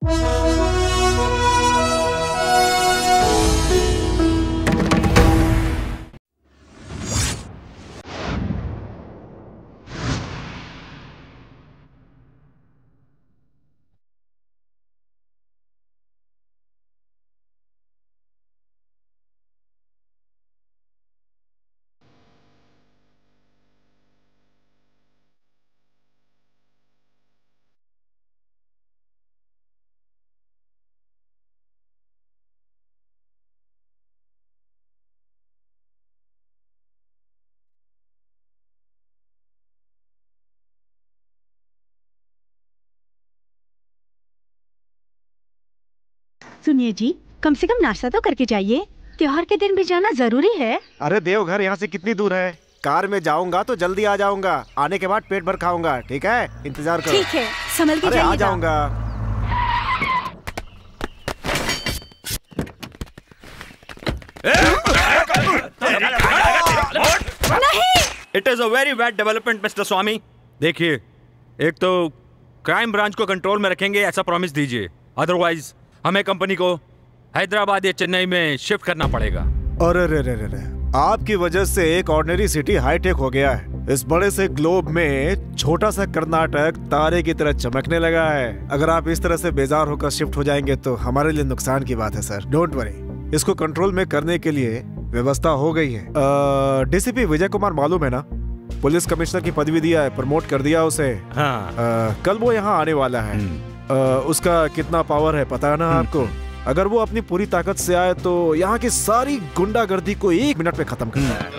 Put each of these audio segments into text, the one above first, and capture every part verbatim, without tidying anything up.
सुनिए जी, कम से कम नाश्ता तो करके जाइए। त्योहार के दिन भी जाना जरूरी है। अरे देवघर यहाँ से कितनी दूर है? कार में जाऊंगा तो जल्दी आ जाऊंगा। आने के बाद पेट भर खाऊंगा, ठीक है? इंतजार करो। ठीक है, संभल के जाइएगा। आ जाऊंगा। नहीं! It is a very bad development mister Swami. देखिए, एक तो क्राइम ब्रांच को कंट्रोल में रखेंगे ऐसा प्रॉमिस दीजिए, अदरवाइज हमें कंपनी को हैदराबाद या चेन्नई में शिफ्ट करना पड़ेगा। अरे रे रे रे रे, आपकी वजह से एक ऑर्डिनरी सिटी हाईटेक हो गया है। इस बड़े से ग्लोब में छोटा सा कर्नाटक तारे की तरह चमकने लगा है। अगर आप इस तरह से बेजार होकर शिफ्ट हो जाएंगे तो हमारे लिए नुकसान की बात है सर। डोंट वरी, इसको कंट्रोल में करने के लिए व्यवस्था हो गई है। डीसीपी विजय कुमार मालूम है ना? पुलिस कमिश्नर की पदवी दिया है, प्रमोट कर दिया उसे। हाँ। आ, कल वो यहाँ आने वाला है। आ, उसका कितना पावर है पता है ना आपको? अगर वो अपनी पूरी ताकत से आए तो यहाँ की सारी गुंडागर्दी को एक मिनट में खत्म कर देगा।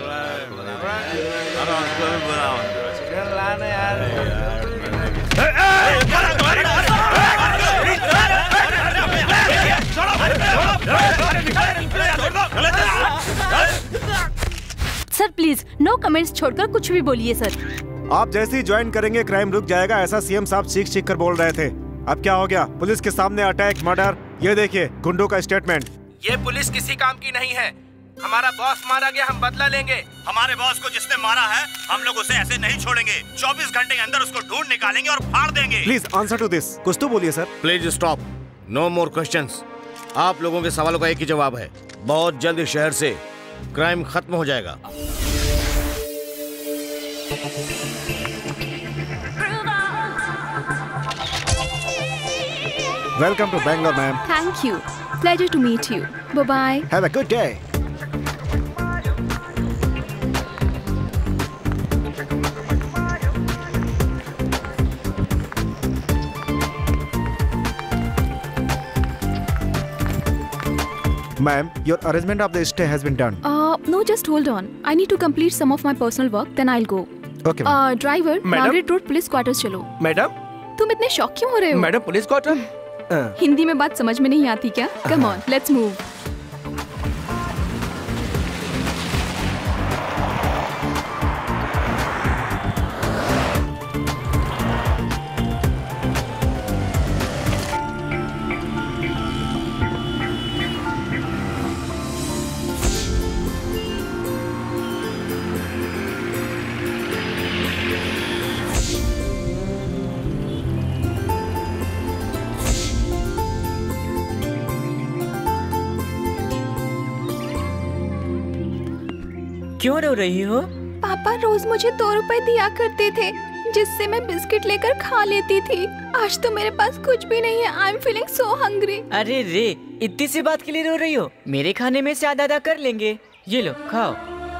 सर प्लीज नो कमेंट्स छोड़कर कुछ भी बोलिए सर। आप जैसे ही ज्वाइन करेंगे क्राइम रुक जाएगा, ऐसा सीएम साहब चीख चीख कर बोल रहे थे। अब क्या हो गया? पुलिस के सामने अटैक, मर्डर। ये देखिए गुंडों का स्टेटमेंट। ये पुलिस किसी काम की नहीं है। हमारा बॉस मारा गया, हम बदला लेंगे। हमारे बॉस को जिसने मारा है हम लोग उसे ऐसे नहीं छोड़ेंगे। चौबीस घंटे के अंदर उसको ढूंढ निकालेंगे और फाड़ देंगे। Please answer to this. कुछ तो बोलिए sir. Please stop, no more questions. आप लोगों के सवालों का एक ही जवाब है, बहुत जल्द इस शहर से क्राइम खत्म हो जाएगा। Welcome to Bangalore, ma'am. Thank you. Pleasure to meet you. Bye-bye. Have a good day. Ma'am, your arrangement of the stay has been done. Uh, no, just hold on. I need to complete some of my personal work, then I'll go. Okay, ma'am. Uh, driver, Margaret Road police quarters चलो। Madam, तुम इतने शौक क्यों हो रहे हो? Madam police quarter? Hindi में बात समझ में नहीं आती क्या? Come on, let's move. क्यों रो रही हो? पापा रोज मुझे दो रुपए दिया करते थे, जिससे मैं बिस्किट लेकर खा लेती थी। आज तो मेरे पास कुछ भी नहीं है। I am feeling so hungry. अरे रे, इतनी सी बात के लिए रो रही हो? मेरे खाने में से आधा आधा कर लेंगे। ये लो खाओ।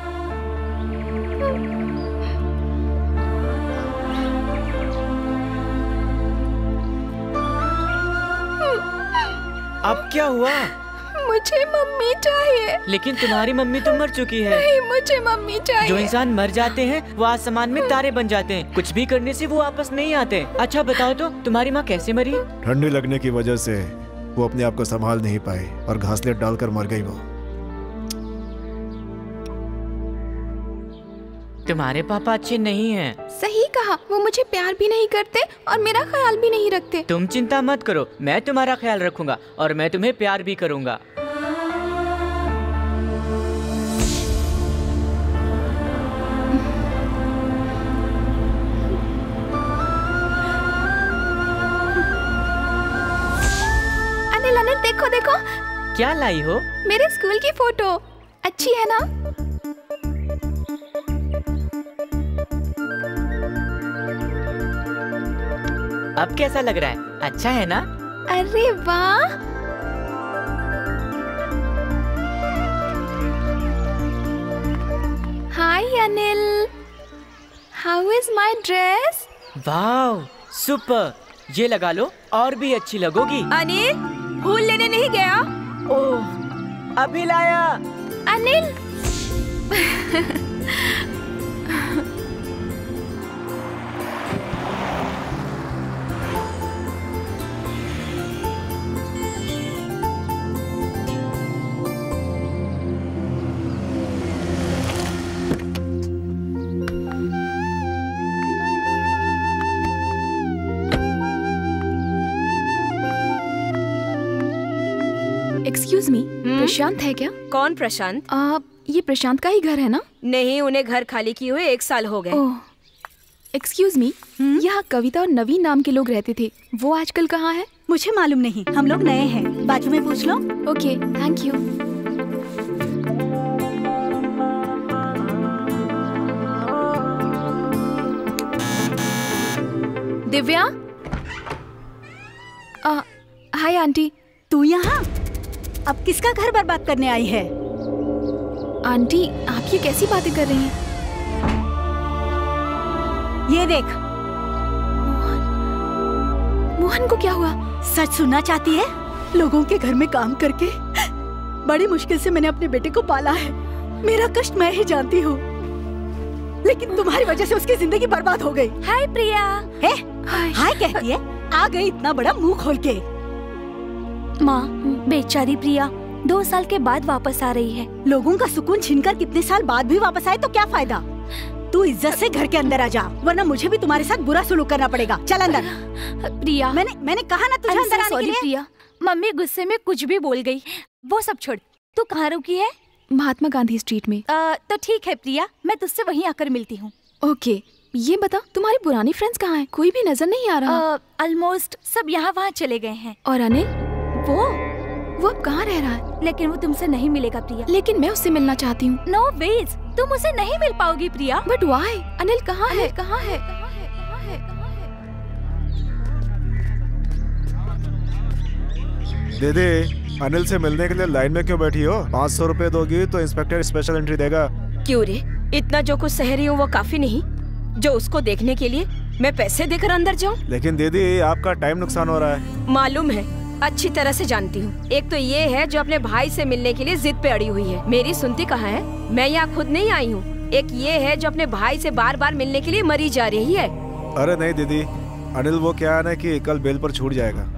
अब क्या हुआ? मुझे मम्मी चाहिए। लेकिन तुम्हारी मम्मी तो मर चुकी है। नहीं, मुझे मम्मी चाहिए। जो इंसान मर जाते हैं वो आसमान में तारे बन जाते हैं, कुछ भी करने से वो वापस नहीं आते। अच्छा बताओ तो तुम्हारी माँ कैसे मरी? ठंडी लगने की वजह से वो अपने आप को संभाल नहीं पाई और घासलेट डालकर मर गई। वो तुम्हारे पापा अच्छे नहीं हैं। सही कहा, वो मुझे प्यार भी नहीं करते और मेरा ख्याल भी नहीं रखते। तुम चिंता मत करो, मैं तुम्हारा ख्याल रखूंगा और मैं तुम्हें प्यार भी करूंगा। देखो देखो। क्या लाई हो? मेरे स्कूल की फोटो। अच्छी है ना? अब कैसा लग रहा है? अच्छा है ना? अरे वाह। Hi Anil, how is my dress? Wow, super. ये लगा लो और भी अच्छी लगोगी। अनिल, फूल लेने नहीं गया? ओह, अभी लाया। अनिल। एक्सक्यूज मी, प्रशांत है क्या? कौन प्रशांत? आ, ये प्रशांत का ही घर है ना? नहीं, उन्हें घर खाली किए हुए एक साल हो गए। ओह, एक्सक्यूज मी, यहाँ कविता और नवीन नाम के लोग रहते थे, वो आजकल कहाँ है? मुझे मालूम नहीं, हम लोग नए हैं, बाजू में पूछ लो। Okay, thank you. दिव्या। आ, हाय आंटी। तू यहाँ? अब किसका घर बर्बाद करने आई है? आंटी, आप ये कैसी बातें कर रही हैं? ये देख। मोहन, मोहन को क्या हुआ? सच सुनना चाहती है? लोगों के घर में काम करके बड़ी मुश्किल से मैंने अपने बेटे को पाला है। मेरा कष्ट मैं ही जानती हूँ, लेकिन तुम्हारी वजह से उसकी जिंदगी बर्बाद हो गई। हाय प्रिया। है? हाय कहती है? आ गई इतना बड़ा मुंह खोल के। माँ, बेचारी प्रिया दो साल के बाद वापस आ रही है। लोगों का सुकून छीनकर कितने साल बाद भी वापस आए तो क्या फायदा? तू इज्जत से घर के अंदर आ जा, वरना मुझे भी तुम्हारे साथ बुरा सलूक करना पड़ेगा। चल अंदर। प्रिया, मैंने मैंने कहा ना तुझे अंदर आने के लिए। प्रिया, मम्मी गुस्से में कुछ भी बोल गई। वो सब छोड़, तू कहाँ रुकी है? महात्मा गांधी स्ट्रीट में। आ, तो ठीक है प्रिया, मैं तुझसे वहीं आकर मिलती हूँ। ओके, ये बता तुम्हारी पुरानी फ्रेंड्स कहाँ हैं? कोई भी नजर नहीं आ रहा। ऑलमोस्ट सब यहाँ वहाँ चले गए हैं। और अनिल? वो वो अब कहाँ रह रहा है? लेकिन वो तुमसे नहीं मिलेगा प्रिया। लेकिन मैं उससे मिलना चाहती हूँ। नो वेज, तुम उसे नहीं मिल पाओगी प्रिया। But why? अनिल कहाँ है? कहाँ है? कहाँ है? कहाँ है? कहाँ है? दीदी, अनिल से मिलने के लिए लाइन में क्यों बैठी हो? पाँच सौ रुपए दोगी तो इंस्पेक्टर स्पेशल एंट्री देगा। क्यों रे, इतना जो कुछ सह रही हूँ वो काफी नहीं जो उसको देखने के लिए मैं पैसे देकर अंदर जाऊँ? लेकिन दीदी, आपका टाइम नुकसान हो रहा है। मालूम है, अच्छी तरह से जानती हूँ। एक तो ये है जो अपने भाई से मिलने के लिए जिद पे अड़ी हुई है। मेरी सुनती कहाँ है? मैं यहाँ खुद नहीं आई हूँ। एक ये है जो अपने भाई से बार बार मिलने के लिए मरी जा रही है। अरे नहीं दीदी, अनिल वो क्या है ना कि कल बेल पर छूट जाएगा।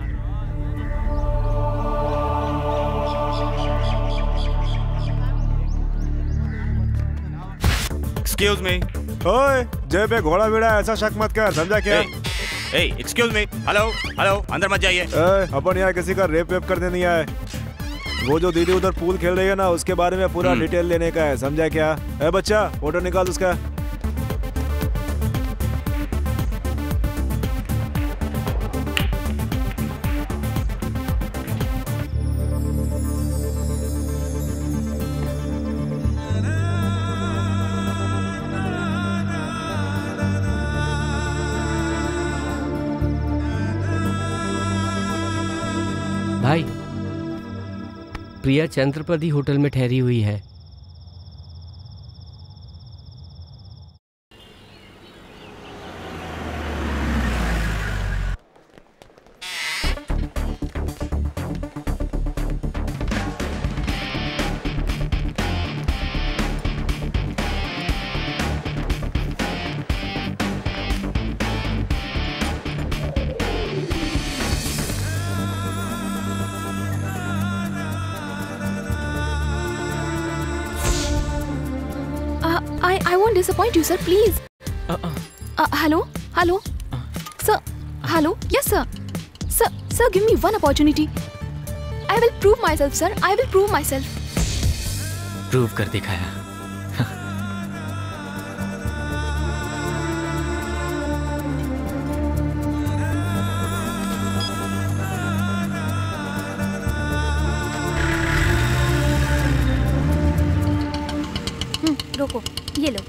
Excuse me. ओए, जेब पे घोड़ा भिड़ा है, ऐसा शक मत कर, समझा क्या? ए, एक्सक्यूज मी। हेलो हेलो, अंदर मत जाइए। अपन यहाँ किसी का रेप वेप करने नहीं आए। वो जो दीदी उधर पूल खेल रही है ना, उसके बारे में पूरा डिटेल लेने का है, समझा क्या? ए बच्चा, फोटो निकाल उसका। भाई, प्रिया चंद्रपति होटल में ठहरी हुई है। I I won't disappoint you, sir. Please. Uh, uh. Uh, hello, hello, uh. sir. Hello, yes, sir. Sir, sir, give me one opportunity. I will prove myself, sir. I will prove myself. Prove कर दिखाया। रुको, ये लो।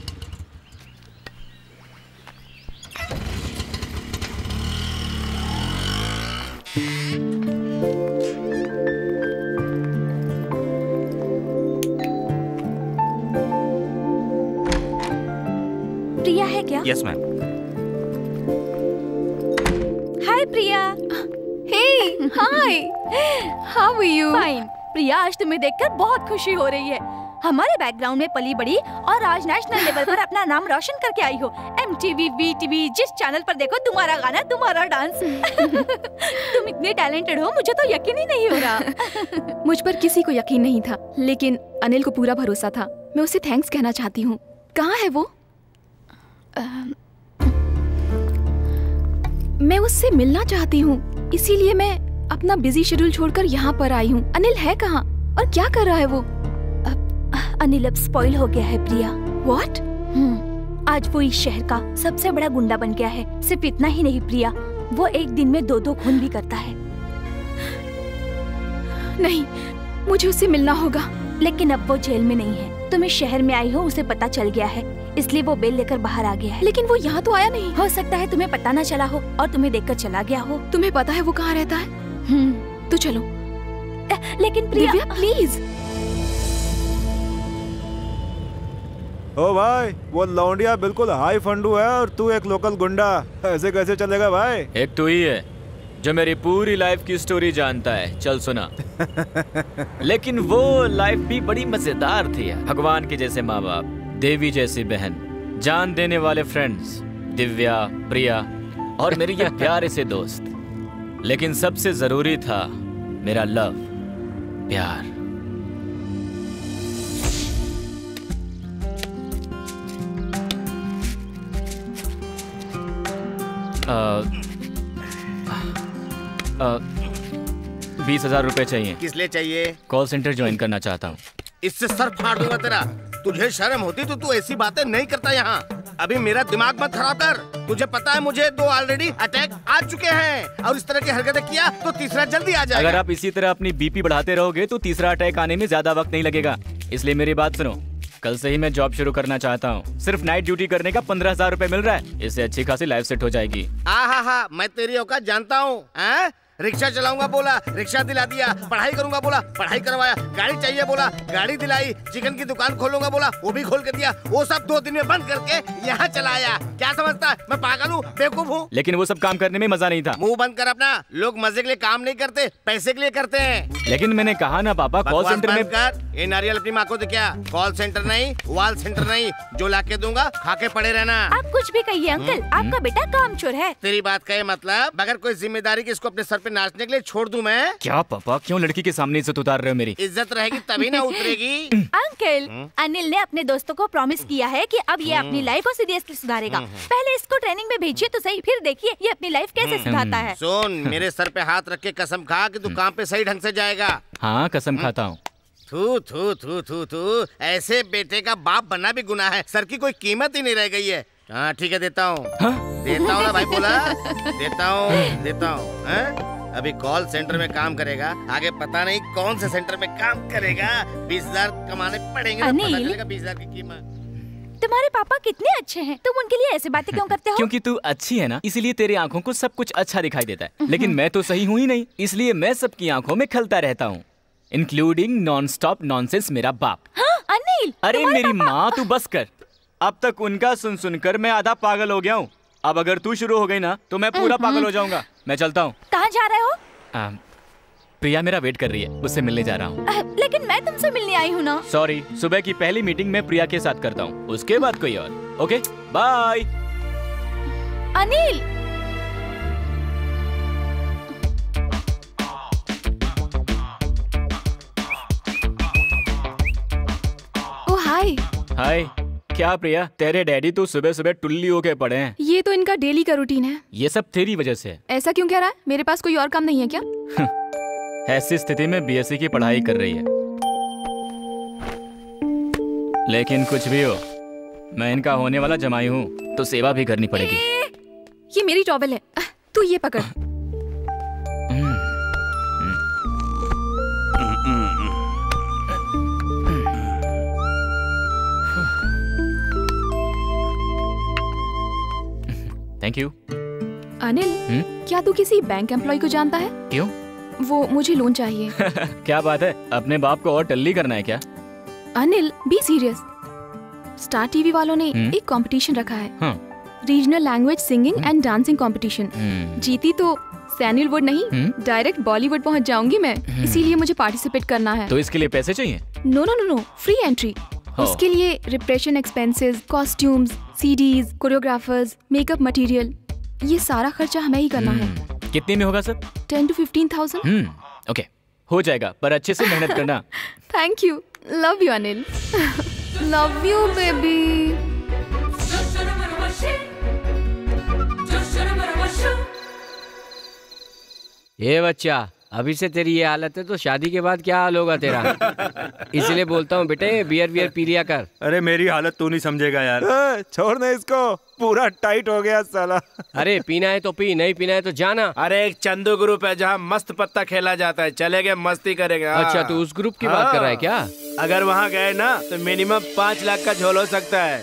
प्रिया है क्या? Yes ma'am. Hi Priya. Hey, hi. How are you? Fine. Priya, आज तुम्हें देखकर बहुत खुशी हो रही है। हमारे बैकग्राउंड में पली बड़ी और आज नेशनल लेवल पर अपना नाम रोशन करके आई हो। एमटीवी, वीटीवी, जिस चैनल पर देखो तुम्हारा गाना, तुम्हारा डांस। तुम इतने टैलेंटेड हो, मुझे तो यकीन ही नहीं हो रहा। मुझ पर किसी को यकीन नहीं था, लेकिन अनिल को पूरा भरोसा था। मैं उसे थैंक्स कहना चाहती हूँ। कहाँ है वो? आ, मैं उससे मिलना चाहती हूँ, इसीलिए मैं अपना बिजी शेड्यूल छोड़कर यहाँ पर आई हूँ। अनिल है कहाँ और क्या कर रहा है वो? अनिल अब स्पॉइल हो गया है प्रिया। व्हाट? हम्म, आज वो इस शहर का सबसे बड़ा गुंडा बन गया है। सिर्फ इतना ही नहीं प्रिया, वो एक दिन में दो दो खून भी करता है। नहीं, मुझे उससे मिलना होगा। लेकिन अब वो जेल में नहीं है। तुम इस शहर में आई हो, उसे पता चल गया है, इसलिए वो बेल लेकर बाहर आ गया है। लेकिन वो यहाँ तो आया नहीं। हो सकता है तुम्हें पता न चला हो और तुम्हें देखकर चला गया हो। तुम्हें पता है वो कहाँ रहता है? हम्म, तो चलो। लेकिन प्रिया, प्लीज। ओ भाई, वो लौंडिया बिल्कुल हाई फंडू है और तू एक लोकल गुंडा। ऐसे कैसे चलेगा भाई? एक तो ही है जो मेरी पूरी लाइफ की स्टोरी जानता है। चल सुना। लेकिन वो लाइफ भी बड़ी मजेदार थी यार। भगवान के जैसे माँ बाप, देवी जैसी बहन, जान देने वाले फ्रेंड्स, दिव्या, प्रिया और मेरे ये प्यारे से दोस्त। लेकिन सबसे जरूरी था मेरा लव, प्यार। बीस हजार रुपए चाहिए। किस लिए चाहिए? कॉल सेंटर ज्वाइन करना चाहता हूँ। इससे सर फाड़ दूंगा तेरा। तुझे शर्म होती तो तू ऐसी बातें नहीं करता यहाँ। अभी मेरा दिमाग मत खराब कर। तुझे पता है मुझे दो ऑलरेडी अटैक आ चुके हैं और इस तरह की हरकतें किया तो तीसरा जल्दी आ जाएगा। अगर आप इसी तरह अपनी बीपी बढ़ाते रहोगे तो तीसरा अटैक आने में ज्यादा वक्त नहीं लगेगा। इसलिए मेरी बात सुनो, कल से ही मैं जॉब शुरू करना चाहता हूँ। सिर्फ नाइट ड्यूटी करने का पंद्रह हजार रूपए मिल रहा है। इससे अच्छी खासी लाइफ सेट हो जाएगी। हाँ हाँ हाँ, मैं तेरी औकात जानता हूँ। रिक्शा चलाऊंगा बोला, रिक्शा दिला दिया। पढ़ाई करूंगा बोला, पढ़ाई करवाया। गाड़ी चाहिए बोला, गाड़ी दिलाई। चिकन की दुकान खोलूंगा बोला, वो भी खोल के दिया। वो सब दो दिन में बंद करके यहाँ चला आया। क्या समझता है मैं पागल हूँ, बेवकूफ हूँ? लेकिन वो सब काम करने में मजा नहीं था। मुंह बंद कर अपना। लोग मजे के लिए काम नहीं करते, पैसे के लिए करते हैं। लेकिन मैंने कहा ना पापा, कॉल सेंटर में कर। ये नारियल अपनी माँ को दे क्या? कॉल सेंटर नहीं, वॉल सेंटर नहीं। जो ला के दूंगा खा के पड़े रहना। आप कुछ भी कहिए अंकल, आपका बेटा कामचोर है। तेरी बात का मतलब अगर कोई जिम्मेदारी की इसको अपने सर पे नाचने के लिए छोड़ दूं मैं? क्या पापा, क्यों लड़की के सामने इज्जत उतार रहे हो मेरी? इज्जत रहेगी तभी ना उतरेगी। अंकल, अनिल ने अपने दोस्तों को प्रॉमिस किया है कि अब ये अपनी लाइफ को सीरियसली सुधारेगा। पहले इसको ट्रेनिंग में भेजिए तो सही, फिर देखिए ये अपनी लाइफ कैसे सुधारता है। सुन, मेरे सर पे हाथ रख के कसम खा कि तू काम पे सही ढंग से जाएगा। हाँ, कसम खाता हूँ। थू थू थू थू थू, ऐसे बेटे का बाप बनना भी गुनाह है। सर की कोई कीमत ही नहीं रह गई है। हाँ ठीक है, देता हूँ। देता हूँ ना भाई, बोला देता हूँ देता हूँ। अभी कॉल सेंटर में काम करेगा, आगे पता नहीं कौन से सेंटर में काम करेगा। बीस हजार कमाने पड़ेंगे ना, पता चलेगा बीस हजार की कीमत। तुम्हारे पापा कितने अच्छे हैं, तुम उनके लिए ऐसी बातें क्यों करते हो? क्योंकि तू अच्छी है ना, इसीलिए तेरी आंखों को सब कुछ अच्छा दिखाई देता है। लेकिन मैं तो सही हूँ ही नहीं, इसलिए मैं सबकी आंखों में खलता रहता हूँ, इंक्लूडिंग नॉन स्टॉप नॉनसेंस मेरा बाप। हाँ, अनिल, अरे मेरी माँ, तू बस कर। अब तक उनका सुन सुनकर मैं आधा पागल हो गया हूँ। अब अगर तू शुरू हो गई ना तो मैं पूरा पागल हो जाऊंगा। मैं चलता हूँ। कहाँ जा रहे हो? आ, प्रिया मेरा वेट कर रही है, उससे मिलने जा रहा हूँ। लेकिन मैं तुमसे मिलने आई हूँ ना। सॉरी, सुबह की पहली मीटिंग मैं प्रिया के साथ करता हूँ, उसके बाद कोई और। Okay bye. Anil, oh hi. Hi. क्या प्रिया, तेरे डैडी तो सुबह सुबह टुल्ली होके पड़े हैं। ये तो इनका डेली का रूटीन है। ये सब तेरी वजह से है। ऐसा क्यों कह रहा है? मेरे पास कोई और काम नहीं है क्या? ऐसी स्थिति में बीएससी की पढ़ाई कर रही है। लेकिन कुछ भी हो, मैं इनका होने वाला जमाई हूँ, तो सेवा भी करनी पड़ेगी। ये मेरी टॉवेल है, तू ये पकड़। Thank you. अनिल, हम्म? क्या तू किसी बैंक एम्प्लॉय को जानता है? क्यों? वो मुझे लोन चाहिए। क्या बात है, अपने बाप को और टल्ली करना है क्या? Anil, be serious. Star TV वालों ने हम्म? एक कंपटीशन रखा है, हाँ। Regional language singing and dancing competition. हम्म। जीती तो सैंडलवुड नहीं, हम्म? डायरेक्ट बॉलीवुड पहुंच जाऊंगी मैं। हम्म। इसीलिए मुझे पार्टिसिपेट करना है। तो इसके लिए पैसे चाहिए? No no no no, free entry. हो। उसके लिए रिप्रेशन expenses, costumes, CDs, choreographers, makeup material, ये सारा खर्चा हमें ही करना है। हम्म। कितने में होगा sir? Ten to fifteen thousand. हम्म, ओके, हो जाएगा, पर अच्छे से मेहनत करना। Thank you, love you Anil. Love you baby. ये बच्चा, अभी से तेरी ये हालत है तो शादी के बाद क्या हाल होगा तेरा? इसलिए बोलता हूँ बेटे, बियर बियर पी लिया कर। अरे मेरी हालत तू नहीं समझेगा यार। ए, छोड़ दे इसको, पूरा टाइट हो गया साला। अरे पीना है तो पी, नहीं पीना है तो जाना। अरे एक चंदू ग्रुप है जहाँ मस्त पत्ता खेला जाता है, चलेंगे मस्ती करेंगे। अच्छा, तू उस ग्रुप की बात कर रहा है क्या? अगर वहाँ गए ना तो मिनिमम पाँच लाख का झोल हो सकता है।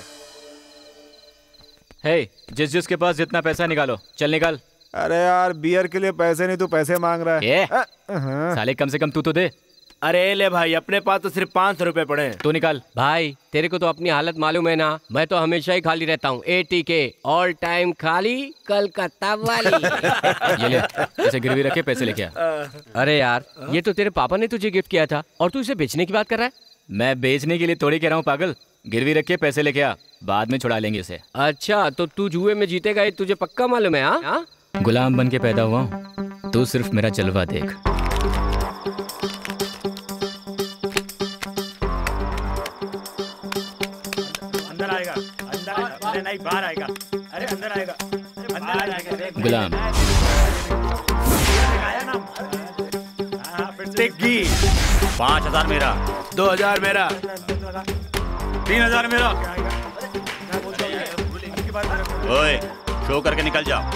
हे, जिस जिसके पास जितना पैसा निकालो, चल निकाल। अरे यार, बियर के लिए पैसे नहीं, तू पैसे मांग रहा है। ये अ, हाँ। साले कम से कम तू तो दे। अरे ले भाई, अपने पास तो सिर्फ पाँच सौ रुपए पड़े। तू निकाल। भाई तेरे को तो अपनी हालत मालूम है ना, मैं तो हमेशा ही खाली रहता हूँ। एटी के ऑल टाइम खाली, कलकत्ता वाली। ये ले, इसे गिरवी रखे, पैसे लेके आ। अरे यार, ये तो तेरे पापा ने तुझे गिफ्ट किया था और तू इसे बेचने की बात कर रहा है। मैं बेचने के लिए थोड़ी कह रहा हूँ पागल। गिरवी रख के पैसे लेके आ, बाद में छुड़ा लेंगे इसे। अच्छा, तो तू जुए में जीतेगा ये तुझे पक्का मालूम है? हाँ, गुलाम बन के पैदा हुआ हूँ, तू सिर्फ मेरा जलवा देख। अंदर आएगा, अंदर आएगा। अरे नहीं, बाहर आएगा। अरे अंदर आएगा, अंदर आएगा। गुलाम टिक्की। पाँच हजार मेरा। दो हजार मेरा। तीन हजार मेरा। ओए, शो करके निकल जाओ।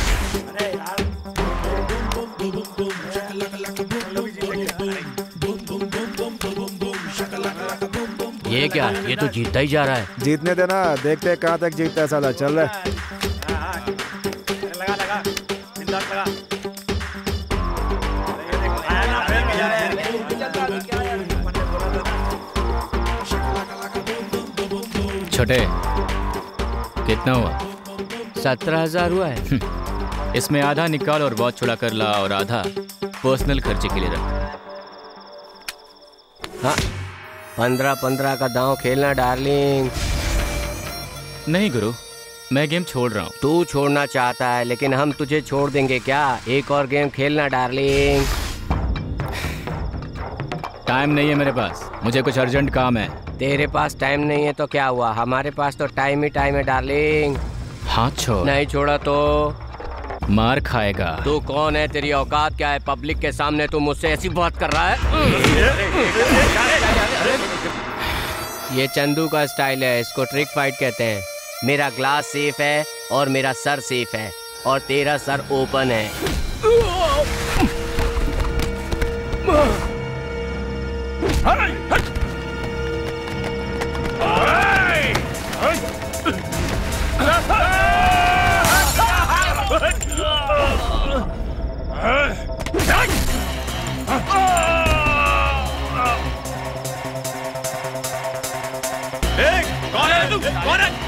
ये क्या, ये तो जीतता ही जा रहा है। जीतने देना, देखते हैं कहाँ तक जीतता है साला। चल रहा लगा लगा, बिंदास लगा। छोटे, कितना हुआ? सत्रह हजार हुआ है। इसमें आधा निकाल और वॉच छुड़ा कर ला, और आधा पर्सनल खर्चे के लिए रख। हाँ, पंद्रह पंद्रह का दांव खेलना डार्लिंग। नहीं गुरु, मैं गेम छोड़ रहा हूँ। तू छोड़ना चाहता है, लेकिन हम तुझे छोड़ देंगे क्या? एक और गेम खेलना डार्लिंग। टाइम नहीं है मेरे पास, मुझे कुछ अर्जेंट काम है। तेरे पास टाइम नहीं है तो क्या हुआ, हमारे पास तो टाइम ही टाइम है डार्लिंग। हाथ छोड़। नहीं छोड़ा तो मार खाएगा। तू कौन है, तेरी औकात क्या है? पब्लिक के सामने तू मुझसे ऐसी बात कर रहा है? ये चंदू का स्टाइल है, इसको ट्रिक फाइट कहते हैं। मेरा ग्लास सेफ है और मेरा सर सेफ है, और तेरा सर ओपन है। कौन है तू? कौन है?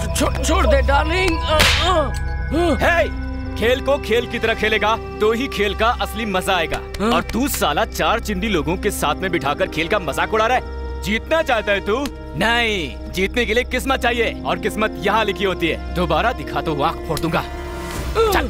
छोड़ छोड़ दे डार्लिंग। हे, खेल को खेल की तरह खेलेगा तो ही खेल का असली मजा आएगा। और तू साला चार चिंदी लोगों के साथ में बिठाकर खेल का मजाक उड़ा रहा है। जीतना चाहता है तू? नहीं, जीतने के लिए किस्मत चाहिए और किस्मत यहाँ लिखी होती है। दोबारा दिखा तो आँख फोड़ दूंगा। चल।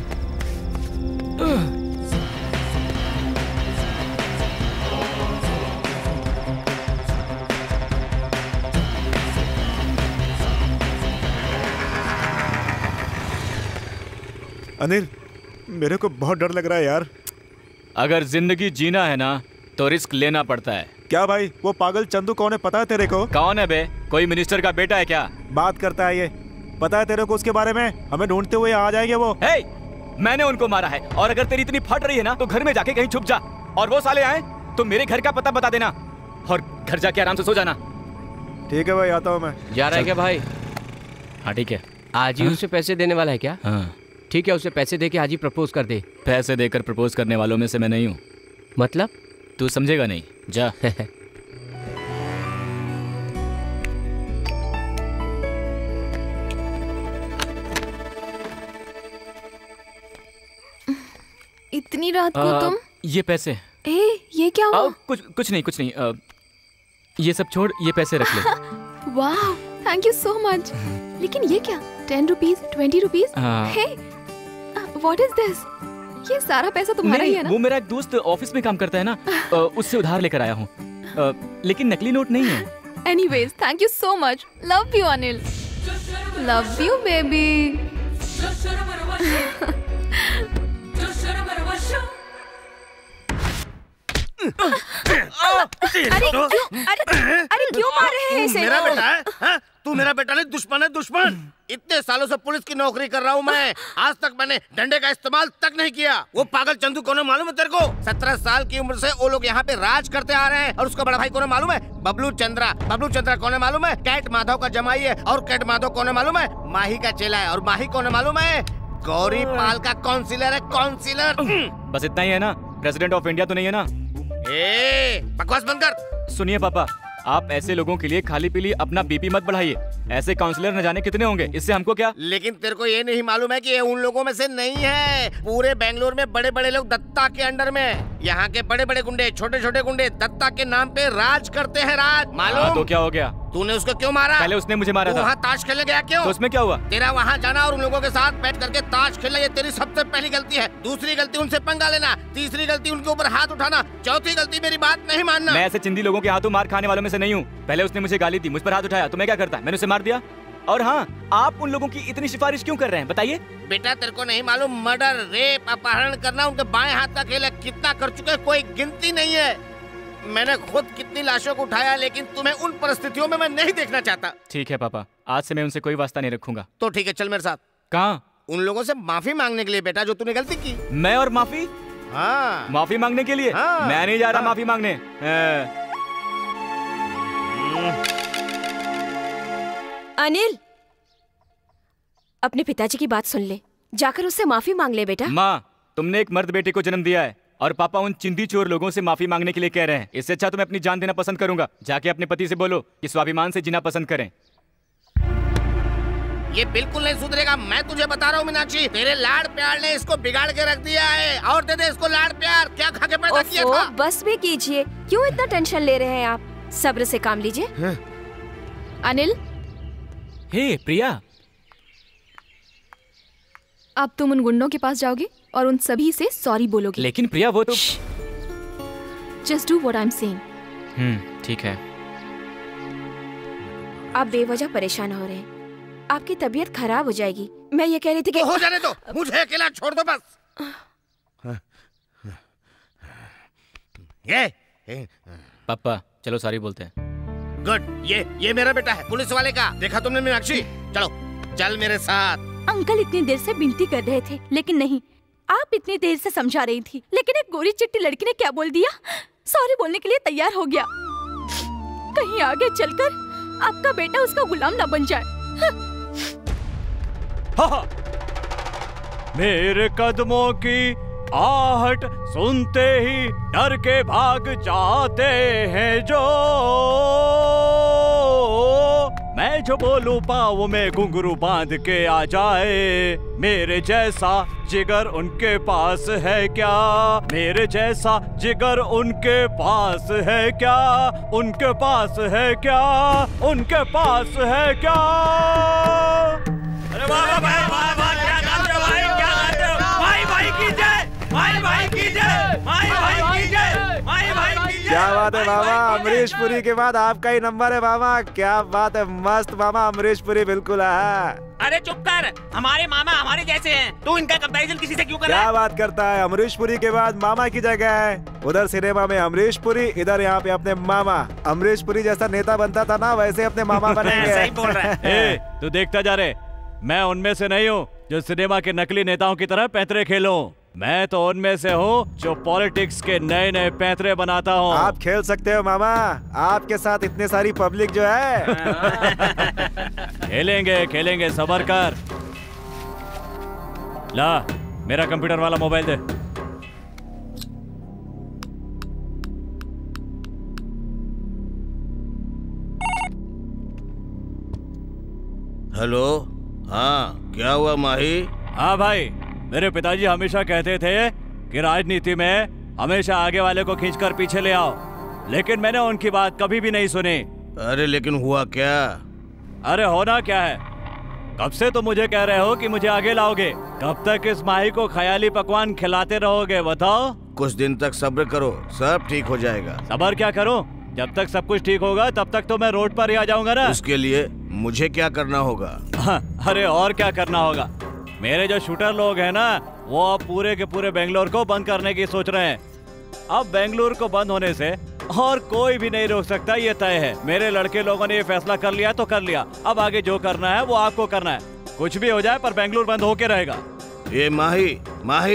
अनिल, मेरे को बहुत डर लग रहा है यार। अगर जिंदगी जीना है ना तो रिस्क लेना पड़ता है। क्या भाई, वो पागल चंदू कौन है पता है तेरे को? कौन है बे? कोई मिनिस्टर का बेटा है क्या? बात करता है ये, पता है तेरे को उसके बारे में? हमें ढूंढते हुए आ जाएंगे वो। हे, मैंने उनको मारा है और अगर तेरी इतनी फट रही है ना तो घर में जाके कहीं छुप जा। और वो साले आए तो मेरे घर का पता बता देना और घर जाके आराम से सो जाना। ठीक है भाई, आता हूँ मैं। जा रहा है क्या भाई? हाँ ठीक है। आज ही उसे पैसे देने वाला है क्या? हाँ ठीक है, उसे पैसे दे के आज ही प्रपोज कर दे। पैसे देकर प्रपोज करने वालों में से मैं नहीं हूँ। मतलब? तू समझेगा नहीं, जा। इतनी रात को आ, तुम? ये पैसे। ए, ये क्या हुआ? आ, कुछ कुछ नहीं कुछ नहीं। आ, ये सब छोड़, ये पैसे रख ले। वाह, थैंक यू सो मच। लेकिन ये क्या? Ten rupees, twenty rupees? Hey, what is this? ये सारा पैसा तुम्हारा ही है ना? वो मेरा एक दोस्त ऑफिस में काम करता है ना, आ, उससे उधार लेकर आया हूँ, लेकिन नकली नोट नहीं है। Anyways, thank you so much. Love you Anil. Love you baby. अरे क्यों, अरे अरे क्यों मार रहे हैं इसे? मेरा बेटा है? हाँ? तू मेरा बेटा नहीं, दुश्मन है दुश्मन। इतने सालों से पुलिस की नौकरी कर रहा हूँ मैं, आज तक मैंने डंडे का इस्तेमाल तक नहीं किया। वो पागल चंदू कौन है मालूम है तेरे को? सत्रह साल की उम्र से वो लोग यहाँ पे राज करते आ रहे हैं। और उसका बड़ा भाई कौन है मालूम है? बबलू चंद्रा। बबलू चंद्रा कौन है मालूम है? कैट माधव का जमाई है। और कैट माधव कौन है मालूम है? माही का चेला है। और माही कौन है मालूम है? गौरी पाल का काउंसिलर है, काउंसिलर। बस इतना ही है ना? प्रेसिडेंट ऑफ इंडिया तो नहीं है ना? ए, बकवास बंद कर। सुनिए पापा, आप ऐसे लोगों के लिए खाली पीली अपना बीपी मत बढ़ाइए। ऐसे काउंसलर न जाने कितने होंगे, इससे हमको क्या? लेकिन तेरे को ये नहीं मालूम है कि ये उन लोगों में से नहीं है। पूरे बेंगलोर में बड़े बड़े लोग दत्ता के अंडर में, यहाँ के बड़े बड़े गुंडे, छोटे छोटे गुंडे दत्ता के नाम पे राज करते हैं। राज मालूम? तो क्या हो गया? तूने उसको क्यों मारा? पहले उसने मुझे मारा था। वहाँ ताश खेलने गया क्यों? तो उसमें क्या हुआ? तेरा वहाँ जाना और उन लोगों के साथ बैठ करके ताश खेलना, ये तेरी सबसे पहली गलती है। दूसरी गलती उनसे पंगा लेना, तीसरी गलती उनके ऊपर हाथ उठाना, चौथी गलती मेरी बात नहीं मानना। मैं ऐसे चिंदी लोगों के हाथों मार खाने वालों में से नहीं हूँ। पहले उसने मुझे गाली दी, मुझ पर हाथ उठाया, तो मैं क्या करता? मैंने उसे मार दिया। और हाँ, आप उन लोगों की इतनी सिफारिश क्यों कर रहे हैं, बताइए? बेटा तेरे को नहीं मालूम, मर्डर, रेप, अपहरण करना उनके बाएं हाथ का खेल है। कितना कर चुके कोई गिनती नहीं है। मैंने खुद कितनी लाशों को उठाया, लेकिन तुम्हें उन परिस्थितियों में मैं नहीं देखना चाहता। ठीक है पापा, आज से मैं उनसे कोई वास्ता नहीं रखूंगा। तो ठीक है, चल मेरे साथ। कहाँ? उन लोगों से माफी मांगने के लिए बेटा, जो तूने गलती की। मैं और माफी? हाँ। माफी मांगने के लिए? हाँ। मैं नहीं जा रहा। हाँ। माफी मांगने। अनिल, अपने पिताजी की बात सुन ले, जाकर उससे माफी मांग ले बेटा। माँ, तुमने एक मर्द बेटे को जन्म दिया है और पापा उन चिंदी चोर लोगों से माफी मांगने के लिए कह रहे हैं। इससे अच्छा तो मैं अपनी जान देना पसंद करूंगा। जाके अपने पति से बोलो कि स्वाभिमान से जीना पसंद करें। ये बिल्कुल नहीं सुधरेगा, मैं तुझे बता रहा हूँ मीनाक्षी। तेरे लाड़ प्यार ने इसको बिगाड़ के रख दिया है। और दे दे इसको लाड़ प्यार, क्या खा के पैदा किया था? बस भी कीजिए, क्यों इतना टेंशन ले रहे हैं आप? सब्र से काम लीजिए। अनिल, हे प्रिया, अब तुम उन गुंडों के पास जाओगे और उन सभी से सॉरी बोलोगे। लेकिन प्रिया वो तो। Just do what I am saying. हम्म, ठीक है। आप बेवजह परेशान हो रहे हैं, आपकी तबीयत खराब हो जाएगी। मैं ये कह रही थी कि तो हो जाने दो, मुझे अकेला छोड़ दो बस। ये, ये। पापा चलो सॉरी बोलते हैं। गुड, ये ये मेरा बेटा है, पुलिस वाले का। देखा तुमने मीनाक्षी? चलो चल मेरे साथ। अंकल इतनी देर से विनती कर रहे थे, लेकिन नहीं, आप इतनी देर से समझा रही थी, लेकिन एक गोरी चिट्टी लड़की ने क्या बोल दिया? सॉरी बोलने के लिए तैयार हो गया। कहीं आगे चलकर आपका बेटा उसका गुलाम ना बन जाए। हा हा। मेरे कदमों की आहट सुनते ही डर के भाग जाते हैं जो, मैं मैं जो बोलूं पाँव में घुंघरू बांध के आ जाए। मेरे जैसा जिगर उनके पास है क्या? मेरे जैसा जिगर उनके पास है क्या? उनके पास है क्या? उनके पास है क्या? अरे वाह वाह भाई, वाह वाह, क्या गाते हो भाई, क्या गाते हो भाई? भाई की जय, भाई भाई की जय, भाई भाई की जय, भाई भाई की जय। क्या बात है मामा, अमरीश पुरी के बाद आपका ही नंबर है मामा। क्या बात है, मस्त मामा, अमरीश पुरी बिल्कुल है। अरे चुप कर, हमारे मामा हमारे जैसे हैं, तू इनका कंपैरिजन किसी से क्यों कर रहा है? क्या बात करता है, अमरीश पुरी के बाद मामा की जगह है। उधर सिनेमा में अमरीश पुरी, इधर यहाँ पे अपने मामा। अमरीश पुरी जैसा नेता बनता था ना, वैसे अपने मामा बनेंगे। सही बोल रहा है। ए, तू देखता जा रहे, मैं उनमें से नहीं हूँ जो सिनेमा के नकली नेताओं की तरह पैंतरे खेलूं। मैं तो उनमें से हूँ जो पॉलिटिक्स के नए नए पैंतरे बनाता हूँ। आप खेल सकते हो मामा, आपके साथ इतने सारी पब्लिक जो है। खेलेंगे खेलेंगे, सबर कर। ला मेरा कंप्यूटर वाला मोबाइल दे। हेलो, हाँ क्या हुआ माही? हाँ भाई, मेरे पिताजी हमेशा कहते थे कि राजनीति में हमेशा आगे वाले को खींचकर पीछे ले आओ, लेकिन मैंने उनकी बात कभी भी नहीं सुनी। अरे लेकिन हुआ क्या? अरे होना क्या है, कब से तो मुझे कह रहे हो कि मुझे आगे लाओगे, कब तक इस माही को ख्याली पकवान खिलाते रहोगे बताओ? कुछ दिन तक सब्र करो, सब ठीक हो जाएगा। सब्र क्या करूं? जब तक सब कुछ ठीक होगा तब तक तो मैं रोड पर ही आ जाऊंगा ना। उसके लिए मुझे क्या करना होगा? अरे और क्या करना होगा, मेरे जो शूटर लोग हैं ना, वो अब पूरे के पूरे बेंगलोर को बंद करने की सोच रहे हैं। अब बेंगलोर को बंद होने से और कोई भी नहीं रोक सकता, ये तय है। मेरे लड़के लोगों ने ये फैसला कर लिया तो कर लिया, अब आगे जो करना है वो आपको करना है। कुछ भी हो जाए पर बेंगलोर बंद होके रहेगा। ये माही, माही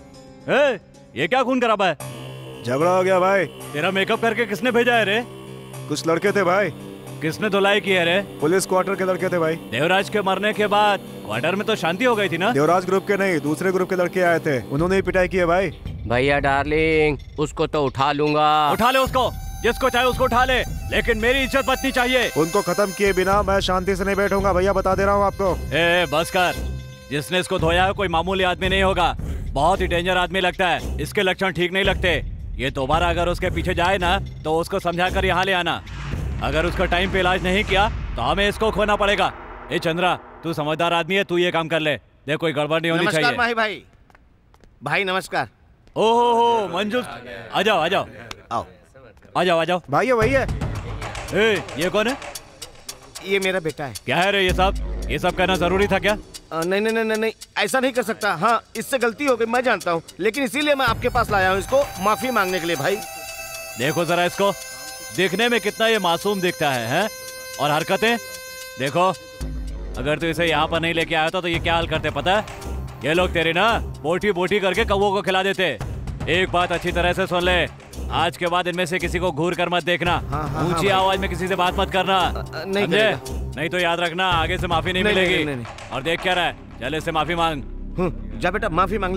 ए, ये क्या खून खराबा है? झगड़ा हो गया भाई। तेरा मेकअप करके किसने भेजा है रे? कुछ लड़के थे भाई। किसने धुलाई की है रे? पुलिस क्वार्टर के लड़के थे भाई। देवराज के मरने के बाद क्वार्टर में तो शांति हो गई थी ना? देवराज ग्रुप के नहीं, दूसरे ग्रुप के लड़के आए थे, उन्होंने ही पिटाई की है भाई। भैया डार्लिंग, उसको तो उठा लूंगा। उठा ले उसको, जिसको चाहे उसको उठा ले, लेकिन मेरी इज्जत बचनी चाहिए। उनको खत्म किए बिना मैं शांति से नहीं बैठूंगा भैया, बता दे रहा हूँ आपको। ए बस कर, जिसने इसको धोया है कोई मामूली आदमी नहीं होगा, बहुत ही डेंजर आदमी लगता है। इसके लक्षण ठीक नहीं लगते। ये दोबारा अगर उसके पीछे जाए ना तो उसको समझा कर यहाँ ले आना। अगर उसका टाइम पे इलाज नहीं किया तो हमें इसको खोना पड़ेगा। ए चंद्रा, तू समझदार आदमी है, तू ये काम कर ले। देख कोई गड़बड़ नहीं होनी चाहिए। नमस्कार माही भाई। भाई नमस्कार। ओहो हो मंजूस, आ जाओ आ जाओ आओ आ जाओ आ जाओ। भाई ये वही है। ए ये कौन है? ये मेरा बेटा है। क्या है रे ये सब? ये सब कहना जरूरी था क्या? नहीं नहीं नहीं नहीं, ऐसा नहीं कर सकता। हाँ इससे गलती हो गई, मैं जानता हूँ, लेकिन इसीलिए मैं आपके पास लाया हूँ इसको माफी मांगने के लिए। भाई देखो जरा इसको, देखने में कितना ये मासूम दिखता है, हैं? और हरकतें देखो। अगर तू इसे यहाँ पर नहीं लेके आया था तो ये क्या हाल करते पता है? ये लोग तेरे ना बोटी बोटी करके कौवों को खिला देते। एक बात अच्छी तरह से सुन ले, आज के बाद इनमें से किसी को घूर कर मत देखना। हाँ, हाँ, ऊंची हाँ, आवाज में किसी से बात मत करना, नहीं समझे? नहीं तो याद रखना आगे से माफी नहीं, नहीं, मिलेगी। नहीं, नहीं, नहीं। और देख क्या रहा है, चल इससे माफी मांग। जा बेटा माफी मांग ले।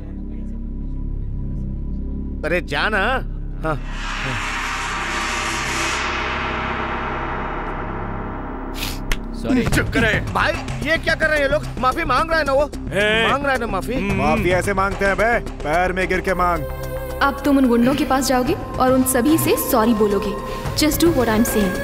अरे जाना। हाँ, हाँ। सॉरी। चुप करे भाई, ये क्या कर रहे हैं लोग? माफी मांग रहा है ना वो, मांग रहा है ना माफी। माफी ऐसे मांगते हैं बे, पैर में गिर के मांग। अब तुम उन गुंडों के पास जाओगे और उन सभी से सॉरी बोलोगे। Just do what I am saying.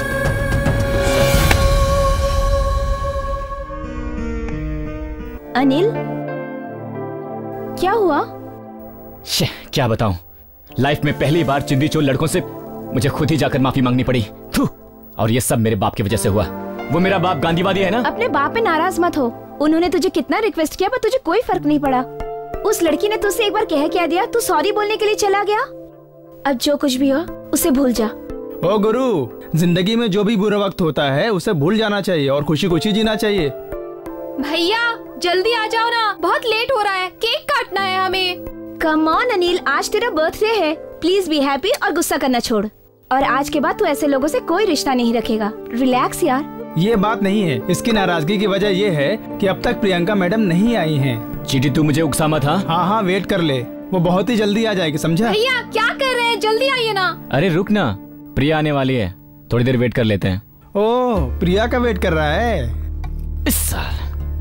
Anil, क्या हुआ? शे, क्या बताऊं, लाइफ में पहली बार चिंदी चोर लड़कों से मुझे खुद ही जाकर माफी मांगनी पड़ी। थू, और ये सब मेरे बाप की वजह से हुआ। वो मेरा बाप गांधीवादी है ना। अपने बाप पे नाराज मत हो, उन्होंने तुझे कितना रिक्वेस्ट किया पर तुझे कोई फर्क नहीं पड़ा। उस लड़की ने तुझसे एक बार कह क्या दिया, तू सॉरी बोलने के लिए चला गया। अब जो कुछ भी हो उसे भूल जा। ओ गुरु, जिंदगी में जो भी बुरा वक्त होता है उसे भूल जाना चाहिए और खुशी खुशी जीना चाहिए। भैया जल्दी आ जाओ ना, बहुत लेट हो रहा है, केक काटना है हमें। कम ऑन अनिल, आज तेरा बर्थडे है, प्लीज बी हैप्पी और गुस्सा करना छोड़। और आज के बाद तू ऐसे लोगों से कोई रिश्ता नहीं रखेगा। रिलैक्स यार। ये बात नहीं है, इसकी नाराजगी की वजह ये है कि अब तक प्रियंका मैडम नहीं आई हैं। चीटी तू मुझे उकसा मत। हाँ हाँ हाँ वेट कर ले, वो बहुत ही जल्दी आ जाएगी, समझा? भैया क्या कर रहे हैं, जल्दी आइए ना। अरे रुक ना, प्रिया आने वाली है, थोड़ी देर वेट कर लेते हैं। ओह, प्रिया का वेट कर रहा है। इस साल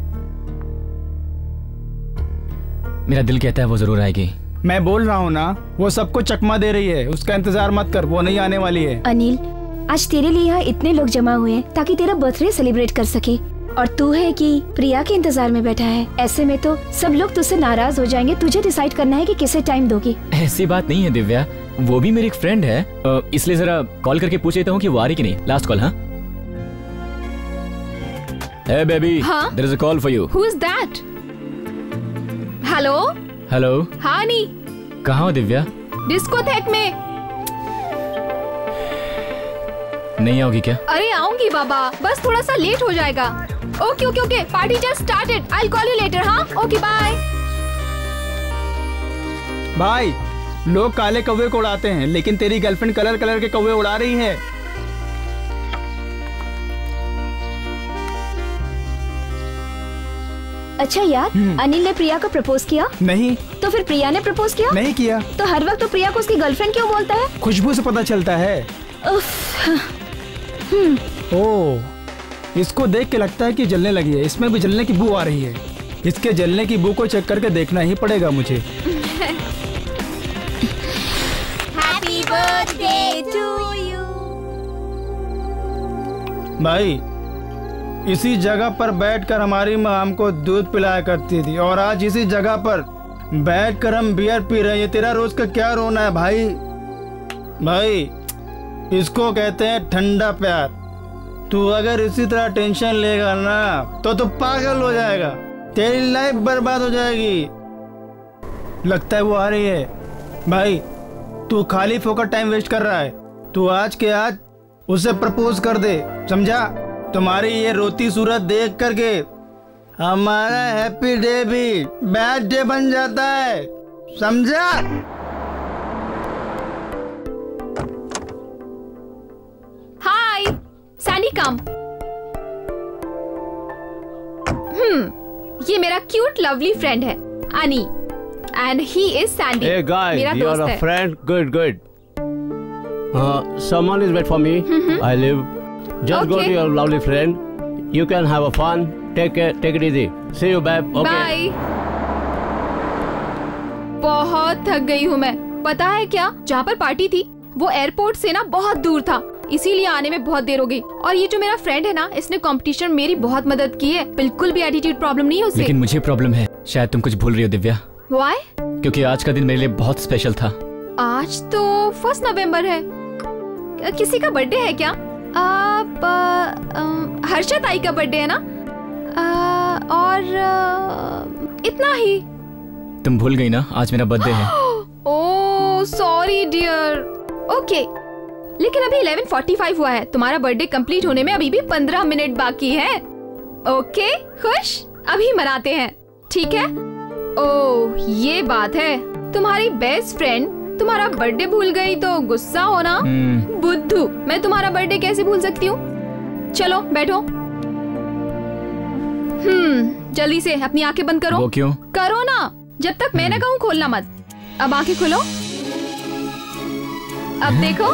मेरा दिल कहता है वो जरूर आएगी। मैं बोल रहा हूँ ना, वो सबको चकमा दे रही है, उसका इंतजार मत कर, वो नहीं आने वाली है। अनिल, आज तेरे लिए यहाँ इतने लोग जमा हुए हैं ताकि तेरा बर्थडे सेलिब्रेट कर सके, और तू है कि प्रिया के इंतजार में बैठा है। ऐसे में तो सब लोग तुझसे नाराज हो जाएंगे। तुझे डिसाइड करना है कि किसे टाइम दोगी। ऐसी बात नहीं है दिव्या, वो भी मेरी एक फ्रेंड है, इसलिए जरा कॉल करके पूछ लेता हूँ कि वो आ रही कि नहीं। Last call. हाँ Hey baby, हाँ? there is a call for you. Who is that? Hello. Hello. हाँ नी। कहाँ हो दिव्या? डिस्कोथेक में। नहीं आओगी क्या? अरे आऊंगी बाबा, बस थोड़ा सा लेट हो जाएगा। Okay okay okay, party just started. I will call you later. हाँ ओके बाय। भाई, लोग काले कौवे को उड़ाते हैं, लेकिन तेरी गर्लफ्रेंड कलर कलर के कौवे उड़ा रही है। अच्छा यार, अनिल ने प्रिया को प्रपोज किया? नहीं। तो फिर प्रिया ने प्रपोज किया? नहीं किया। तो हर वक्त तो प्रिया को उसकी गर्लफ्रेंड क्यों बोलता है? खुशबू से पता चलता है। ओह, इसको देख के लगता है कि जलने लगी है। इसमें भी जलने की बू आ रही है। इसके जलने की बू को चेक करके देखना ही पड़ेगा मुझे। Happy birthday to you. भाई, इसी जगह पर बैठकर हमारी माँ हमको दूध पिलाया करती थी, और आज इसी जगह पर बैठकर हम बियर पी रहे हैं। तेरा रोज का क्या रोना है भाई? भाई, इसको कहते हैं ठंडा प्यार। तू अगर इसी तरह टेंशन लेगा ना तो तू पागल हो जाएगा, तेरी लाइफ बर्बाद हो जाएगी। लगता है वो आ रही है। भाई, तू खाली फोकट टाइम वेस्ट कर रहा है। तू आज के आज उसे प्रपोज कर दे, समझा? तुम्हारी ये रोती सूरत देख करके हमारा हैप्पी डे भी बैड डे बन जाता है, समझा? हाय सैंडी, कम। हम्म, ये मेरा क्यूट लवली फ्रेंड है Annie, and he is Sandy. Hey guys, मेरा you दोस्त are a है। friend. Good, good. Uh, someone is wait for me. I live. Just go Okay. to your lovely friend. You can have a fun. Take it, take it easy. See you, babe. Okay. Bye. बहुत थक गई हूँ मैं। पता है क्या, जहाँ पर पार्टी थी वो एयरपोर्ट से ना बहुत दूर था, इसीलिए आने में बहुत देर हो गई। और ये जो मेरा फ्रेंड है ना, इसने कंपटीशन मेरी बहुत मदद की है। बिल्कुल भी एटीट्यूड प्रॉब्लम नहीं है उसे। लेकिन मुझे प्रॉब्लम है। शायद तुम कुछ भूल रही हो दिव्या। Why? क्योंकि आज का दिन मेरे लिए बहुत स्पेशल था। आज तो फर्स्ट नवंबर है। किसी का बर्थडे है क्या? आप हर्षद आई का बर्थडे है ना? आ, और आ, इतना ही। तुम भूल गई ना, आज मेरा बर्थडे है। Oh sorry dear. ओके, लेकिन अभी इलेवन फोर्टी फाइव हुआ है। तुम्हारा बर्थडे कंप्लीट होने में अभी भी पंद्रह मिनट बाकी है। ओके, खुश? अभी मनाते हैं, ठीक है? ओह ये बात है। तुम्हारी बेस्ट फ्रेंड तुम्हारा बर्थडे भूल गई तो गुस्सा होना। बुद्धू, मैं तुम्हारा बर्थडे कैसे भूल सकती हूँ? चलो बैठो। हम्म, जल्दी से अपनी आंखें बंद करो। वो क्यों? करो ना, जब तक मैं ना कहूँ खोलना मत। अब आंखें खोलो। अब देखो।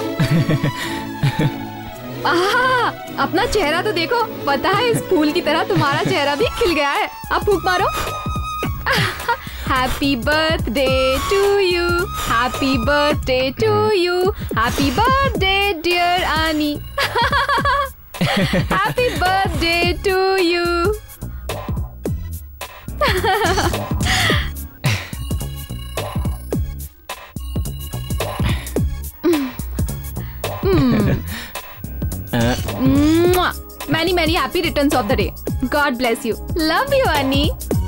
आहा, अपना चेहरा तो देखो। पता है, इस फूल की तरह तुम्हारा चेहरा भी खिल गया है। अब फूंक मारो। Happy birthday to you, happy birthday to you, happy birthday dear Annie, happy birthday to you. Many many happy returns of the day. God bless you. Love you, Annie.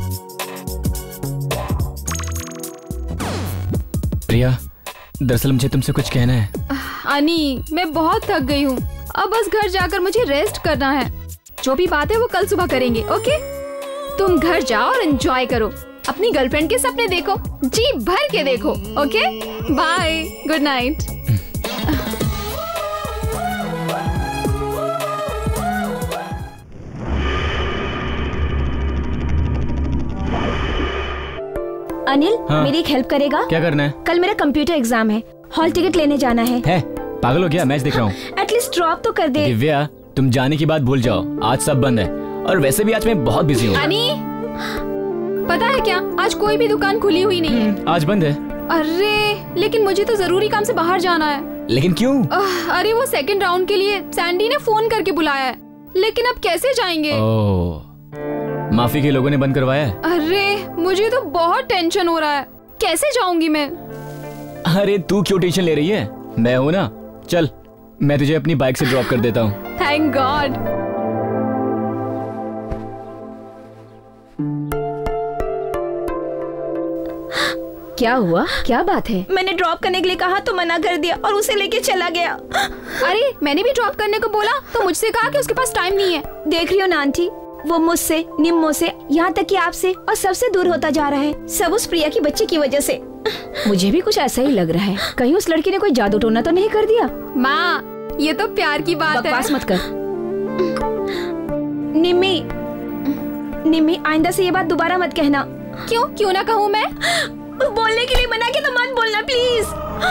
Priya, दरअसल मुझे तुमसे कुछ कहना है। अनी, मैं बहुत थक गई हूँ। अब बस घर जाकर मुझे रेस्ट करना है। जो भी बात है वो कल सुबह करेंगे, ओके? तुम घर जाओ और एंजॉय करो। अपनी गर्लफ्रेंड के सपने देखो, जी भर के देखो, okay? Bye, good night. Anil, हाँ? मेरी एक हेल्प करेगा? क्या करना है? कल मेरा कंप्यूटर एग्जाम है, हॉल टिकट लेने जाना है। है? पागल हो गया? मैच देख रहा हूँ। एटलीस्ट ड्रॉप तो कर दे। दिव्या, तुम जाने की बात भूल जाओ, आज सब बंद है और वैसे भी आज मैं बहुत बिजी हूँ। अनी, पता है क्या, आज कोई भी दुकान खुली हुई नहीं है। आज बंद है। अरे लेकिन मुझे तो जरूरी काम से बाहर जाना है। लेकिन क्यों? अरे वो सेकंड राउंड के लिए सैंडी ने फोन करके बुलाया है, लेकिन अब कैसे जाएंगे? ओह, माफी के लोगों ने बंद करवाया है। अरे मुझे तो बहुत टेंशन हो रहा है, कैसे जाऊंगी मैं? अरे तू क्यों टेंशन ले रही है, मैं हूं ना। चल मैं तुझे अपनी बाइक से ड्रॉप कर देता हूँ। Thank God. क्या हुआ, क्या बात है? मैंने ड्रॉप करने के लिए कहा तो मना कर दिया और उसे लेके चला गया। अरे मैंने भी ड्रॉप करने को बोला तो मुझसे कहा कि उसके पास टाइम नहीं है। देख रही हो ना आंटी, वो मुझसे, निम्मो से, यहाँ तक कि आपसे और सबसे दूर होता जा रहा है, सब उस प्रिया की बच्ची की वजह से। मुझे भी कुछ ऐसा ही लग रहा है, कहीं उस लड़की ने कोई जादू टोना तो नहीं कर दिया? माँ, ये तो प्यार की बात है। बकवास मत कर। निम्मी, निम्मी आइंदा से ये बात दोबारा मत कहना। क्यों क्यों ना कहूँ मैं? बोलने के लिए मना किया तो मत बोलना प्लीज।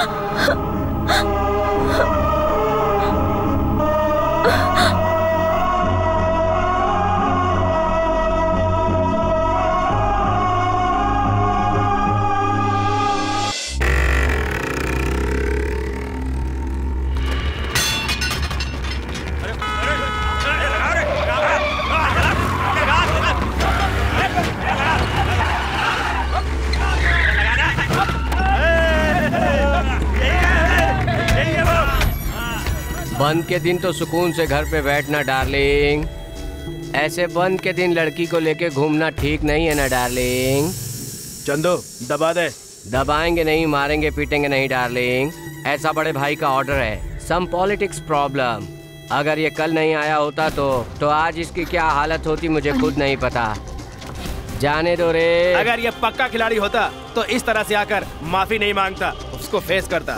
बंद के दिन तो सुकून से घर पे बैठना डार्लिंग, ऐसे बंद के दिन लड़की को लेके घूमना ठीक नहीं है ना डार्लिंग। चंदू दबा दे। दबाएंगे नहीं, मारेंगे पीटेंगे नहीं डार्लिंग, ऐसा बड़े भाई का ऑर्डर है। Some politics problem. अगर ये कल नहीं आया होता तो तो आज इसकी क्या हालत होती मुझे खुद नहीं पता। जाने दो रे। अगर ये पक्का खिलाड़ी होता तो इस तरह से आकर माफी नहीं मांगता, उसको फेस करता।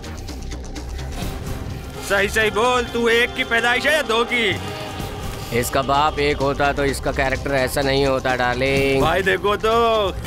सही सही बोल, तू एक की पैदाइश है या दो की? इसका बाप एक होता तो इसका कैरेक्टर ऐसा नहीं होता डार्लिंग। भाई देखो तो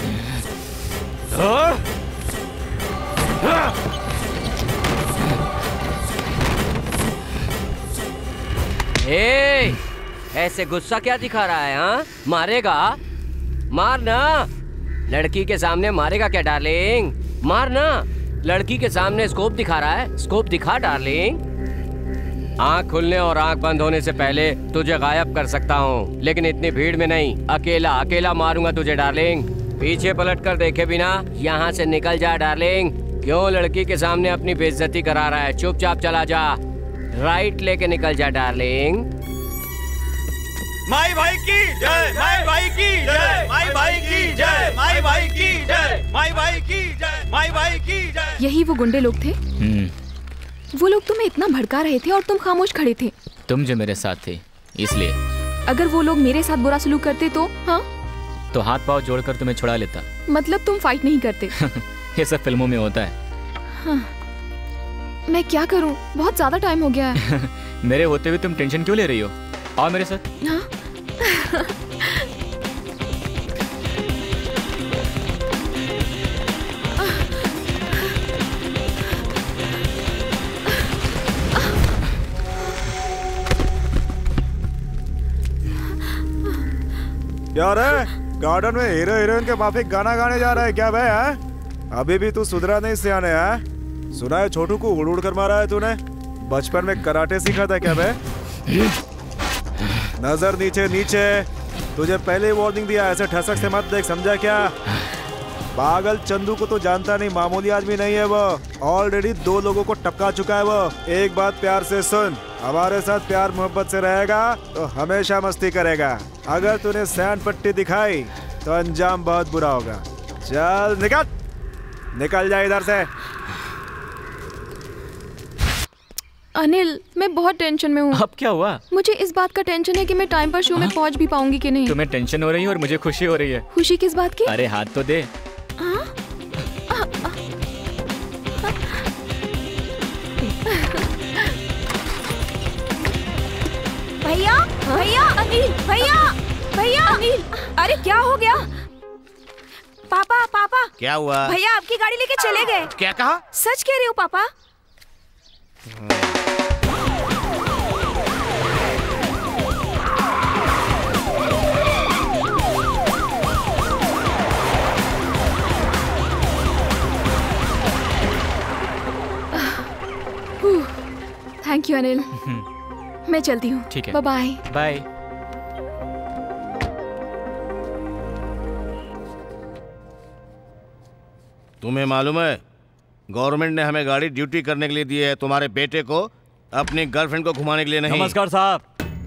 ए, ऐसे गुस्सा क्या दिखा रहा है? हाँ मारेगा, मार ना। लड़की के सामने मारेगा क्या डार्लिंग? मार ना। लड़की के सामने स्कोप दिखा रहा है, स्कोप दिखा डार्लिंग। आँख खुलने और आँख बंद होने से पहले तुझे गायब कर सकता हूँ, लेकिन इतनी भीड़ में नहीं। अकेला अकेला मारूंगा तुझे डार्लिंग। पीछे पलट कर देखे बिना यहाँ से निकल जा डार्लिंग। क्यों लड़की के सामने अपनी बेइज्जती करा रहा है? चुपचाप चला जा, राइट लेके निकल जा डार्लिंग। माई भाई की जय, माई भाई की जय, माई भाई की जय, माई भाई की जय, माई भाई की जय, माई भाई की जय। यही वो गुंडे लोग थे? वो लोग तुम्हें इतना भड़का रहे थे और तुम खामोश खड़े थे। तुम जो मेरे साथ थे इसलिए। अगर वो लोग मेरे साथ बुरा सलूक करते तो? हाँ तो हाथ पांव जोड़कर तुम्हें छुड़ा लेता। मतलब तुम फाइट नहीं करते? ये सब फिल्मों में होता है। हाँ। मैं क्या करूं, बहुत ज्यादा टाइम हो गया है। मेरे होते हुए तुम टेंशन क्यों ले रही हो? आओ मेरे साथ। हाँ? क्या रे, गार्डन में हीरो हीरोइन के माफिक गाना गाने जा रहा है क्या बे? है अभी भी तू सुधरा नहीं सियाने? है सुना है छोटू को उड़ उड़ कर मारा है तूने? बचपन में कराटे सीखा था क्या बे? नजर नीचे नीचे, तुझे पहले वार्निंग दिया, ऐसे ठसक से मत देख, समझा क्या? पागल चंदू को तो जानता नहीं, मामूली आदमी नहीं है वो। ऑलरेडी दो लोगों को टपका चुका है वो। एक बात प्यार से सुन, हमारे साथ प्यार मोहब्बत से रहेगा तो हमेशा मस्ती करेगा। अगर तूने सैंड पट्टी दिखाई तो अंजाम बहुत बुरा होगा। चल निकल, निकल जा इधर से। अनिल, मैं बहुत टेंशन में हूँ। अब क्या हुआ? मुझे इस बात का टेंशन है कि मैं टाइम पर शो में पहुँच भी पाऊंगी कि नहीं। तुम्हें टेंशन हो रही है और मुझे खुशी हो रही है। खुशी किस बात की? अरे हाथ तो दे। भैया, भैया, अनिल, भैया, भैया, अनिल, अरे क्या हो गया? पापा, पापा, क्या हुआ? भैया आपकी गाड़ी लेके चले गए। क्या कहा? सच कह रही हो पापा? Thank you Anil. मैं चलती हूँ। ठीक है। Bye bye. तुम्हें मालूम है गवर्नमेंट ने हमें गाड़ी ड्यूटी करने के लिए दी है, तुम्हारे बेटे को अपनी गर्लफ्रेंड को घुमाने के लिए नहीं। नमस्कार साहब,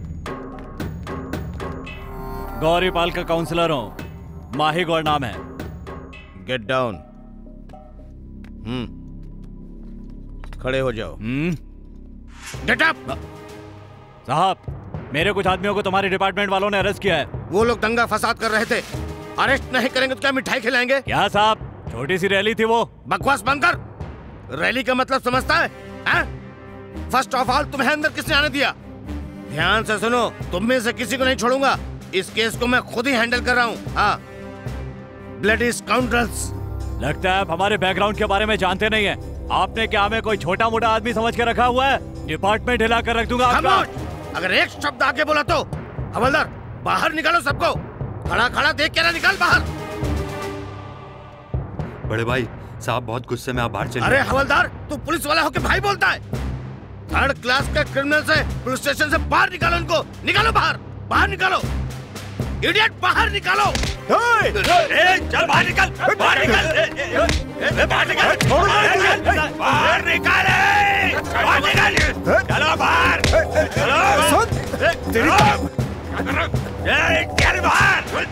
गौरीपाल का काउंसलर हूँ, माही गौर नाम है। Get down. हम्म खड़े हो जाओ। हम्म गेट अप। साहब, मेरे कुछ आदमियों को तुम्हारे डिपार्टमेंट वालों ने अरेस्ट किया है। वो लोग दंगा फसाद कर रहे थे, अरेस्ट नहीं करेंगे तो क्या मिठाई खिलाएंगे? क्या साहब, छोटी सी रैली थी वो। बकवास बंद कर। रैली का मतलब समझता है, है? फर्स्ट ऑफ ऑल तुम्हें अंदर किसने आने दिया? ध्यान से सुनो, तुम में से किसी को नहीं छोड़ूंगा। इस केस को मैं खुद ही हैंडल कर रहा हूँ। हाँ, ब्लडी स्काउंड्रल्स। लगता है आप हमारे बैकग्राउंड के बारे में जानते नहीं है। आपने क्या हमें कोई छोटा मोटा आदमी समझ के रखा हुआ है? डिपार्टमेंट हिला कर रख दूंगा आपका। अगर एक शब्द आगे बोला तो हवलदार बाहर निकालो सबको। खड़ा खड़ा देख के ना निकाल बाहर। बड़े भाई साहब बहुत गुस्से में, आप बाहर चलिए। अरे हवलदार, तू पुलिस वाला होके भाई बोलता है? थर्ड क्लास का क्रिमिनल से पुलिस स्टेशन से बाहर निकालो इनको। निकालो बाहर, बाहर निकालो। इडियट, बाहर निकालो। ए, चल बाहर निकल, बाहर निकल, बाहर निकल, बाहर निकल, बाहर निकल, चलो बाहर, चलो, चल बाहर।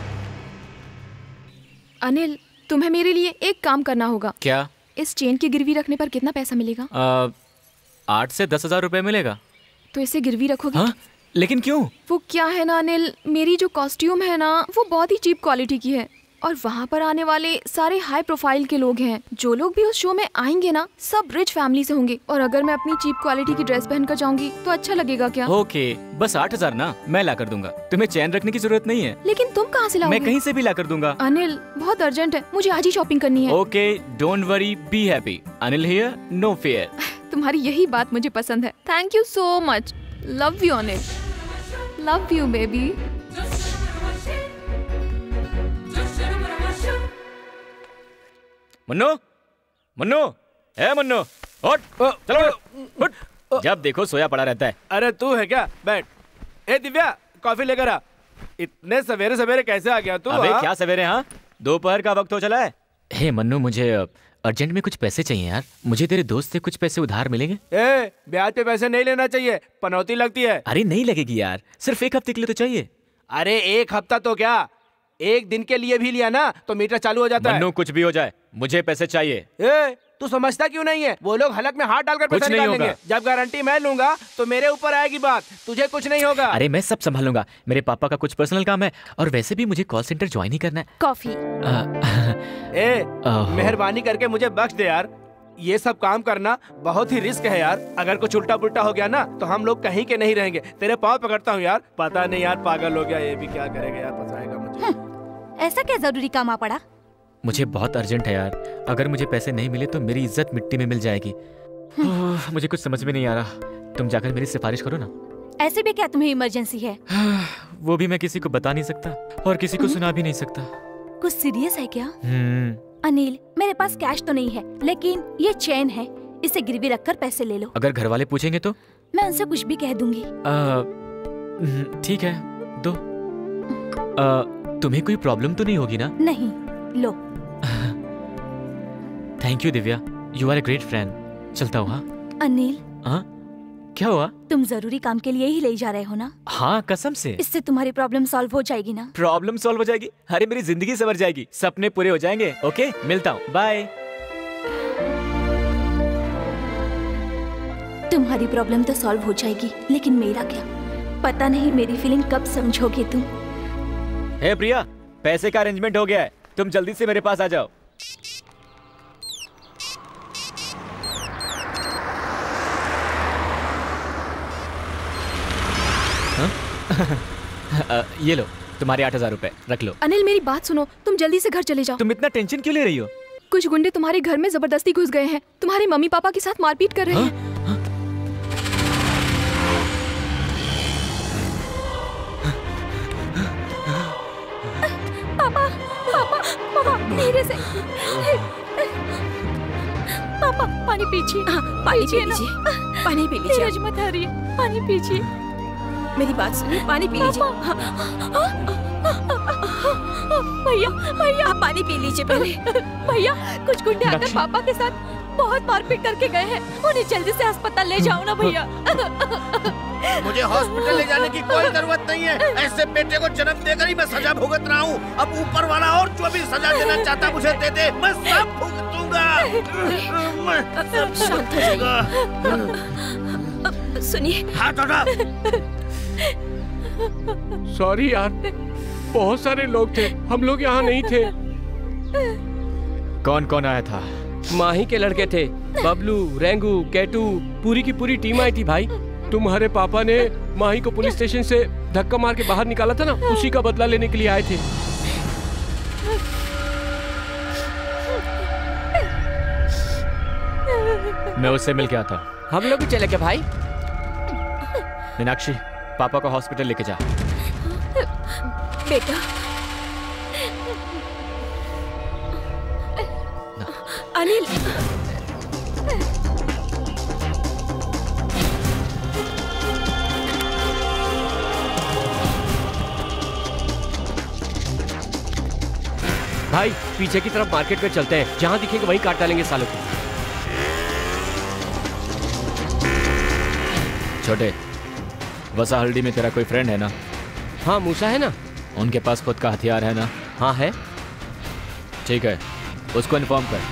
अनिल, तुम्हें मेरे लिए एक काम करना होगा। क्या? इस चेन की गिरवी रखने पर कितना पैसा मिलेगा? आ, आठ से दस हजार रुपए मिलेगा। तो इसे गिरवी रखोगे? हाँ? लेकिन क्यों? वो क्या है ना अनिल, मेरी जो कॉस्ट्यूम है ना वो बहुत ही चीप क्वालिटी की है और वहाँ पर आने वाले सारे हाई प्रोफाइल के लोग हैं। जो लोग भी उस शो में आएंगे ना सब रिच फैमिली से होंगे और अगर मैं अपनी चीप क्वालिटी की ड्रेस पहन कर जाऊंगी तो अच्छा लगेगा क्या? ओके, बस आठ हजार ना, मैं ला कर दूंगा। तुम्हें चैन रखने की जरूरत नहीं है। लेकिन तुम कहाँ से लाओगे? मैं कहीं से भी ला कर दूंगा। अनिल, बहुत अर्जेंट है, मुझे आज ही शॉपिंग करनी है। Okay, don't worry, be happy. Anil here, no fear. तुम्हारी यही बात मुझे पसंद है। Thank you so much. Love you Anil, love you baby. Munno, Munno, ए मुन्नो, उठ, चलो उठ, उठ। जब देखो सोया पड़ा रहता है। अरे तू है क्या? बैठ। ए दिव्या, कॉफी लेकर आ। इतने सवेरे सवेरे कैसे आ गया तू? अबे क्या सवेरे? हाँ, दोपहर का वक्त हो चला है। हे मन्नू, मुझे अर्जेंट में कुछ पैसे चाहिए यार। मुझे तेरे दोस्त से कुछ पैसे उधार मिलेंगे? ए, ब्याज पे पैसे नहीं लेना चाहिए, पनौती लगती है। अरे नहीं लगेगी यार, सिर्फ एक हफ्ते के लिए तो चाहिए। अरे एक हफ्ता तो क्या, एक दिन के लिए भी लिया ना तो मीटर चालू हो जाता है। मन्नू, कुछ भी हो जाए मुझे पैसे चाहिए। ए, तू समझता क्यों नहीं है? वो लोग हलक में हाथ डालकर पैसा निकाल लेंगे। जब गारंटी मैं लूंगा तो मेरे ऊपर आएगी बात, तुझे कुछ नहीं होगा। अरे मैं सब संभालूंगा, मेरे पापा का कुछ पर्सनल काम है और वैसे भी मुझे कॉल सेंटर ज्वाइन ही करना है। कॉफी। ए, मेहरबानी करके मुझे बख्श दे यार, ये सब काम करना बहुत ही रिस्क है यार। अगर कुछ उल्टा पुल्टा हो गया ना तो हम लोग कहीं के नहीं रहेंगे। तेरे पाँव पकड़ता हूँ यार। पता नहीं यार, पागल हो गया ये भी, क्या करेगा यार, फंसाएगा मुझे। ऐसा क्या जरूरी काम आ पड़ा? मुझे बहुत अर्जेंट है यार, अगर मुझे पैसे नहीं मिले तो मेरी इज्जत मिट्टी में मिल जाएगी। मुझे कुछ समझ में नहीं आ रहा, तुम जाकर मेरी सिफारिश करो ना। ऐसे भी क्या तुम्हें इमरजेंसी है? वो भी मैं किसी को बता नहीं सकता और किसी को सुना भी नहीं सकता। कुछ सीरियस है क्या? हम्म। अनिल, मेरे पास कैश तो नहीं है लेकिन ये चेन है, इसे गिरवी रखकर पैसे ले लो। अगर घर वाले पूछेंगे तो? मैं उनसे कुछ भी कह दूंगी। ठीक है, दो। आ, तुम्हें कोई प्रॉब्लम तो नहीं होगी ना? नहीं, लो। Thank you Divya, you are a great friend. चलता हुआ। अनिल, हाँ क्या हुआ? तुम जरूरी काम के लिए ही ले जा रहे हो ना? हाँ कसम से। इससे तुम्हारी प्रॉब्लम सॉल्व हो जाएगी ना? प्रॉब्लम सॉल्व हो जाएगी? अरे मेरी जिंदगी संवर जाएगी, सपने पूरे हो जाएंगे। ओके, मिलता हूँ, बाय। तुम्हारी प्रॉब्लम तो सॉल्व हो जाएगी लेकिन मेरा क्या, पता नहीं मेरी फीलिंग कब समझोगे तुम। हे प्रिया, पैसे का अरेंजमेंट हो गया है, तुम जल्दी से मेरे पास आ जाओ। हाँ? ये लो तुम्हारे आठ हजार रुपए, रख लो। अनिल मेरी बात सुनो, तुम जल्दी से घर चले जाओ। तुम इतना टेंशन क्यों ले रही हो? कुछ गुंडे तुम्हारे घर में जबरदस्ती घुस गए हैं, तुम्हारे मम्मी पापा के साथ मारपीट कर रहे हाँ? हैं। पापा, पापा, पापा, धीरे से। पापा, पानी पीजिए। पानी पीजिए। पानी पी लीजिए। नीरज मत हारिए, पानी पीजिए। मेरी बात सुनिए, पानी पी लीजिए। भैया भैया आप पानी पी लीजिए पहले। भैया कुछ गुंडे आकर पापा के साथ बहुत मारपीट करके गए हैं, उन्हें जल्दी से अस्पताल ले जाओ ना भैया। मुझे हॉस्पिटल ले जाने की कोई जरूरत नहीं है। ऐसे बेटे को जन्म देकर ही मैं सजा भुगत रहा हूँ। अब ऊपर वाला और जो भी सजा देना चाहता मुझे दे दे, मैं सब भुगतूंगा। शांत हो जाइए। सुनिए। हाथ हटा। सॉरी यार, बहुत सारे लोग थे, हम लोग यहाँ नहीं थे। कौन कौन आया था? माही के लड़के थे, बबलू, रेंगू, केटू, पूरी की पूरी टीम आई थी भाई। तुम्हारे पापा ने माही को पुलिस स्टेशन से धक्का मार के बाहर निकाला था ना, उसी का बदला लेने के लिए आए थे। मैं उससे मिल के आता। हम लोग भी चले गए भाई। मीनाक्षी, पापा को हॉस्पिटल लेके जा। बेटा अनिल, भाई पीछे की तरफ मार्केट में चलते हैं, जहाँ दिखेंगे वहीं काट डालेंगे सालों को। छोटे, वसा हल्दी में तेरा कोई फ्रेंड है ना? हाँ, मूसा है ना। उनके पास खुद का हथियार है ना? हाँ है। ठीक है, उसको इन्फॉर्म कर।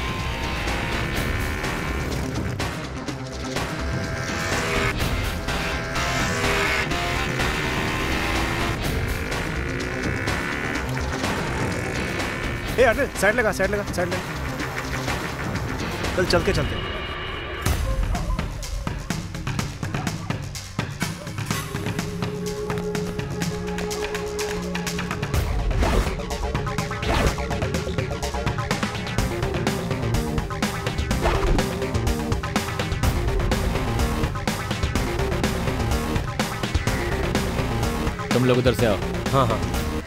ए अनिल, साइड लगा, साइड लगा, साइड लगा। चल चल के चलते। तुम लोग उधर से आओ। हाँ हाँ।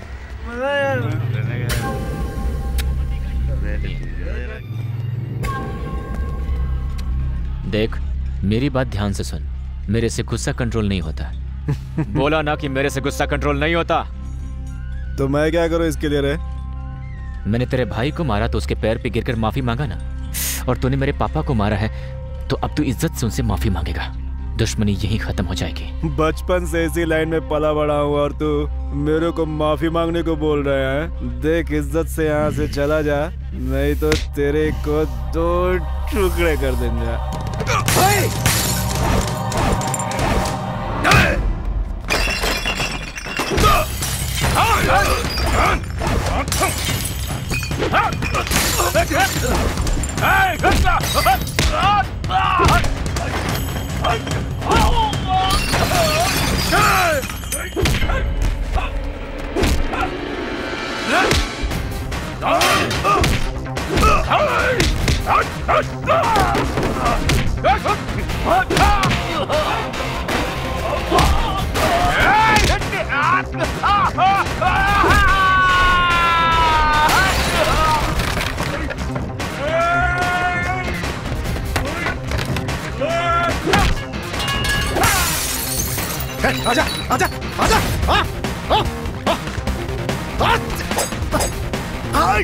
देख, मेरी बात ध्यान से सुन। मेरे से गुस्सा कंट्रोल नहीं होता। बोला ना कि मेरे से गुस्सा कंट्रोल नहीं होता। तो मैं क्या करूं इसके लिए रे? मैंने तेरे भाई को मारा तो उसके पैर पे गिरकर माफी मांगा ना, और तूने मेरे पापा को मारा है तो अब तू इज्जत से उनसे माफी मांगेगा। दुश्मनी यहीं खत्म हो जाएगी। बचपन से इसी लाइन में पला बड़ा हूँ और तू मेरे को माफी मांगने को बोल रहा है? देख, इज्जत से यहाँ से चला जा, नहीं तो तेरे को दो टुकड़े कर देंगे। आजा, आजा, आजा, आ, आ, आ, आ, आ,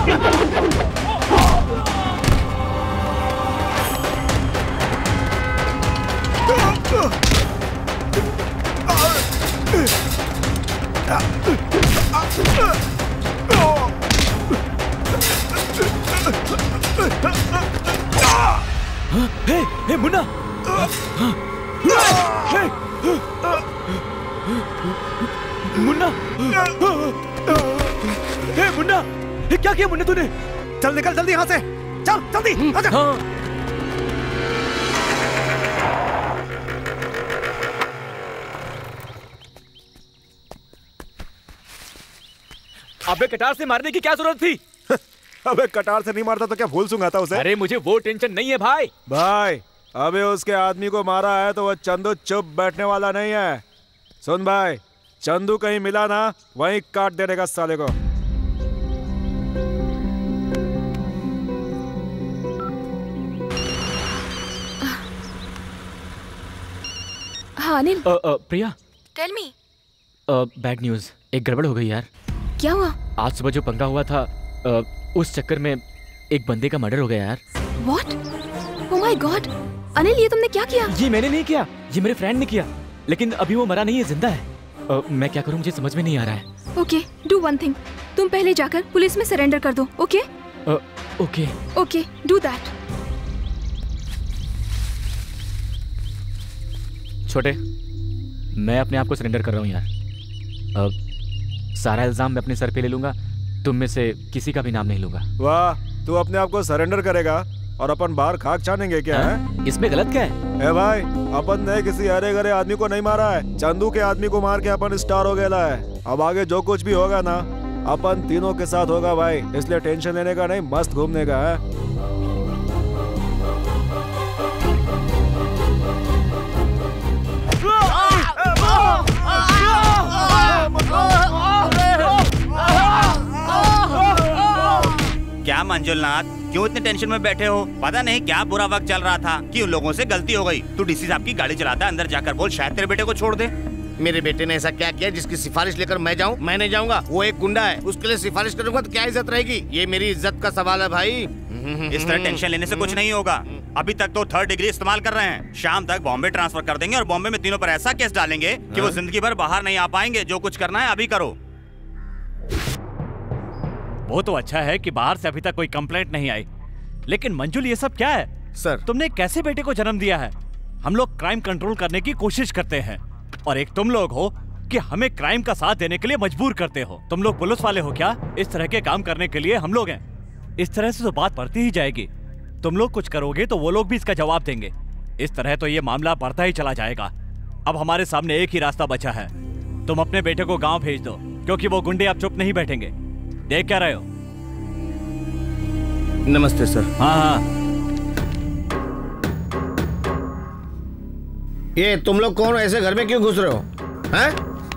हे, हे मुन्ना! हे! मुन्ना! हे मुन्ना! ये क्या किया मुन्ना तूने? चल निकल जल्दी यहाँ से! चल जल्दी! आजा! हाँ। अबे कटार से मारने की क्या जरूरत थी? अबे कटार से नहीं मारता तो क्या भूल सूंघा था उसे? अरे मुझे वो टेंशन नहीं है भाई। भाई अबे उसके आदमी को मारा है तो वह चंदू चुप बैठने वाला नहीं है। सुन भाई, चंदू कहीं मिला ना वहीं काट देने का साले को। हाँ अनिल। अ, अ, Priya, tell me. Bad news, एक गड़बड़ हो गई यार। क्या हुआ? आज सुबह जो पंगा हुआ था अ, उस चक्कर में एक बंदे का मर्डर हो गया यार। What? Oh my God! Anil ये तुमने क्या किया? ये मैंने नहीं किया, ये मेरे फ्रेंड ने किया। लेकिन अभी वो मरा नहीं है, जिंदा है। अ, मैं क्या करूं मुझे समझ में नहीं आ रहा है। Okay, do one thing. तुम पहले जाकर पुलिस में सरेंडर कर दो, okay? Okay. Okay, do that. छोटे, मैं अपने आप को सरेंडर कर रहा हूँ यार। अब सारा इल्जाम मैं अपने सर पे ले लूंगा, तुम में से किसी का भी नाम नहीं लूंगा। वाह, तू अपने आप को सरेंडर करेगा और अपन बाहर खाक छानेंगे क्या है? इसमें गलत क्या है? ए भाई, अपन ने किसी हरे गरे आदमी को नहीं मारा है, चंदू के आदमी को मार के अपन स्टार हो गया है। अब आगे जो कुछ भी होगा ना अपन तीनों के साथ होगा भाई, इसलिए टेंशन लेने का नहीं, मस्त घूमने का है। क्या मंजुलनाथ, क्यों इतने टेंशन में बैठे हो? पता नहीं क्या बुरा वक्त चल रहा था कि उन लोगों से गलती हो गई। तू डीसी साहब की गाड़ी चलाता है, अंदर जाकर बोल शायद तेरे बेटे को छोड़ दे। मेरे बेटे ने ऐसा क्या किया जिसकी सिफारिश लेकर मैं जाऊं? मैं नहीं जाऊंगा, वो एक गुंडा है, उसके लिए सिफारिश करूंगा तो क्या इज्जत रहेगी? ये मेरी इज्जत का सवाल है भाई। इस तरह टेंशन लेने से कुछ नहीं होगा। अभी तक तो थर्ड डिग्री इस्तेमाल कर रहे हैं, शाम तक बॉम्बे ट्रांसफर कर देंगे और बॉम्बे में तीनों पर ऐसा केस डालेंगे कि वो जिंदगी भर बाहर नहीं आ पाएंगे। जो कुछ करना है अभी करो। वो तो अच्छा है कि बाहर से अभी तक कोई कंप्लेंट नहीं आई, लेकिन मंजुल ये सब क्या है? सर, तुमने कैसे बेटे को जन्म दिया है? हम लोग क्राइम कंट्रोल करने की कोशिश करते हैं और एक तुम लोग हो कि हमें क्राइम का साथ देने के लिए मजबूर करते हो। तुम लोग पुलिस वाले हो क्या? इस तरह के काम करने के लिए हम लोग हैं। इस तरह से तो बात बढ़ती ही जाएगी। तुम लोग कुछ करोगे तो वो लोग भी इसका जवाब देंगे। इस तरह तो ये मामला बढ़ता ही चला जाएगा। अब हमारे सामने एक ही रास्ता बचा है, तुम अपने बेटे को गाँव भेज दो, क्योंकि वो गुंडे अब चुप नहीं बैठेंगे। देख क्या रहे हो? नमस्ते सर। हाँ हाँ। ये तुम लोग कौन, ऐसे घर में क्यों घुस रहे हो? हैं?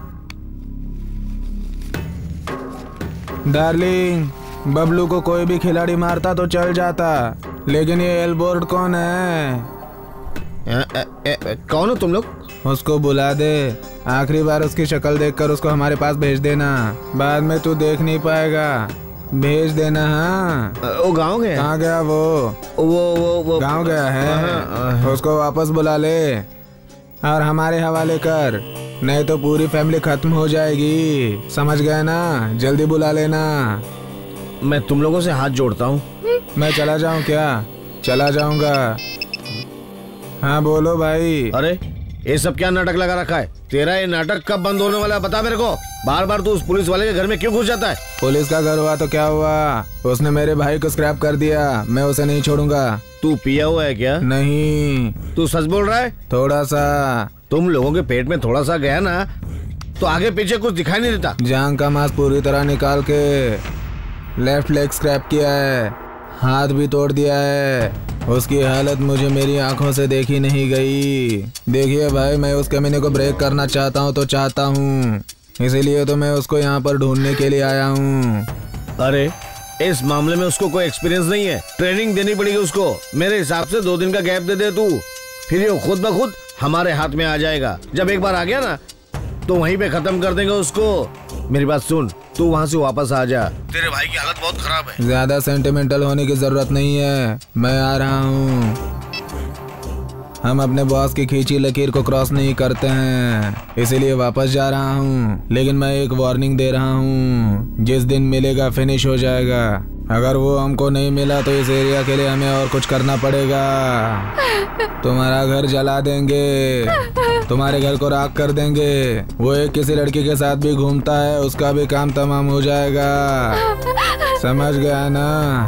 डार्लिंग, बबलू को कोई भी खिलाड़ी मारता तो चल जाता, लेकिन ये एल्बोर्ड कौन है? ए, ए, ए, कौन हो तुम लोग? उसको बुला दे, आखिरी बार उसकी शक्ल देखकर उसको हमारे पास भेज देना, बाद में तू देख नहीं पाएगा। भेज देना। हाँ, वो गांव गया? कहाँ गया वो? वो वो वो गांव गया है, उसको वापस बुला ले और हमारे हवाले कर, नहीं तो पूरी फैमिली खत्म हो जाएगी। समझ गए ना? जल्दी बुला लेना। मैं तुम लोगों से हाथ जोड़ता हूँ। मैं चला जाऊँ क्या? चला जाऊंगा। हाँ बोलो भाई। अरे ये सब क्या नाटक लगा रखा है? तेरा ये नाटक कब बंद होने वाला है बता मेरे को। बार बार तू उस पुलिस वाले के घर में क्यों घुस जाता है? पुलिस का घर हुआ तो क्या हुआ? उसने मेरे भाई को स्क्रैप कर दिया, मैं उसे नहीं छोड़ूंगा। तू पिया हुआ है क्या? नहीं। तू सच बोल रहा है? थोड़ा सा। तुम लोगों के पेट में थोड़ा सा गया ना तो आगे पीछे कुछ दिखाई नहीं देता। जांग का मांस पूरी तरह निकाल के लेफ्ट लेग स्क्रैप किया है, हाथ भी तोड़ दिया है। उसकी हालत मुझे मेरी आंखों से देखी नहीं गई। देखिए भाई, मैं उस कमीने को ब्रेक करना चाहता हूँ तो चाहता हूँ, इसीलिए तो मैं उसको यहाँ पर ढूंढने के लिए आया हूँ। अरे इस मामले में उसको कोई एक्सपीरियंस नहीं है, ट्रेनिंग देनी पड़ेगी उसको। मेरे हिसाब से दो दिन का गैप दे दे तू, फिर ये खुद ब खुद हमारे हाथ में आ जाएगा। जब एक बार आ गया ना तो वहीं पे खत्म कर देंगे उसको। मेरी बात सुन, तू वहाँ से वापस आ जा, तेरे भाई की हालत बहुत खराब है। ज्यादा सेंटिमेंटल होने की जरूरत नहीं है, मैं आ रहा हूँ। हम अपने बॉस की खींची लकीर को क्रॉस नहीं करते हैं, इसीलिए वापस जा रहा हूँ। लेकिन मैं एक वार्निंग दे रहा हूँ, जिस दिन मिलेगा फिनिश हो जाएगा। अगर वो हमको नहीं मिला तो इस एरिया के लिए हमें और कुछ करना पड़ेगा। तुम्हारा घर जला देंगे, तुम्हारे घर को राख कर देंगे। वो एक किसी लड़की के साथ भी घूमता है, उसका भी काम तमाम हो जाएगा। समझ गया ना?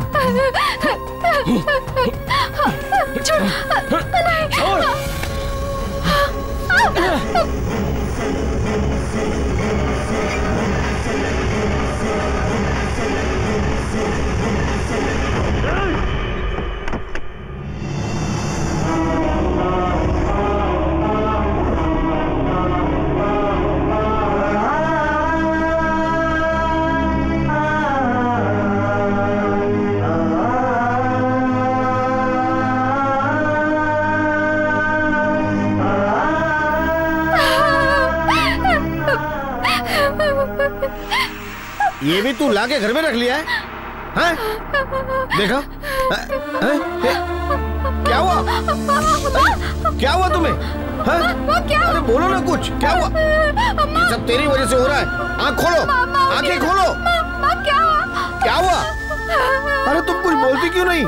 ये भी तू लाके घर में रख लिया है? हैं? देखा? हैं? हैं? क्या हुआ? अरे, क्या हुआ तुम्हें? हैं? अरे बोलो ना कुछ, क्या हुआ? ये सब तेरी वजह से हो रहा है। आँख खोलो, आँखें खोलो। क्या हुआ? अरे तुम कुछ बोलती क्यों नहीं?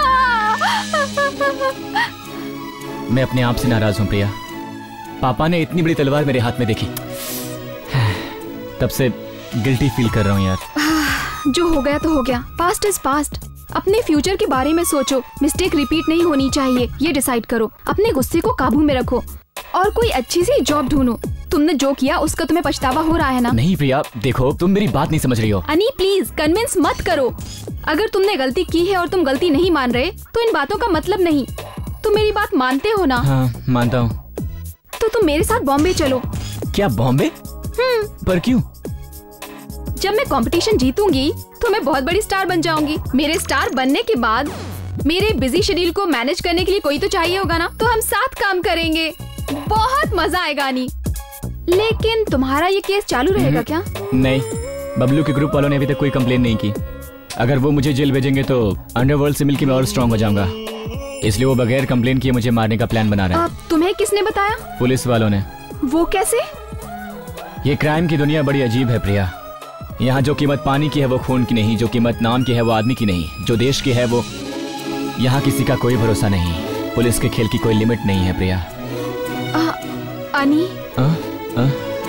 मैं अपने आप से नाराज हूँ प्रिया। पापा ने इतनी बड़ी तलवार मेरे हाथ में देखी, तब से गिल्टी फील कर रहा हूँ यार। जो हो गया तो हो गया, पास्ट इज पास्ट। अपने फ्यूचर के बारे में सोचो, मिस्टेक रिपीट नहीं होनी चाहिए, ये डिसाइड करो। अपने गुस्से को काबू में रखो और कोई अच्छी सी जॉब ढूंढो। तुमने जो किया उसका तुम्हें पछतावा हो रहा है ना? नहीं प्रिया, देखो तुम मेरी बात नहीं समझ रही हो। अनी प्लीज कन्विंस मत करो। अगर तुमने गलती की है और तुम गलती नहीं मान रहे तो इन बातों का मतलब नहीं। तुम मेरी बात मानते हो ना? हाँ मानता हूँ। तो तुम मेरे साथ बॉम्बे चलो। क्या बॉम्बे? हम्म। पर क्यों? जब मैं कंपटीशन जीतूंगी तो मैं बहुत बड़ी स्टार बन जाऊंगी। मेरे स्टार बनने के बाद मेरे बिजी शेड्यूल को मैनेज करने के लिए कोई तो चाहिए होगा ना, तो हम साथ काम करेंगे। बहुत मजा आएगा नी। लेकिन तुम्हारा ये केस चालू रहेगा क्या? नहीं, बबलू के ग्रुप वालों ने अभी तक कोई कंप्लेन नहीं की। अगर वो मुझे जेल भेजेंगे तो अंडरवर्ल्ड से मिलकर मैं और स्ट्रॉन्ग हो जाऊंगा, इसलिए वो बगैर कंप्लेन किए मुझे मारने का प्लान बना रहे हैं। तुम्हें किसने बताया? पुलिस वालों ने। वो कैसे? ये क्राइम की दुनिया बड़ी अजीब है प्रिया। यहाँ जो कीमत पानी की है वो खून की नहीं, जो कीमत नाम की है वो आदमी की नहीं, जो देश की है वो। यहाँ किसी का कोई भरोसा नहीं, पुलिस के खेल की कोई लिमिट नहीं है प्रिया। आ, अनी? आ, आ?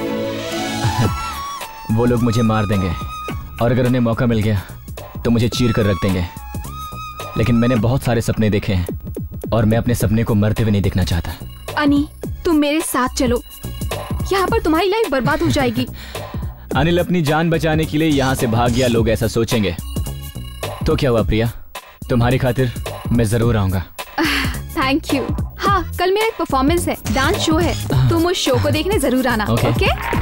वो लोग मुझे मार देंगे और अगर उन्हें मौका मिल गया तो मुझे चीर कर रख देंगे। लेकिन मैंने बहुत सारे सपने देखे हैं और मैं अपने सपने को मरते हुए नहीं देखना चाहता। अनी तुम मेरे साथ चलो, यहाँ पर तुम्हारी लाइफ बर्बाद हो जाएगी। अनिल अपनी जान बचाने के लिए यहाँ से भाग गया, लोग ऐसा सोचेंगे तो क्या हुआ प्रिया, तुम्हारी खातिर मैं जरूर आऊंगा। Thank you. हाँ कल मेरा एक परफॉर्मेंस है, डांस शो है, तुम उस शो को देखने जरूर आना। Okay okay? okay?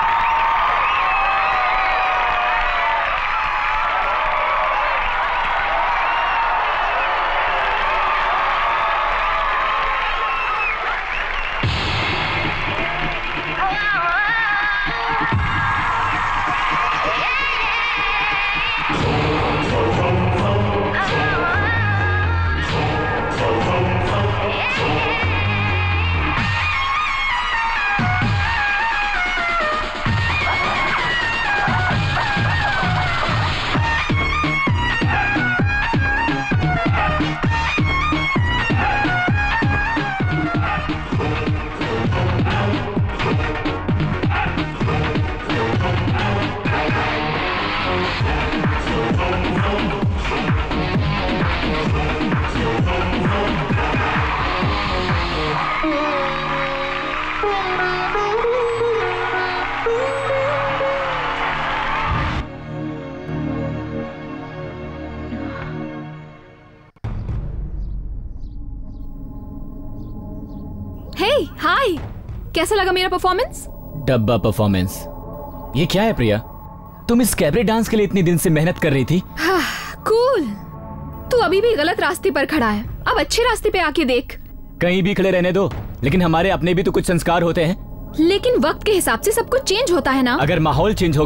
हाय, कैसा लगा मेरा परफॉर्मेंस? डब्बा परफॉर्मेंस। ये क्या है प्रिया, तुम इस कैबरे डांस के लिए इतने दिन से मेहनत कर रही थी। हाँ, कूल। तू अभी भी गलत रास्ते पर खड़ा है, अब अच्छे रास्ते पे आके देख। कहीं भी खड़े रहने दो, लेकिन हमारे अपने भी तो कुछ संस्कार होते हैं। लेकिन वक्त के हिसाब से सब कुछ चेंज होता है ना। अगर माहौल चेंज हो गया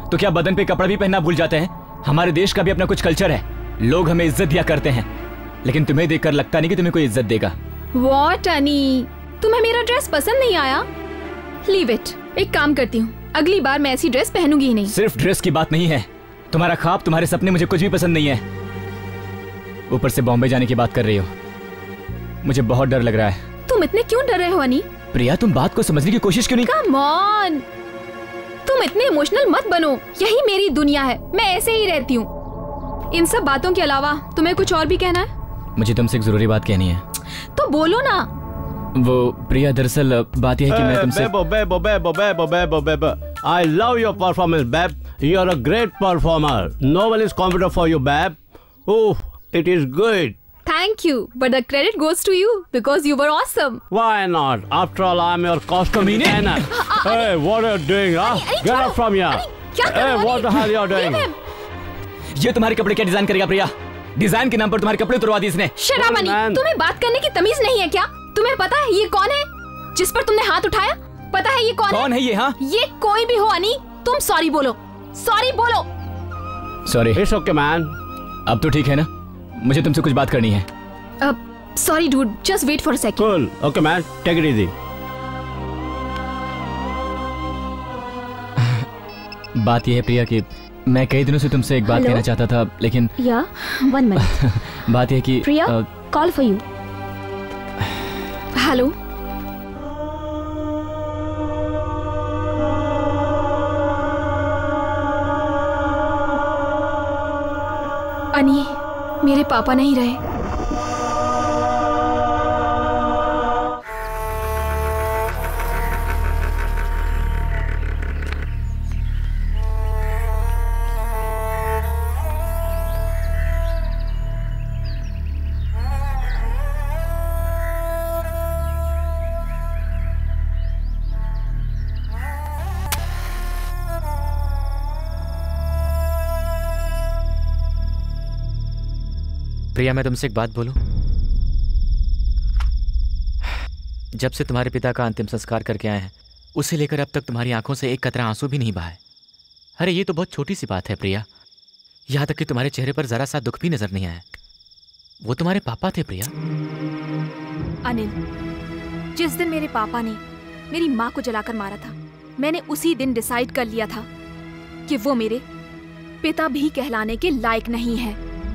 तो क्या बदन पे कपड़ा भी पहनना भूल जाते हैं? हमारे देश का भी अपना कुछ कल्चर है, लोग हमें इज्जत दिया करते हैं, लेकिन तुम्हें देखकर लगता नहीं कि तुम्हें कोई इज्जत देगा। What, अनी? तुम्हें मेरा ड्रेस पसंद नहीं आया? Leave it. एक काम करती हूँ, अगली बार मैं ऐसी ड्रेस पहनूंगी ही नहीं। सिर्फ ड्रेस की बात नहीं है, तुम्हारा ख्वाब, तुम्हारे सपने मुझे कुछ भी पसंद नहीं है। ऊपर से बॉम्बे जाने की बात कर रही हो, मुझे बहुत डर लग रहा है। तुम इतने क्यों डर रहे हो अनी? प्रिया, तुम बात को समझने की कोशिश क्यों नहीं? Come on, तुम इतने इमोशनल मत बनो, यही मेरी दुनिया है, मैं ऐसे ही रहती हूँ। इन सब बातों के अलावा तुम्हें कुछ और भी कहना है? मुझे तुमसे एक जरूरी बात कहनी है। तो बोलो ना। वो प्रिया, दरअसल बात यह है कि मैं तुमसे बेबो बेबो बेबो बेबो बेबो बेबो I love your performance, babe. You're a great performer. No one is confident for you, babe. Oh, it is good. Thank you, but the credit goes to you because you were awesome. Why not? After all, I'm your costume designer. Hey, what are you doing, huh? Get up from here. Hey, what the hell you are doing? ये तुम्हारे कपड़े क्या design करेगा प्रिया? Design के नाम पर तुम्हारे कपड़े उतरवा दिए इसने। शराब अनी, तुम्हें बात करने की तमीज नहीं है क्या? तुम्हें पता है ये कौन है जिस पर तुमने हाथ उठाया? पता है ये कौन, कौन है? है ये? हाँ, ये कोई भी हो अनी, तुम सॉरी बोलो, सॉरी बोलो। सॉरी। It's okay, man. अब तो ठीक है ना? मुझे तुमसे कुछ बात करनी है। अब sorry dude, just wait for a second. Cool. Okay, man. Take it easy. बात यह है प्रिया कि मैं कई दिनों से तुमसे एक बात Hello? कहना चाहता था, लेकिन या वन मिनट। बात यह कि Priya, call for you. Hello, Annie, मेरे पापा नहीं रहे। प्रिया, मैं तुमसे एक बात बोलूं? जब से तुम्हारे पिता का अंतिम संस्कार करके आए हैं, उसे लेकर अब तक तुम्हारी आंखों से एक कतरा आंसू भी नहीं बहा है। अरे ये तो बहुत छोटी सी बात है प्रिया, यहाँ तक कि तुम्हारे चेहरे पर जरा सा दुख भी नजर नहीं आया। वो तुम्हारे पापा थे प्रिया। अनिल, जिस दिन मेरे पापा ने मेरी माँ को जलाकर मारा था, मैंने उसी दिन डिसाइड कर लिया था कि वो मेरे पिता भी कहलाने के लायक नहीं है।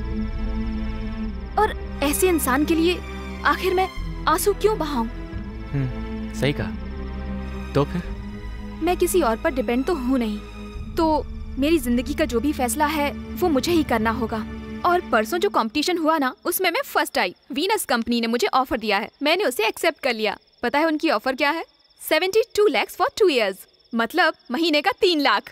और ऐसे इंसान के लिए आखिर मैं आंसू क्यों बहाऊं? हम्म, सही कहा। तो फिर मैं किसी और पर डिपेंड तो हूँ नहीं, तो मेरी जिंदगी का जो भी फैसला है वो मुझे ही करना होगा। और परसों जो कंपटीशन हुआ ना, उसमें मैं फर्स्ट आई। वीनस कंपनी ने मुझे ऑफर दिया है, मैंने उसे एक्सेप्ट कर लिया। पता है उनकी ऑफर क्या है? Seventy two lakhs for two years, मतलब महीने का तीन लाख।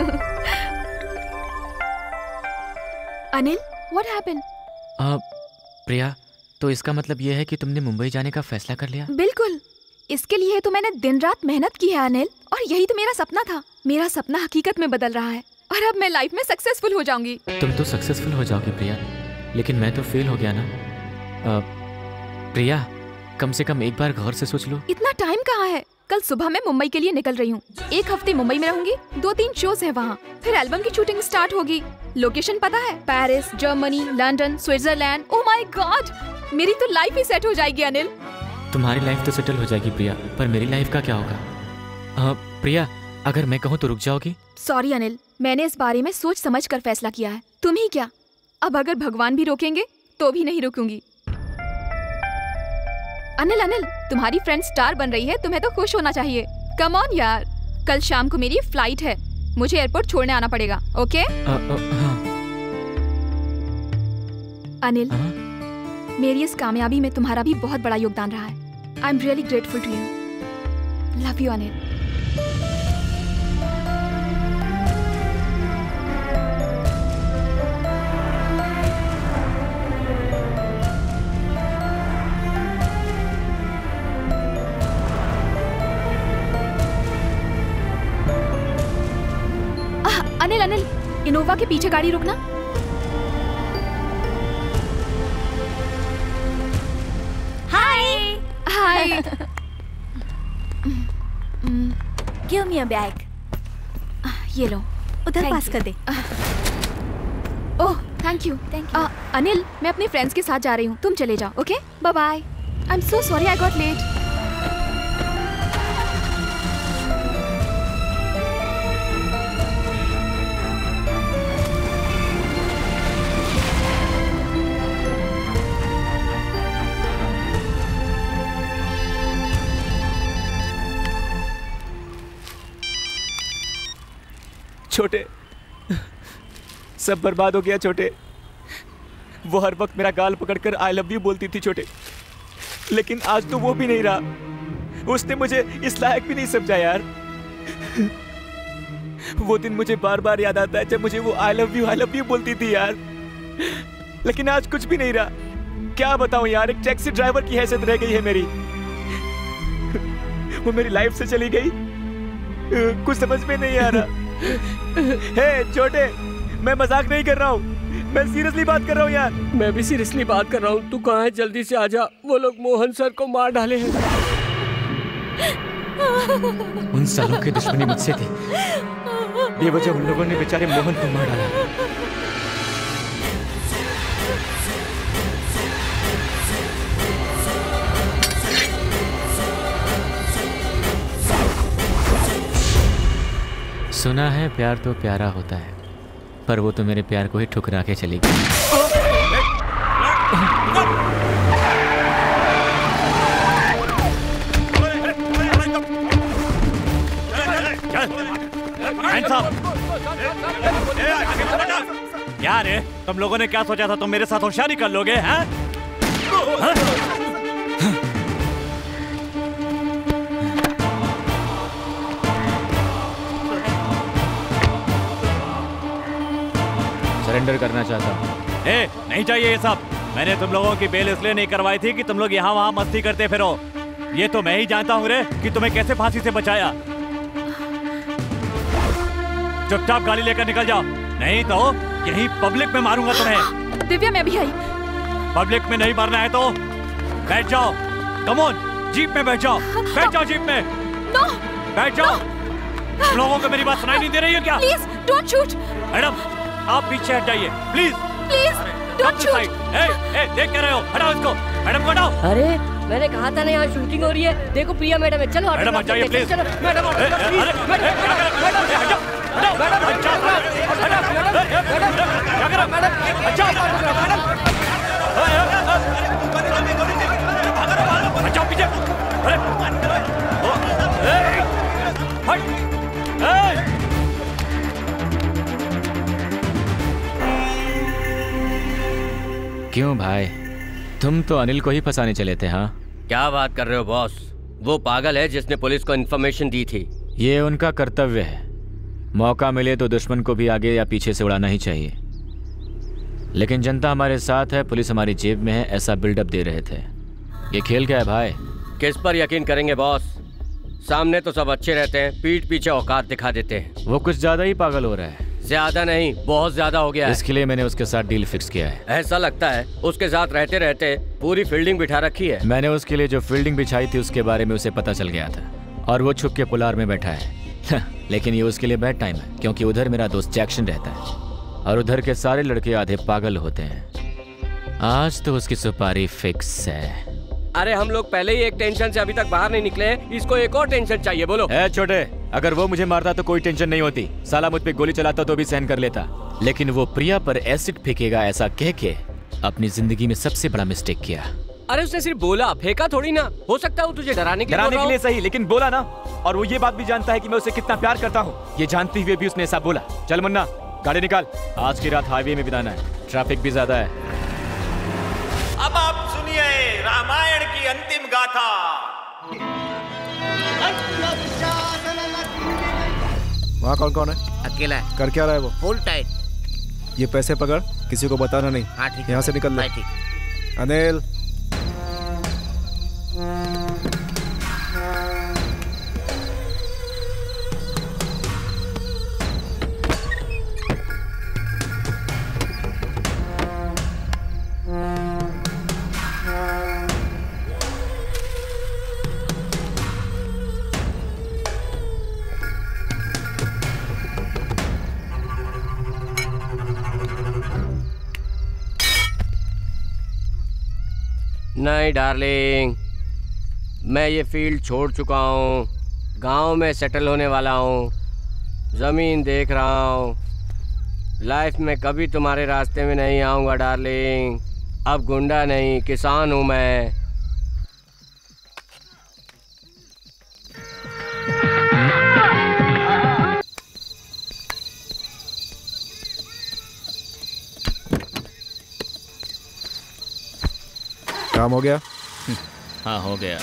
Anil, what happened? प्रिया, तो इसका मतलब यह है कि तुमने मुंबई जाने का फैसला कर लिया? बिल्कुल, इसके लिए तो मैंने दिन रात मेहनत की है अनिल, और यही तो मेरा सपना था। मेरा सपना हकीकत में बदल रहा है और अब मैं लाइफ में सक्सेसफुल हो जाऊंगी। तुम तो सक्सेसफुल हो जाओगी प्रिया, लेकिन मैं तो फेल हो गया ना। आ, प्रिया, कम से कम एक बार गौर से सोच लो। इतना टाइम कहाँ है? कल सुबह मैं मुंबई के लिए निकल रही हूँ। एक हफ्ते मुंबई में रहूंगी, दो तीन शोज है वहाँ, फिर एल्बम की शूटिंग स्टार्ट होगी। लोकेशन पता है? Paris, Germany, London, Switzerland. Oh my God, मेरी तो लाइफ ही सेट हो जाएगी अनिल। तुम्हारी लाइफ तो सेटल हो जाएगी प्रिया, पर मेरी लाइफ का क्या होगा? आ, प्रिया, अगर मैं कहूँ तो रुक जाओगी? सॉरी अनिल, मैंने इस बारे में सोच समझ कर फैसला किया है। तुम ही क्या, अब अगर भगवान भी रोकेंगे तो भी नहीं रुकूंगी। अनिल अनिल, तुम्हारी फ्रेंड स्टार बन रही है, तुम्हें तो खुश होना चाहिए। कम ऑन यार, कल शाम को मेरी फ्लाइट है, मुझे एयरपोर्ट छोड़ने आना पड़ेगा। ओके? अनिल, मेरी इस कामयाबी में तुम्हारा भी बहुत बड़ा योगदान रहा है। I am really grateful to you. Love you Anil. Anil Anil, Innova के पीछे गाड़ी रोकना। Hi hi. Give me a bag. ये लो। उधर पास कर दे। Oh thank you thank you. Anil, मैं अपने फ्रेंड्स के साथ जा रही हूँ, तुम चले जाओ। Okay bye bye. I am so sorry I got late. छोटे, सब बर्बाद हो गया छोटे। वो हर वक्त मेरा गाल पकड़कर आई लव यू बोलती थी छोटे, लेकिन आज तो वो भी नहीं रहा। उसने मुझे इस लायक भी नहीं समझा यार। वो दिन मुझे बार बार याद आता है जब मुझे वो I love you I love you बोलती थी यार, लेकिन आज कुछ भी नहीं रहा। क्या बताऊं यार, एक टैक्सी ड्राइवर की हैसियत रह गई है मेरी। वो मेरी लाइफ से चली गई, कुछ समझ में नहीं आ रहा। हे छोटे, मैं मजाक नहीं कर रहा हूँ, मैं सीरियसली बात कर रहा हूँ यार। मैं भी सीरियसली बात कर रहा हूँ। तू कहाँ है? जल्दी से आजा, वो लोग मोहन सर को मार डाले हैं। उन सालों की दुश्मनी मुझसे थी, बेवजह उन लोगों ने बेचारे मोहन को मार डाला। सुना है प्यार तो प्यारा होता है, पर वो तो मेरे प्यार को ही ठुकरा के चली गई। क्या रे, तुम लोगों ने क्या सोचा था? तुम मेरे साथ होशियारी कर लोगे हैं? सरेंडर करना चाहता हूँ। ए, नहीं चाहिए ये सब। मैंने तुम लोगों की बेल इसलिए नहीं करवाई थी कि तुम लोग यहाँ वहाँ मस्ती करते फिरो। ये तो मैं ही जानता हूँ रे कि तुम्हें कैसे फांसी से बचाया। चुपचाप गाड़ी लेकर निकल जाओ, नहीं तो यहीं पब्लिक में मारूंगा तुम्हें। दिव्या मैं भी आई। पब्लिक में नहीं मरना है तो बैठ जाओ। कम ऑन, जीप में बैठ जाओ। बैठ जाओ जीप में। नो, बैठ जाओ। तुम लोगों को मेरी बात सुनाई नहीं दे रही है क्या? Please don't shoot. मैडम, आप पीछे हट जाइए प्लीज। Please don't shoot. ए, ए, देख क्या रहे हो? हटाओ इसको। मैडम को हटाओ। अरे मैंने कहा था ना यहाँ शूटिंग हो रही है। देखो प्रिया मैडम है, चलो मैडम हट जाइए प्लीज। चलो मैडम अच्छा पीछे। क्यों भाई, तुम तो अनिल को ही फंसाने चले थे? हाँ, क्या बात कर रहे हो बॉस? वो पागल है जिसने पुलिस को इन्फॉर्मेशन दी थी। ये उनका कर्तव्य है। मौका मिले तो दुश्मन को भी आगे या पीछे से उड़ाना ही चाहिए, लेकिन जनता हमारे साथ है, पुलिस हमारी जेब में है, ऐसा बिल्डअप दे रहे थे। ये खेल क्या है भाई? किस पर यकीन करेंगे बॉस? सामने तो सब अच्छे रहते हैं, पीठ पीछे औकात दिखा देते हैं। वो कुछ ज्यादा ही पागल हो रहा है। ज्यादा नहीं, बहुत ज्यादा हो गया है। इसके लिए मैंने उसके साथ डील फिक्स किया है। ऐसा लगता है उसके साथ रहते रहते पूरी फील्डिंग बिठा रखी है। मैंने उसके लिए जो फील्डिंग बिछाई थी उसके बारे में उसे पता चल गया था, और वो छुप के पुलार में बैठा है। लेकिन ये उसके लिए बैड टाइम है, क्योंकि उधर मेरा दोस्त जैक्सन रहता है, और उधर के सारे लड़के आधे पागल होते हैं। आज तो उसकी सुपारी फिक्स है। अरे हम लोग पहले ही एक टेंशन से अभी तक बाहर नहीं निकले हैं, इसको एक और टेंशन चाहिए। बोलो। ए छोटे, अगर वो मुझे मारता तो कोई टेंशन नहीं होती, साला मुझ पे गोली चलाता तो भी सहन कर लेता, लेकिन वो प्रिया पर एसिड फेंकेगा ऐसा कह के अपनी जिंदगी में सबसे बड़ा मिस्टेक किया। अरे उसने सिर्फ बोला, फेंका थोड़ी ना। हो सकता है वो तुझे डराने के लिए डराने के लिए सही, लेकिन बोला ना। और वो ये बात भी जानता है कि मैं उसे कितना प्यार करता हूँ, ये जानते हुए भी उसने ऐसा बोला। चल मुन्ना, गाड़ी निकाल, आज की रात हाईवे में बिताना है, ट्रैफिक भी ज्यादा है। अब आप सुनिए रामायण की अंतिम गाथा। वहाँ कौन कौन है? अकेला है। कर क्या रहा है वो? Full tight. ये पैसे पकड़, किसी को बताना नहीं। हाँ ठीक। यहाँ से निकल ले। अनिल, नहीं डार्लिंग, मैं ये फील्ड छोड़ चुका हूँ, गांव में सेटल होने वाला हूँ, ज़मीन देख रहा हूँ। लाइफ में कभी तुम्हारे रास्ते में नहीं आऊँगा डार्लिंग। अब गुंडा नहीं, किसान हूँ मैं। काम हो गया? हाँ हो गया।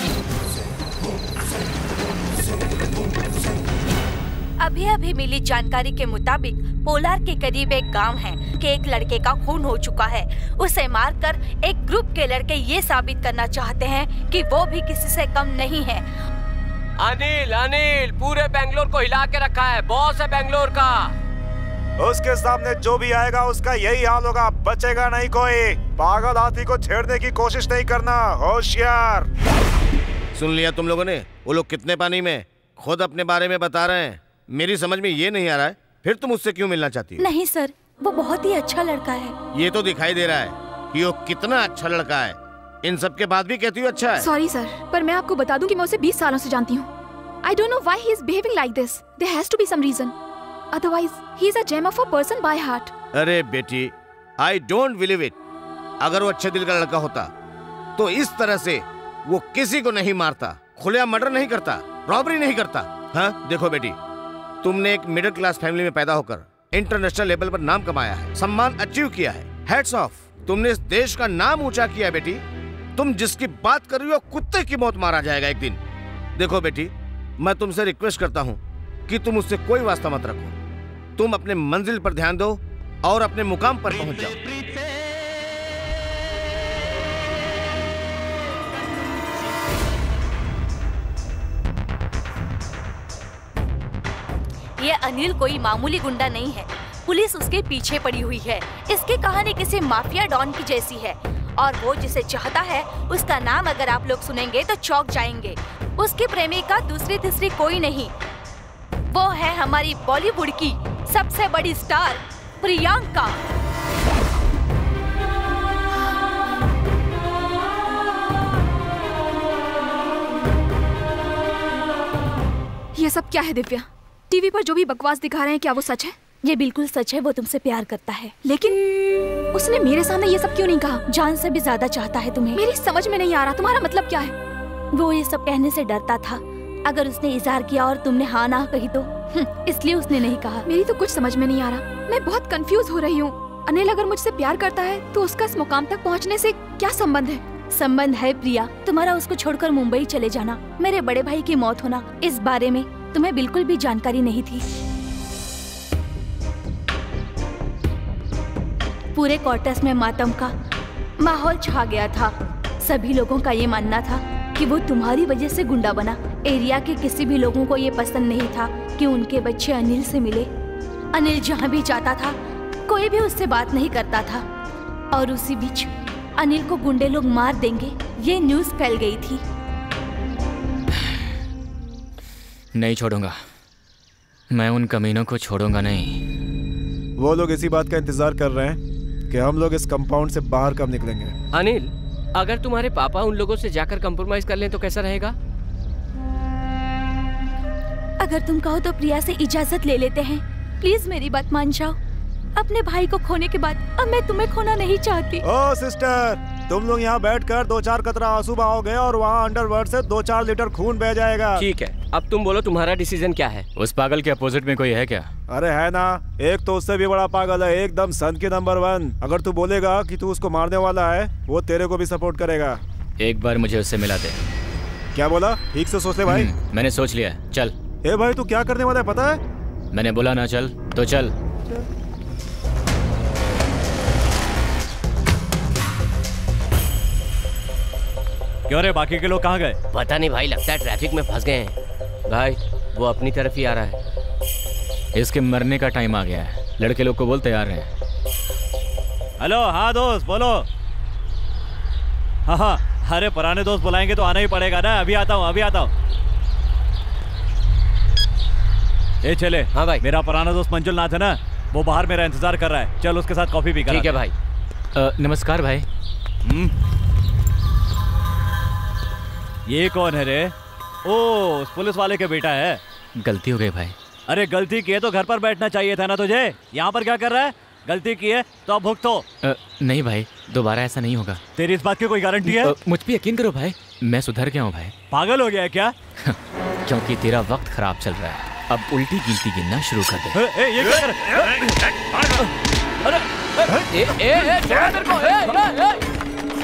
अभी अभी मिली जानकारी के मुताबिक पोलार के करीब एक गांव है कि एक लड़के का खून हो चुका है। उसे मारकर एक ग्रुप के लड़के ये साबित करना चाहते हैं कि वो भी किसी से कम नहीं है। अनिल अनिल पूरे बेंगलोर को हिला के रखा है, बॉस है बेंगलोर का। उसके सामने जो भी आएगा उसका यही हाल होगा, बचेगा नहीं कोई। पागल हाथी को छेड़ने की कोशिश नहीं करना, होशियार। सुन लिया तुम लोगों ने? वो लोग कितने पानी में, खुद अपने बारे में बता रहे हैं। मेरी समझ में ये नहीं आ रहा है, फिर तुम उससे क्यों मिलना चाहती हो? नहीं सर, वो बहुत ही अच्छा लड़का है। ये तो दिखाई दे रहा है कि वो कितना अच्छा लड़का है। इन सब के बाद भी कहती हो अच्छा है। सॉरी सर, पर मैं आपको बता दूं कि मैं उसे बीस सालों से जानती हूँ। I don't know why he is behaving like this. There has to be some reason, otherwise he is a gem of a person by heart. अरे बेटी, आई डोंट बिलीव इट। अगर वो अच्छे दिल का लड़का होता तो इस तरह से वो किसी को नहीं मारता, खुलेआम मर्डर नहीं करता, रॉबरी नहीं करता। हाँ देखो बेटी, तुमने एक मिडिल क्लास फैमिली में पैदा होकर इंटरनेशनल लेवल पर नाम कमाया है, सम्मान अचीव किया है। हैट्स ऑफ, तुमने इस देश का नाम ऊंचा किया है बेटी। तुम जिसकी बात कर रही हो कुत्ते की मौत मारा जाएगा एक दिन। देखो बेटी, मैं तुमसे रिक्वेस्ट करता हूँ कि तुम उससे कोई वास्ता मत रखो। तुम अपने मंजिल पर ध्यान दो और अपने मुकाम पर पहुंच जाओ। ये अनिल कोई मामूली गुंडा नहीं है। पुलिस उसके पीछे पड़ी हुई है। इसकी कहानी किसी माफिया डॉन की जैसी है और वो जिसे चाहता है उसका नाम अगर आप लोग सुनेंगे तो चौंक जाएंगे। उसकी प्रेमिका दूसरी तीसरी कोई नहीं, वो है हमारी बॉलीवुड की सबसे बड़ी स्टार प्रियंका। ये सब क्या है दिव्या? टीवी पर जो भी बकवास दिखा रहे हैं क्या वो सच है? ये बिल्कुल सच है, वो तुमसे प्यार करता है। लेकिन उसने मेरे सामने ये सब क्यों नहीं कहा? जान से भी ज्यादा चाहता है तुम्हें। मेरी समझ में नहीं आ रहा, तुम्हारा मतलब क्या है? वो ये सब कहने से डरता था, अगर उसने इजहार किया और तुमने हाँ ना कही तो, इसलिए उसने नहीं कहा। मेरी तो कुछ समझ में नहीं आ रहा, मैं बहुत कंफ्यूज हो रही हूँ। अनिल अगर मुझसे प्यार करता है तो उसका इस मुकाम तक पहुँचने से क्या संबंध है? संबंध है प्रिया, तुम्हारा उसको छोड़कर मुंबई चले जाना, मेरे बड़े भाई की मौत होना, इस बारे में तुम्हें बिल्कुल भी जानकारी नहीं थी। पूरे क्वार्टर्स में मातम का माहौल छा गया था। सभी लोगों का ये मानना था कि वो तुम्हारी वजह से गुंडा बना। एरिया के किसी भी लोगों को ये पसंद नहीं था कि उनके बच्चे अनिल से मिले। अनिल जहाँ भी जाता था कोई भी उससे बात नहीं करता था और उसी बीच अनिल को गुंडे लोग मार देंगे ये न्यूज़ फैल गई थी। नहीं छोड़ूंगा, मैं उन कमीनों को छोड़ूंगा नहीं। वो लोग इसी बात का इंतजार कर रहे हैं कि हम लोग इस कंपाउंड से बाहर कब निकलेंगे। अनिल, अगर तुम्हारे पापा उन लोगों से जाकर कंप्रोमाइज कर लें तो कैसा रहेगा? अगर तुम कहो तो प्रिया से इजाजत ले लेते हैं। प्लीज मेरी बात मान जाओ। अपने भाई को खोने के बाद अब मैं तुम्हें खोना नहीं चाहती। ओ सिस्टर, तुम लोग यहाँ बैठकर दो चार कतरा आंसू बहाओगे और वहाँ अंडरवर्ल्ड से दो चार लीटर खून बह जाएगा। ठीक है, अब तुम बोलो तुम्हारा डिसीजन क्या है? उस पागल के अपोजिट में कोई है क्या? अरे है ना, एक तो उससे भी बड़ा पागल है, एकदम सन के नंबर वन। अगर तू बोलेगा कि तू उसको मारने वाला है, वो तेरे को भी सपोर्ट करेगा। एक बार मुझे उससे मिला दे। क्या बोला? ठीक से सोच ले भाई। मैंने सोच लिया, चल। ए भाई, तू क्या करने वाला है पता है? मैंने बोला ना चल, तो चल। क्यों रे, बाकी के लोग कहाँ गए? पता नहीं भाई, लगता है ट्रैफिक में फंस गए हैं। भाई वो अपनी तरफ ही आ रहा है। इसके मरने का टाइम आ गया है, लड़के लोग को बोल तैयार हैं। हेलो, हाँ दोस्त बोलो। हाँ हाँ, अरे पुराने दोस्त बुलाएंगे तो आना ही पड़ेगा ना। अभी आता हूँ, अभी आता हूँ। ए चले। हाँ भाई। मेरा पुराना दोस्त मंजुल नाथ है ना, वो बाहर मेरा इंतजार कर रहा है, चल उसके साथ कॉफी पी कर। ठीक है भाई। आ, नमस्कार भाई। ये कौन है रे? ओ, उस पुलिस वाले के बेटा है। गलती हो गई भाई। अरे गलती की है तो घर पर बैठना चाहिए था ना तुझे। यहाँ पर क्या कर रहा है? गलती की है तो अब भुगतो। नहीं भाई, दोबारा ऐसा नहीं होगा। तेरी इस बात की कोई गारंटी है? मुझ पे यकीन करो भाई, मैं सुधर गया हूँ भाई। पागल हो गया है क्या? क्योंकि तेरा वक्त खराब चल रहा है, अब उल्टी गिनती गिनना शुरू कर दे। ए, ए, ये क्या कर? ए, ए, ए, छोड़ो मेरे को, ए, ए, ए।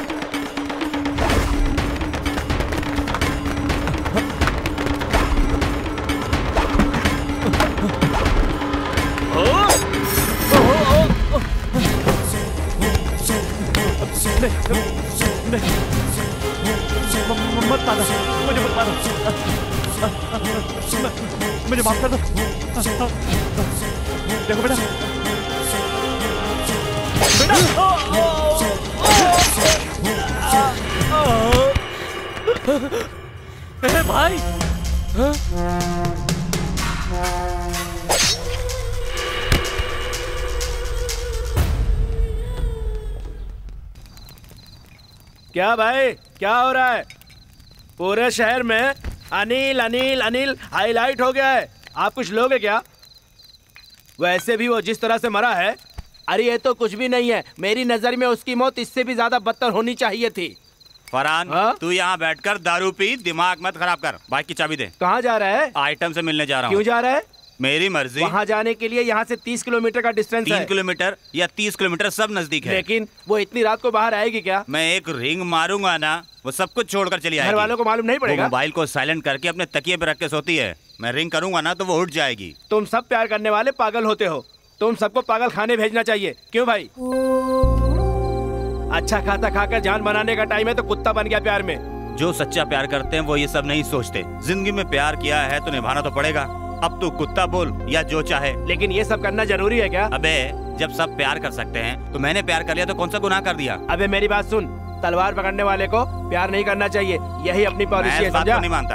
मत मारो, मुझे मत मारो, मुझे माफ कर दो। देखो बेटा, बेटा ए भाई, क्या भाई, क्या हो रहा है? पूरे शहर में अनिल अनिल अनिल हाईलाइट हो गया है। आप कुछ लोगे क्या? वैसे भी वो जिस तरह से मरा है, अरे ये तो कुछ भी नहीं है। मेरी नजर में उसकी मौत इससे भी ज्यादा बदतर होनी चाहिए थी। फरहान, तू यहाँ बैठकर दारू पी, दिमाग मत खराब कर। बाइक की चाबी दे। कहाँ जा रहा है? आइटम से मिलने जा रहा हूँ। क्यों जा रहा है? मेरी मर्जी। वहाँ जाने के लिए यहाँ से तीस किलोमीटर का डिस्टेंस है। तीन किलोमीटर या तीस किलोमीटर सब नजदीक है। लेकिन वो इतनी रात को बाहर आएगी क्या? मैं एक रिंग मारूंगा ना, वो सब कुछ छोड़कर चली आएगी। घर वालों को मालूम नहीं पड़ेगा? मोबाइल को साइलेंट करके अपने तकिए पे रख के सोती है। मैं रिंग करूंगा ना तो वो उठ जाएगी। तुम सब प्यार करने वाले पागल होते हो। तुम सबको पागल खाने भेजना चाहिए। क्यों भाई? अच्छा खाता खाकर जान बनाने का टाइम है तो कुत्ता बन गया प्यार में। जो सच्चा प्यार करते हैं वो ये सब नहीं सोचते। जिंदगी में प्यार किया है तो निभाना तो पड़ेगा। अब तू कुत्ता बोल या जो चाहे, लेकिन ये सब करना जरूरी है क्या? अबे जब सब प्यार कर सकते हैं तो मैंने प्यार कर लिया तो कौन सा गुनाह कर दिया? अबे मेरी बात सुन, तलवार पकड़ने वाले को प्यार नहीं करना चाहिए। यही अपनी पॉलिसी है, समझा? नहीं मानता।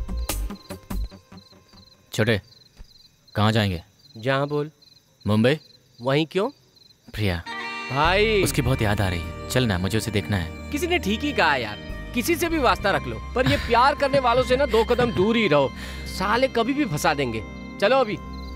छोटे, कहाँ जाएंगे? जहाँ बोल। मुंबई? वहीं क्यों? प्रिया भाई, उसकी बहुत याद आ रही है। चलना, मुझे उसे देखना है। किसी ने ठीक ही कहा यार, किसी से भी वास्ता रख लो, पर ये प्यार करने वालों से ना दो कदम दूर ही रहो। साले कभी भी फंसा देंगे। चलो अभी।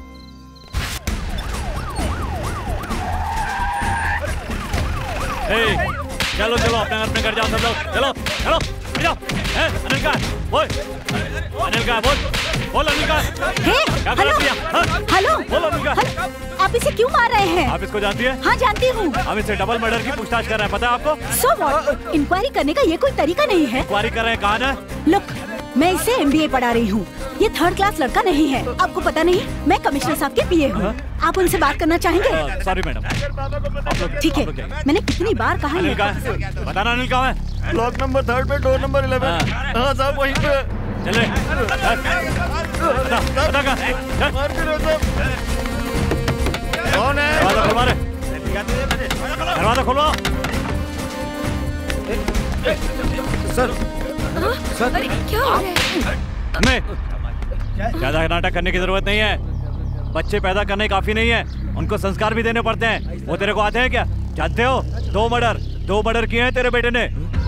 ए, चलो चलो अपने अपने घर जाओ सब लोग। चलो चलो जाओ। ए, अनिल का बोल, अनिल का बोल, बोल अनिल का। क्या कर रही है? हेलो, बोल अनिल का। आप इसे क्यों मार रहे हैं? आप इसको जानती है? हाँ जानती हूँ। हम इससे डबल मर्डर की पूछताछ कर रहे हैं, पता है आपको? So what? इंक्वायरी करने का ये कोई तरीका नहीं है। इंक्वायरी कर रहे हैं, कहाँ है? लुक, मैं इसे एमबीए पढ़ा रही हूँ। ये थर्ड क्लास लड़का नहीं है। आपको पता नहीं, मैं कमिश्नर साहब के पीए हूँ। आप उनसे बात करना चाहेंगे? Sorry madam. ठीक है, मैंने कितनी बार कहा अनिल का है? बताना अनिल कहाँ है? ब्लॉक नंबर थर्ड पे डोर नंबर इलेवन। हाँ साहब वहीं पे। चले। बता, बता कहाँ? कौन है? दरवाजा खुलवा रे। दरवाजा खुलवाओ। सर, सर, अरे क्या हो रहा है? नहीं, ज्यादा नाटक करने की जरूरत नहीं है। बच्चे पैदा करने काफी नहीं है, उनको संस्कार भी देने पड़ते हैं। वो तेरे को आते हैं क्या? जानते हो? दो मर्डर दो मर्डर किए हैं तेरे बेटे ने।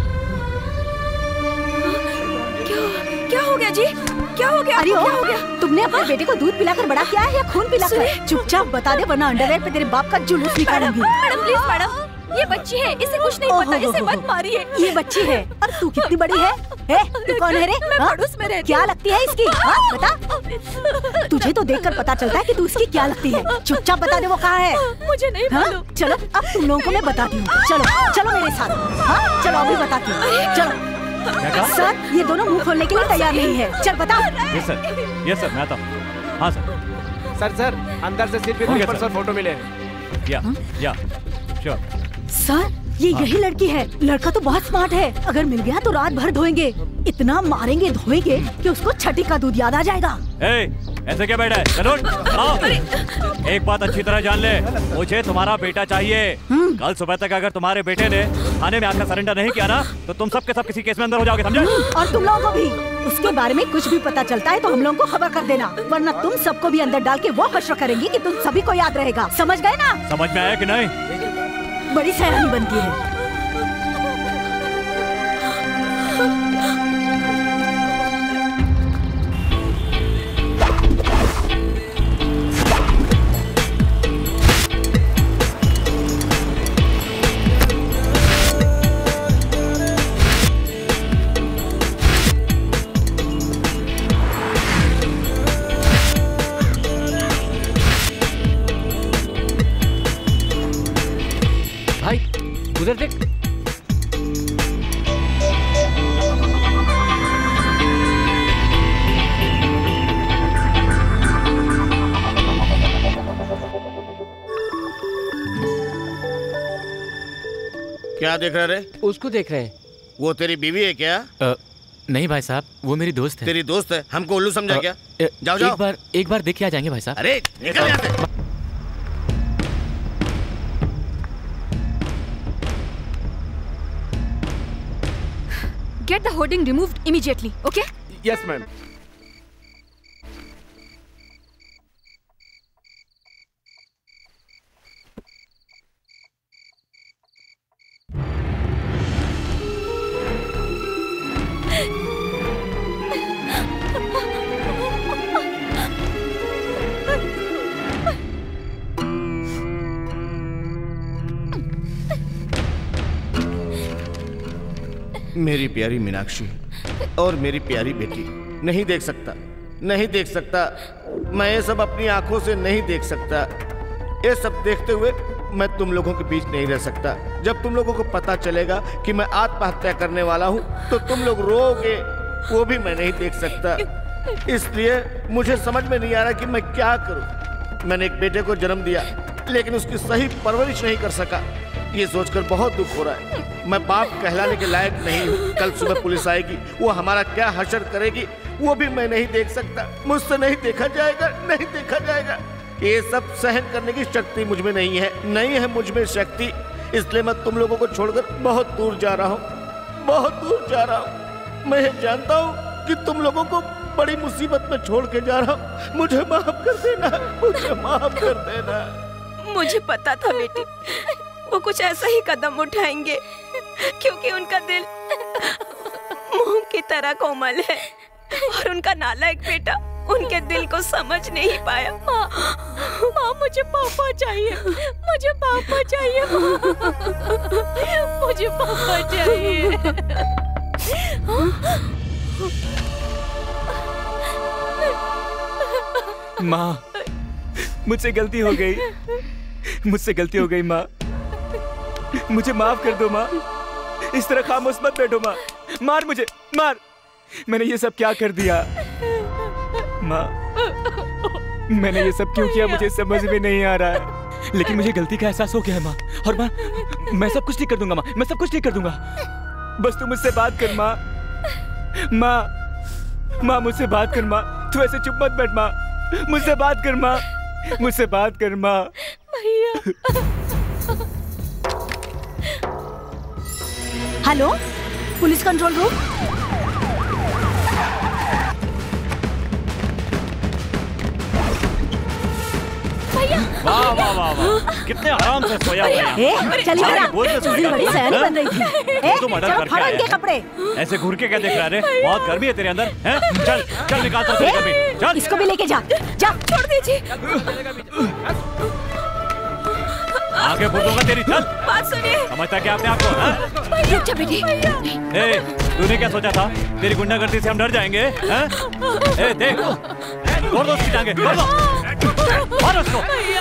क्या क्या हो गया जी? क्या हो गया? अरे क्या हो गया? तुमने अपने बेटे को दूध पिलाकर बड़ा किया है या खून पिलाकर? चुपचाप बता दे वरना अंडरवेयर पे तेरे बाप का जुलूस निकालूंगी। मैडम प्लीज मैडम, ये बच्ची है, इसे कुछ नहीं पता, इसे मत मारिए। ये बच्ची है और तू कितनी बड़ी है? है? तू कौन है रे? मैं पड़ोस में रहती क्या लगती है इसकी? हाँ बता। तुझे तो देखकर पता चलता है कि तू इसकी क्या लगती है। चुपचाप बता दे वो कहाँ है। मुझे नहीं मालूम। चलो अब तुम लोगों को मैं बताती हूँ। चलो चलो मेरे साथ। हाँ चलो अभी बताती हूँ। चलो। सर ये दोनों मुंह खोलने के लिए तैयार नहीं है। चल बता। ये सर, ये सर मैं आता हूँ। हाँ सर। सर सर अंदर से सिर्फ Okay, ऊपर sir. सर फोटो मिले। या या श्योर। सर ये यही लड़की है। लड़का तो बहुत स्मार्ट है। अगर मिल गया तो रात भर धोएंगे, इतना मारेंगे धोएंगे कि उसको छठी का दूध याद आ जाएगा। ए, ऐसे क्या बैठा है? चलो आओ। एक बात अच्छी तरह जान ले, मुझे तुम्हारा बेटा चाहिए। कल सुबह तक अगर तुम्हारे बेटे ने थाने में आकर सरेंडर नहीं किया ना तो तुम सब के सब किसी केस में अंदर हो जाओगे, समझे? और तुम लोगों को भी। उसके बारे में कुछ भी पता चलता है तो हम लोगों को खबर कर देना, वरना तुम सबको भी अंदर डाल के वो हश्र करेंगी कि तुम सभी को याद रहेगा। समझ गए ना? समझ में आया कि नहीं? बड़ी सयानी बनती है। क्या देख रहे रे? उसको देख रहे हैं। वो तेरी बीवी है क्या? आ, नहीं भाई साहब, वो मेरी दोस्त है। तेरी दोस्त है? हमको उल्लू समझा क्या? जाओ जाओ। एक बार एक बार देख के आ जाएंगे भाई साहब। अरे निकल यहाँ से। Get the hoarding removed immediately, okay? Yes, ma'am. मेरी प्यारी मीनाक्षी और मेरी प्यारी बेटी, नहीं देख सकता, नहीं देख सकता, मैं ये सब अपनी आंखों से नहीं देख सकता। ये सब देखते हुए मैं तुम लोगों के बीच नहीं रह सकता। जब तुम लोगों को पता चलेगा कि मैं आत्महत्या करने वाला हूँ तो तुम लोग रोओगे, वो भी मैं नहीं देख सकता। इसलिए मुझे समझ में नहीं आ रहा कि मैं क्या करूँ। मैंने एक बेटे को जन्म दिया लेकिन उसकी सही परवरिश नहीं कर सका। ये सोचकर बहुत दुख हो रहा है। मैं बाप कहलाने के लायक नहीं हूँ। कल सुबह पुलिस आएगी, वो हमारा क्या हशर करेगी वो भी मैं नहीं देख सकता। मुझसे नहीं देखा जाएगा, नहीं देखा जाएगा। ये सब सहन करने की शक्ति मुझ में नहीं है, नहीं है मुझ में शक्ति। इसलिए मैं तुम लोगों को छोड़कर बहुत दूर जा रहा हूँ, बहुत दूर जा रहा हूँ। मैं जानता हूँ कि तुम लोगों को बड़ी मुसीबत में छोड़ के जा रहा हूँ। मुझे माफ कर देना, मुझे माफ कर देना। मुझे पता था बेटी, वो कुछ ऐसा ही कदम उठाएंगे क्योंकि उनका दिल मोम की तरह कोमल है और उनका नालायक बेटा उनके दिल को समझ नहीं पाया। माँ, माँ मुझे पापा चाहिए, मुझे पापा चाहिए, मुझे पापा चाहिए। माँ, मुझसे गलती हो गई, मुझसे गलती हो गई माँ, मुझे माफ कर दो माँ। इस तरह खामोश मत बैठो माँ, मार मुझे, मार। मैंने ये सब क्या कर दिया माँ? मैंने ये सब क्यों किया मुझे समझ में नहीं आ रहा है, लेकिन मुझे गलती का एहसास हो गया है माँ। और माँ, मैं सब कुछ ठीक कर दूंगा माँ, मैं सब कुछ ठीक कर दूंगा। बस तू मुझसे बात कर माँ। माँ, माँ मुझसे बात कर माँ, तू ऐसे चुप मत बैठ माँ, मुझसे बात कर माँ, मुझसे बात कर माँ। भैया। Hello, police control room. भैया। वाह वाह वाह वाह, कितने आराम से सोया हुआ है। ए, चली जरा, बड़ी सयानी बन रही थी। ए, तू मर्डर चलो करके फाड़ो आया इनके है। कपड़े। ऐसे घूर के क्या देख रहा रे? बहुत गर्मी है तेरे अंदर, हैं? चल चल निकाल तो तेरी गर्मी, चल। इसको भी लेके जा, जा। छोड़ दीजिए। आगे बोलूंगा तेरी, चल। बात सुनिए। समझता क्या अपने आप को, हैं? रुक जा बेटी। ए, तूने क्या सोचा था? तेरी गुंडागर्दी से हम डर जाएंगे, हैं? ए, देख, तोड़ दो उसकी टांगे, तोड़ दो, मारो उसको।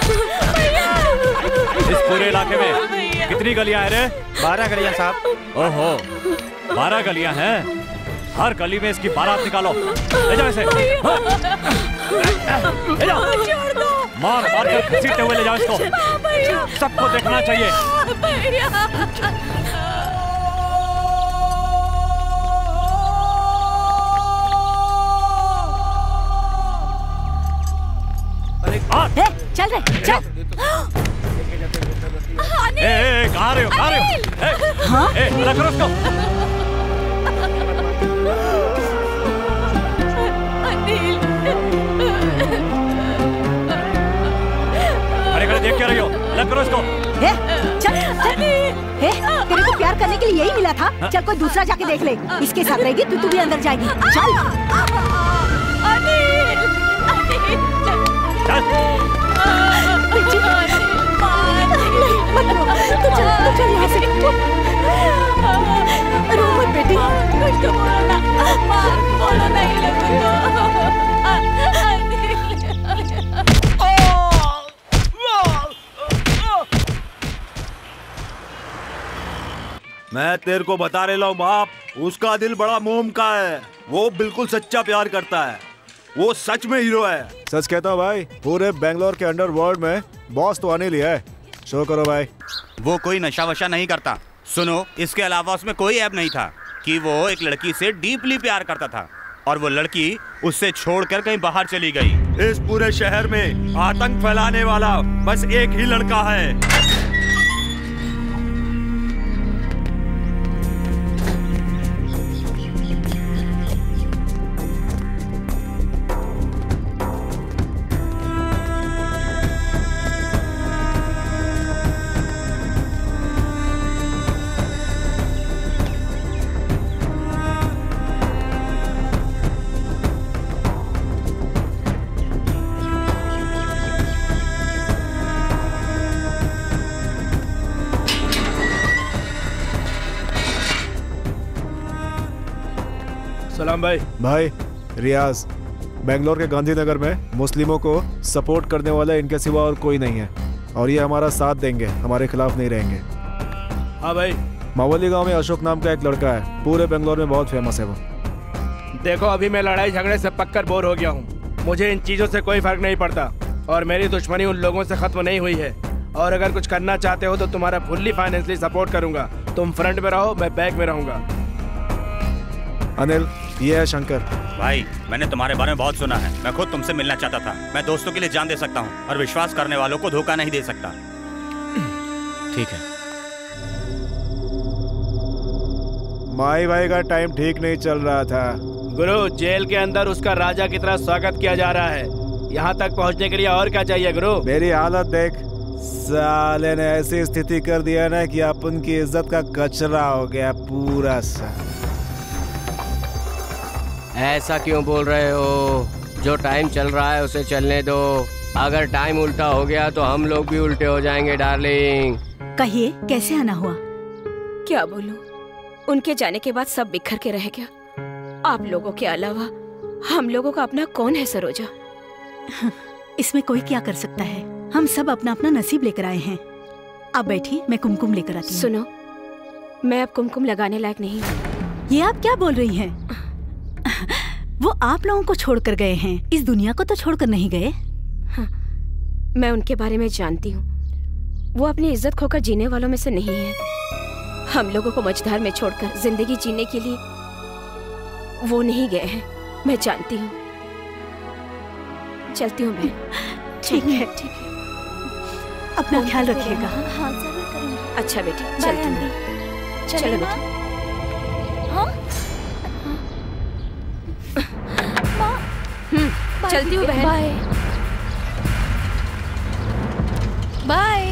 इस पूरे इलाके में कितनी गलियां हैं रे? बारह गलियां साहब। ओहो, बारह गलियां हैं। हर गली में इसकी बारात निकालो, ले जाओ इसे। हाँ? ले जाओ, मार मार कर घसीटते हुए ले जाओ इसको, सबको देखना चाहिए। ए, चल रे, चल। ए, ए, कहाँ रहे हो, कहाँ रहे हो? ए, हाँ? ए, अलग करो उसको। खड़े खड़े देख क्या रही हो? अलग करो इसको। ए, चल, चल। ए, तेरे को प्यार करने के लिए यही मिला था। चल कोई दूसरा जाके देख ले। इसके साथ रहेगी तो तू भी अंदर जाएगी। चल। अनिल, अनिल, चल। मत रो, तू चल, तू चल यहाँ से। रो मत बेटी। कुछ तो बोलो ना, माँ, बोलो ना ये लोगों को। मैं तेरे को बता रहा हूँ बाप, उसका दिल बड़ा मोम का है। वो बिल्कुल सच्चा प्यार करता है, वो सच में हीरो है। सच कहता हूँ भाई, पूरे बेंगलोर के अंडरवर्ल्ड में बॉस तो आने लिया है। शो करो भाई। वो कोई नशा वशा नहीं करता, सुनो, इसके अलावा उसमें कोई ऐप नहीं था कि वो एक लड़की से डीपली प्यार करता था और वो लड़की उससे छोड़कर कहीं बाहर चली गई। इस पूरे शहर में आतंक फैलाने वाला बस एक ही लड़का है। सलाम भाई। भाई रियाज, बेंगलोर के गांधीनगर में मुस्लिमों को सपोर्ट करने वाला इनके सिवा और कोई नहीं है और ये हमारा साथ देंगे, हमारे खिलाफ नहीं रहेंगे। हाँ भाई। मावली गांव में अशोक नाम का एक लड़का है, पूरे बेंगलोर में बहुत फेमस है वो। देखो, अभी मैं लड़ाई झगड़े से पक्कर बोर हो गया हूँ। मुझे इन चीज़ों से कोई फर्क नहीं पड़ता और मेरी दुश्मनी उन लोगों से खत्म नहीं हुई है। और अगर कुछ करना चाहते हो तो तुम्हारा फुल्ली फाइनेंशियली सपोर्ट करूंगा। तुम फ्रंट में रहो, मैं बैक में रहूंगा। अनिल, ये है शंकर। भाई, मैंने तुम्हारे बारे में बहुत सुना है। मैं खुद तुमसे मिलना चाहता था। मैं दोस्तों के लिए जान दे सकता हूँ और विश्वास करने वालों को धोखा नहीं दे सकता। ठीक है। माई भाई का टाइम ठीक नहीं चल रहा था। गुरु, जेल के अंदर उसका राजा की तरह स्वागत किया जा रहा है। यहाँ तक पहुँचने के लिए और क्या चाहिए गुरु? मेरी हालत देख, साले ने ऐसी स्थिति कर दिया ना कि अपन की इज्जत का कचरा हो गया पूरा सा। ऐसा क्यों बोल रहे हो? जो टाइम चल रहा है उसे चलने दो। अगर टाइम उल्टा हो गया तो हम लोग भी उल्टे हो जाएंगे डार्लिंग। कहिए, कैसे आना हुआ? क्या बोलूं, उनके जाने के बाद सब बिखर के रह गया। आप लोगों के अलावा हम लोगों का अपना कौन है सरोजा? इसमें कोई क्या कर सकता है? हम सब अपना अपना नसीब लेकर आए हैं। आप बैठिए, मैं कुमकुम लेकर आती हूँ। सुनो, मैं अब कुमकुम लगाने लायक नहीं हूँ। ये आप क्या बोल रही हैं? वो आप लोगों को छोड़कर गए हैं, इस दुनिया को तो छोड़कर नहीं गए। हाँ, मैं उनके बारे में जानती हूँ। वो अपनी इज्जत खोकर जीने वालों में से नहीं है। हम लोगों को मझधार में छोड़कर जिंदगी जीने के लिए वो नहीं गए हैं। मैं जानती हूँ। चलती हूँ मैं। ठीक है, ठीक है। अपना ख्याल रखिएगा। हाँ, जरूर करूँगी। अच्छा बेटी, चलती हूँ। चलो बेटी। हाँ? हम्म, चलती हूँ बहन। Bye bye.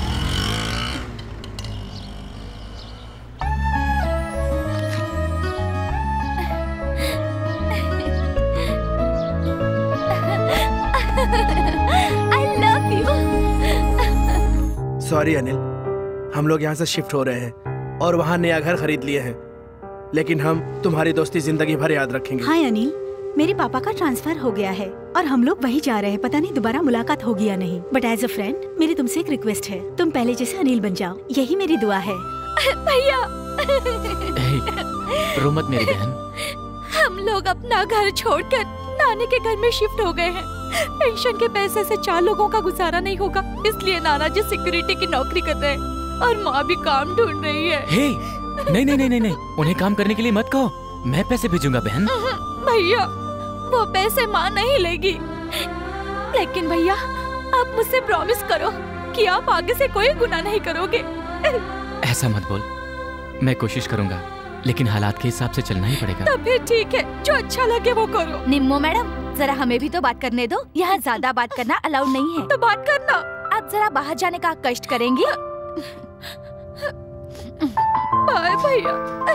I love you. Sorry Anil, हम लोग यहाँ से शिफ्ट हो रहे हैं और वहाँ नया घर खरीद लिए हैं, लेकिन हम तुम्हारी दोस्ती जिंदगी भर याद रखेंगे। हाय अनिल, मेरे पापा का ट्रांसफर हो गया है और हम लोग वहीं जा रहे हैं। पता नहीं दोबारा मुलाकात होगी या नहीं, बट एज अ फ्रेंड मेरी तुमसे एक रिक्वेस्ट है, तुम पहले जैसे अनिल बन जाओ, यही मेरी दुआ है। भैया, रो मत मेरी बहन। हम लोग अपना घर छोड़कर नानी के घर में शिफ्ट हो गए हैं। पेंशन के पैसे से चार लोगों का गुजारा नहीं होगा, इसलिए नाना जी सिक्योरिटी की नौकरी कर रहे हैं और माँ भी काम ढूंढ रही है। हे, नहीं नहीं नहीं नहीं, उन्हें काम करने के लिए मत कहो, मैं पैसे भेजूंगा बहन। भैया, वो पैसे माँ नहीं लेगी, लेकिन भैया आप मुझसे प्रॉमिस करो कि आप आगे से कोई गुनाह नहीं करोगे। ऐसा मत बोल, मैं कोशिश करूंगा, लेकिन हालात के हिसाब से चलना ही पड़ेगा। तब फिर ठीक है, जो अच्छा लगे वो करो। निम्मो मैडम, जरा हमें भी तो बात करने दो, यहाँ ज्यादा बात करना अलाउड नहीं है। तो बात करना। आप जरा बाहर जाने का कष्ट करेंगी? बाय भैया।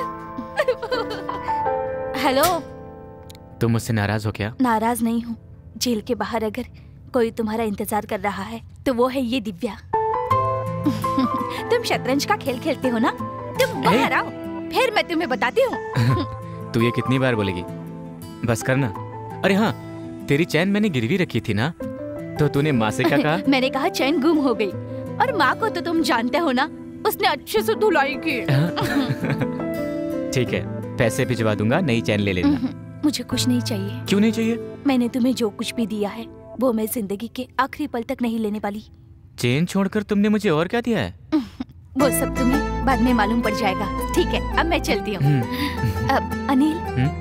हेलो। तुम मुझसे नाराज हो क्या? नाराज नहीं हूँ। जेल के बाहर अगर कोई तुम्हारा इंतजार कर रहा है तो वो है ये दिव्या। तुम शतरंज का खेल खेलते हो ना? तुम बाहर आओ, फिर मैं तुम्हें बताती हूँ। तू ये कितनी बार बोलेगी? बस करना। अरे हाँ, तेरी चैन मैंने गिरवी रखी थी ना, तो तूने माँ से क्या कहा? मैंने कहा चैन गुम हो गई, और माँ को तो तुम जानते हो ना, उसने अच्छे से धुलाई की। ठीक है, पैसे भिजवा दूंगा, नई चैन ले लेना। मुझे कुछ नहीं चाहिए। क्यों नहीं चाहिए? मैंने तुम्हें जो कुछ भी दिया है वो मैं जिंदगी के आखिरी पल तक नहीं लेने वाली। चेन छोड़कर तुमने मुझे और क्या दिया है? वो सब तुम्हें बाद में मालूम पड़ जाएगा। ठीक है, अब मैं चलती हूँ। अब अनिल,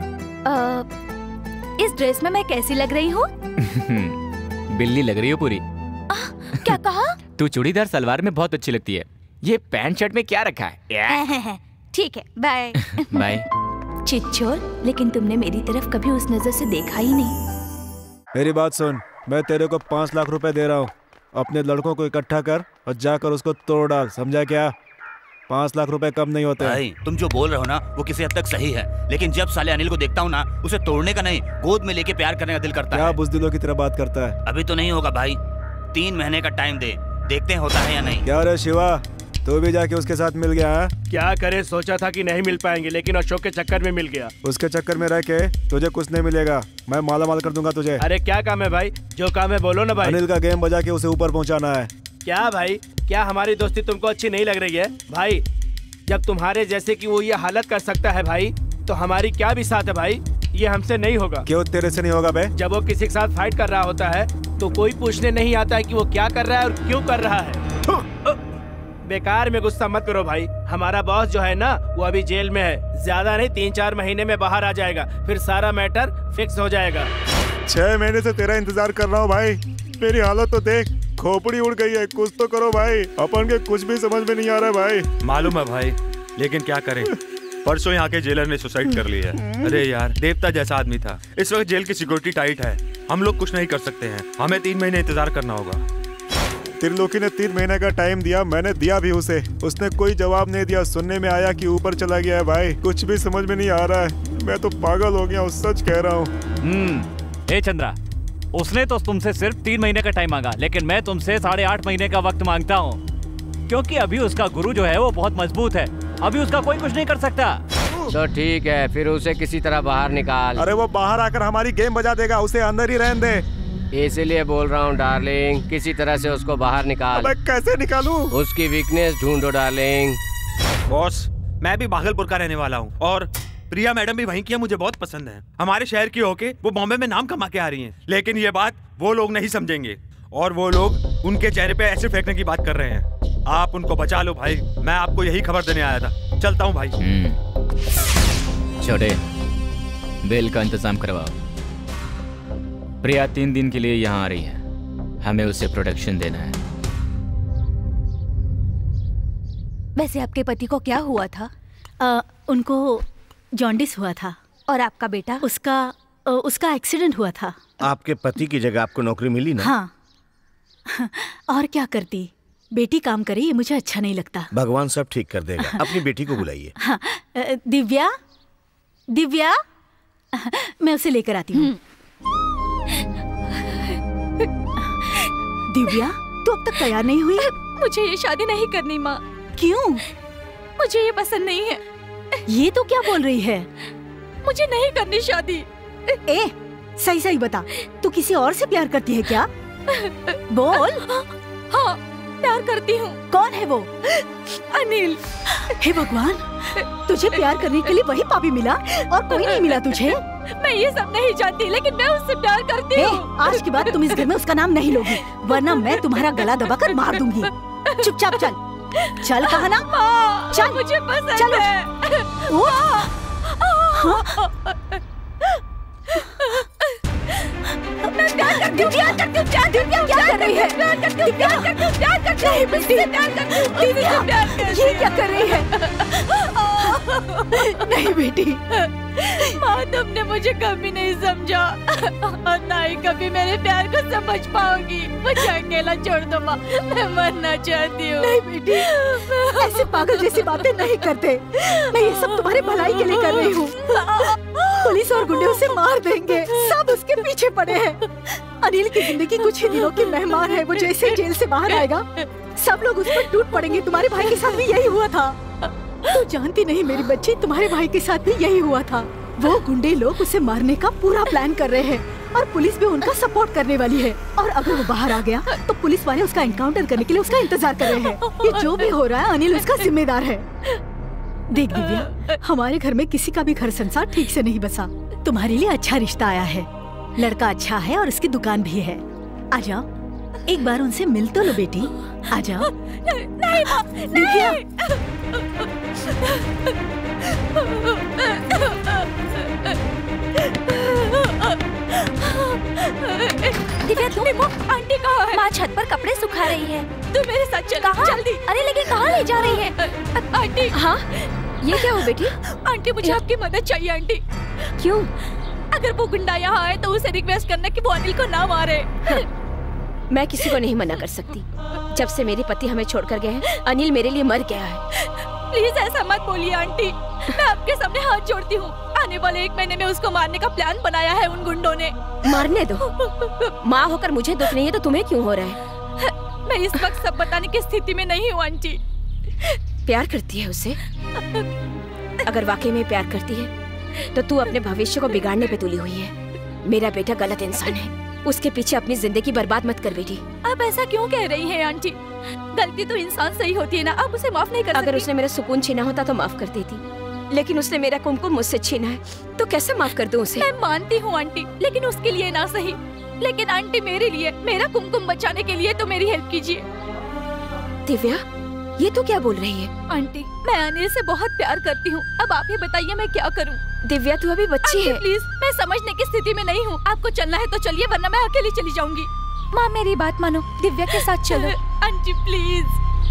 आ, इस ड्रेस में मैं कैसी लग रही हूँ? बिल्ली लग रही हो पूरी। क्या कहा? तू चूड़ीदार सलवार में बहुत अच्छी लगती है। ये पैंट शर्ट में क्या रखा है? ठीक है, बाय। बाय। चिच्चोर, लेकिन तुमने मेरी तरफ कभी उस नजर से देखा ही नहीं। मेरी बात सुन, मैं तेरे को पाँच लाख रुपए दे रहा हूँ। अपने लड़कों को इकट्ठा कर और जाकर उसको तोड़ डाल, समझा क्या? पाँच लाख रुपए कम नहीं होते। भाई तुम जो बोल रहे हो ना वो किसी हद तक सही है, लेकिन जब साले अनिल को देखता हूँ ना, उसे तोड़ने का नहीं गोद में लेके प्यार करने का दिल करता है। क्या बुज़दिलों की तरह बात करता है? अभी तो नहीं होगा भाई, तीन महीने का टाइम दे, देखते हैं होता है या नहीं। क्या रे शिवा, तू भी जाके उसके साथ मिल गया है? क्या करे, सोचा था कि नहीं मिल पाएंगे, लेकिन अशोक के चक्कर में मिल गया। उसके चक्कर में रह के तुझे कुछ नहीं मिलेगा, मैं माला माल कर दूंगा तुझे। अरे क्या काम है भाई, जो काम है बोलो ना भाई। अनिल का गेम बजा के उसे ऊपर पहुंचाना है। क्या भाई, क्या हमारी दोस्ती तुमको अच्छी नहीं लग रही है? भाई जब तुम्हारे जैसे कि वो ये हालत कर सकता है भाई, तो हमारी क्या भी साथ है भाई, ये हमसे नहीं होगा। क्यों तेरे से नहीं होगा बे? जब वो किसी के साथ फाइट कर रहा होता है तो कोई पूछने नहीं आता है कि वो क्या कर रहा है और क्यों कर रहा है। बेकार में गुस्सा मत करो भाई, हमारा बॉस जो है ना वो अभी जेल में है, ज्यादा नहीं तीन चार महीने में बाहर आ जाएगा, फिर सारा मैटर फिक्स हो जाएगा। छह महीने से तेरा इंतजार कर रहा हूँ भाई, मेरी हालत तो देख, खोपड़ी उड़ गई है, कुछ तो करो भाई, अपन के कुछ भी समझ में नहीं आ रहा है भाई। मालूम है भाई, लेकिन क्या करें, परसों यहाँ के जेलर ने सुसाइड कर ली है। अरे यार, देवता जैसा आदमी था। इस वक्त जेल की सिक्योरिटी टाइट है, हम लोग कुछ नहीं कर सकते हैं, हमें तीन महीने इंतजार करना होगा। त्रिलोकी ने तीन महीने का टाइम दिया, मैंने दिया भी उसे, उसने कोई जवाब नहीं दिया। सुनने में आया कि ऊपर चला गया है भाई, कुछ भी समझ में नहीं आ रहा है, मैं तो पागल हो गया हूँ, सच कह रहा हूँ। हम्म, ए चंद्रा, उसने तो तुमसे सिर्फ तीन महीने का टाइम मांगा, लेकिन मैं तुमसे साढ़े आठ महीने का वक्त मांगता हूँ, क्योंकि अभी उसका गुरु जो है वो बहुत मजबूत है, अभी उसका कोई कुछ नहीं कर सकता। तो ठीक है, फिर उसे किसी तरह बाहर निकाल। अरे वो बाहर आकर हमारी गेम बजा देगा, उसे अंदर ही रहने दे। इसीलिए बोल रहा हूँ डार्लिंग, किसी तरह से उसको बाहर निकाल। अबे कैसे निकालूं? उसकी वीकनेस ढूंढो डार्लिंग। बॉस, मैं भी भागलपुर का रहने वाला हूँ और प्रिया मैडम भी वहीं की है, मुझे बहुत पसंद है। हमारे शहर की होके वो बॉम्बे में नाम कमा के आ रही हैं, लेकिन ये बात वो लोग नहीं समझेंगे और वो लोग उनके चेहरे पे ऐसे फेंकने की बात कर रहे हैं। आप उनको बचा लो भाई, मैं आपको यही खबर देने आया था। चलता हूँ भाई। छोटे, बिल का इंतजाम करवाओ। प्रिया तीन दिन के लिए यहाँ आ रही है, हमें उसे प्रोटेक्शन देना है। वैसे आपके पति को क्या हुआ था? आ, उनको जॉन्डिस हुआ था। और आपका बेटा? उसका आ, उसका एक्सीडेंट हुआ था। आपके पति की जगह आपको नौकरी मिली ना? हाँ। और क्या करती, बेटी काम करे, ये मुझे अच्छा नहीं लगता। भगवान सब ठीक कर देगा। अपनी बेटी को बुलाइए। हाँ, दिव्या, दिव्या, मैं उसे लेकर आती हूँ। दिव्या, तू अब तक तैयार नहीं हुई? मुझे ये शादी नहीं करनी माँ। क्यों? मुझे ये पसंद नहीं है। ये तो क्या बोल रही है? मुझे नहीं करनी शादी। ए, सही सही बता, तू किसी और से प्यार करती है क्या? बोल। हाँ, प्यार करती हूँ। कौन है वो? अनिल। हे भगवान, तुझे प्यार करने के लिए वही पापी मिला और कोई नहीं मिला तुझे? मैं ये सब नहीं जानती, लेकिन मैं उससे प्यार करती हूँ। आज के बाद तुम इस घर में उसका नाम नहीं लोगी, वरना मैं तुम्हारा गला दबाकर मार दूंगी। चुपचाप चल, चल कहा ना? चल, मुझे पसंद चलो। है। ओ, हाँ? मैं प्यार करती हूँ, प्यार करती हूँ, प्यार करती हूँ, क्या कर रही है? प्यार करती हूँ, प्यार करती हूँ, प्यार करती हूँ, मुझसे प्यार करती हूँ, मुझसे प्यार करती हूँ। ये क्या कर रही है? नहीं बेटी, माँ तुमने मुझे कभी नहीं समझा और ना ही कभी मेरे प्यार को समझ पाओगी। मुझे अकेला छोड़ दो माँ, मैं मरना चाहती हूँ। नहीं बेटी, ऐसे पागल जैसी बातें नहीं करते, मैं ये सब तुम्हारे भलाई के लिए कर रही हूँ। पुलिस और गुंडे उसे मार देंगे, सब उसके पीछे पड़े हैं। अनिल की जिंदगी कुछ ही दिनों की मेहमान है, वो जैसे जेल से बाहर आएगा सब लोग उस पर टूट पड़ेंगे। तुम्हारे भाई के साथ भी यही हुआ था। तू जानती नहीं मेरी बच्ची, तुम्हारे भाई के साथ भी यही हुआ था। वो गुंडे लोग उसे मारने का पूरा प्लान कर रहे हैं और पुलिस भी उनका सपोर्ट करने वाली है। और अगर वो बाहर आ गया तो पुलिस वाले उसका एनकाउंटर करने के लिए उसका इंतजार कर रहे हैं। ये जो भी हो रहा है अनिल उसका जिम्मेदार है। देख दिव्या, हमारे घर में किसी का भी घर संसार ठीक से नहीं बसा। तुम्हारे लिए अच्छा रिश्ता आया है, लड़का अच्छा है और उसकी दुकान भी है। आ जाओ। एक बार उनसे मिल तो लो बेटी। आ जाओ। नहीं माँ, दिव्या। दिव्या तुम आंटी कहाँ है? माँ छत पर कपड़े सुखा रही है। तू मेरे साथ चल। कहाँ? जल्दी। अरे लेकिन कहाँ ले जा रही है? आंटी। हाँ ये क्या हो बेटी? आंटी मुझे आपकी मदद चाहिए आंटी। क्यों? अगर वो गुंडा यहाँ आए तो उसे रिक्वेस्ट करना कि वो अनिल को ना मारे। मैं किसी को नहीं मना कर सकती। जब से मेरे पति हमें छोड़कर गए हैं अनिल मेरे लिए मर गया है। प्लीज ऐसा मत बोलिए आंटी, मैं आपके सामने हाथ जोड़ती हूँ। आने वाले एक महीने में उसको मारने का प्लान बनाया है उन गुंडों ने। मारने दो। माँ होकर मुझे दुख नहीं है तो तुम्हें क्यों हो रहा है? मैं इस वक्त सब बताने की स्थिति में नहीं हूँ आंटी। प्यार करती है उससे? अगर वाकई में प्यार करती है तो तू अपने भविष्य को बिगाड़ने पे तुली हुई है। मेरा बेटा गलत इंसान है, उसके पीछे अपनी जिंदगी बर्बाद मत कर बेटी। आप ऐसा क्यों कह रही हैं आंटी? गलती तो इंसान से ही होती है ना, आप उसे माफ नहीं कर सकती। अगर उसने मेरा सुकून छीना होता तो माफ कर देती, लेकिन उसने मेरा कुमकुम मुझसे छीना है तो कैसे माफ कर दूं उसे? मैं मानती हूँ आंटी, लेकिन उसके लिए ना सही। लेकिन आंटी मेरे लिए, मेरा कुमकुम बचाने के लिए तो मेरी हेल्प कीजिए। दिव्या ये तो क्या बोल रही है? आंटी मैं अनिल से बहुत प्यार करती हूँ, अब आप ही बताइए मैं क्या करूँ? दिव्या तू अभी बच्ची है। प्लीज मैं समझने की स्थिति में नहीं हूँ। आपको चलना है तो चलिए वरना मैं अकेली चली जाऊंगी। माँ मेरी बात मानो, दिव्या के साथ चलो। Aunty please.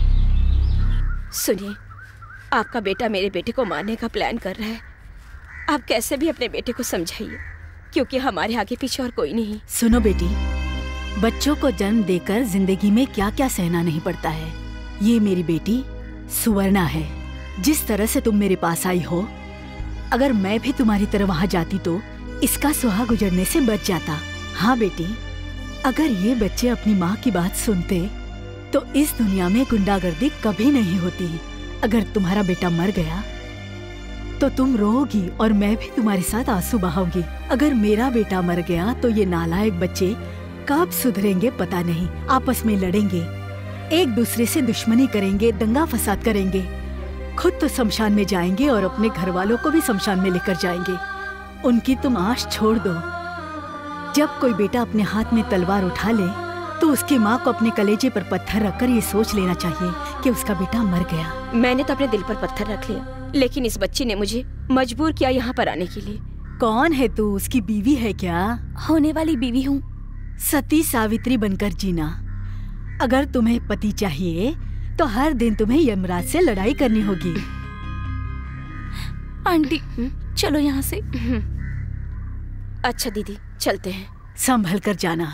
सुनिए, आपका बेटा मेरे बेटे को मारने का प्लान कर रहा है। आप कैसे भी अपने बेटे को समझाइए, क्योंकि हमारे आगे पीछे और कोई नहीं। सुनो बेटी, बच्चों को जन्म देकर जिंदगी में क्या क्या सहना नहीं पड़ता है। ये मेरी बेटी सुवर्णा है। जिस तरह से तुम मेरे पास आई हो, अगर मैं भी तुम्हारी तरह वहाँ जाती तो इसका सुहा गुजरने से बच जाता। हाँ बेटी, अगर ये बच्चे अपनी माँ की बात सुनते तो इस दुनिया में गुंडागर्दी कभी नहीं होती। अगर तुम्हारा बेटा मर गया तो तुम रोओगी और मैं भी तुम्हारे साथ आंसू बहाऊंगी। अगर मेरा बेटा मर गया तो ये नालायक बच्चे कब सुधरेंगे पता नहीं। आपस में लड़ेंगे, एक दूसरे से दुश्मनी करेंगे, दंगा फसाद करेंगे, खुद तो शमशान में जाएंगे और अपने घर वालों को भी शमशान में लेकर जाएंगे। उनकी तुम आश छोड़ दो। जब कोई बेटा अपने हाथ में तलवार उठा ले तो उसकी माँ को अपने कलेजे पर पत्थर रखकर ये सोच लेना चाहिए कि उसका बेटा मर गया। मैंने तो अपने दिल पर पत्थर रख लिया, लेकिन इस बच्ची ने मुझे मजबूर किया यहाँ पर आने के लिए। कौन है तू? उसकी बीवी है क्या? होने वाली बीवी हूँ। सती सावित्री बनकर जीना। अगर तुम्हें पति चाहिए तो हर दिन तुम्हें यमराज से लड़ाई करनी होगी। आंटी चलो यहाँ से। अच्छा दीदी चलते हैं। संभल कर जाना।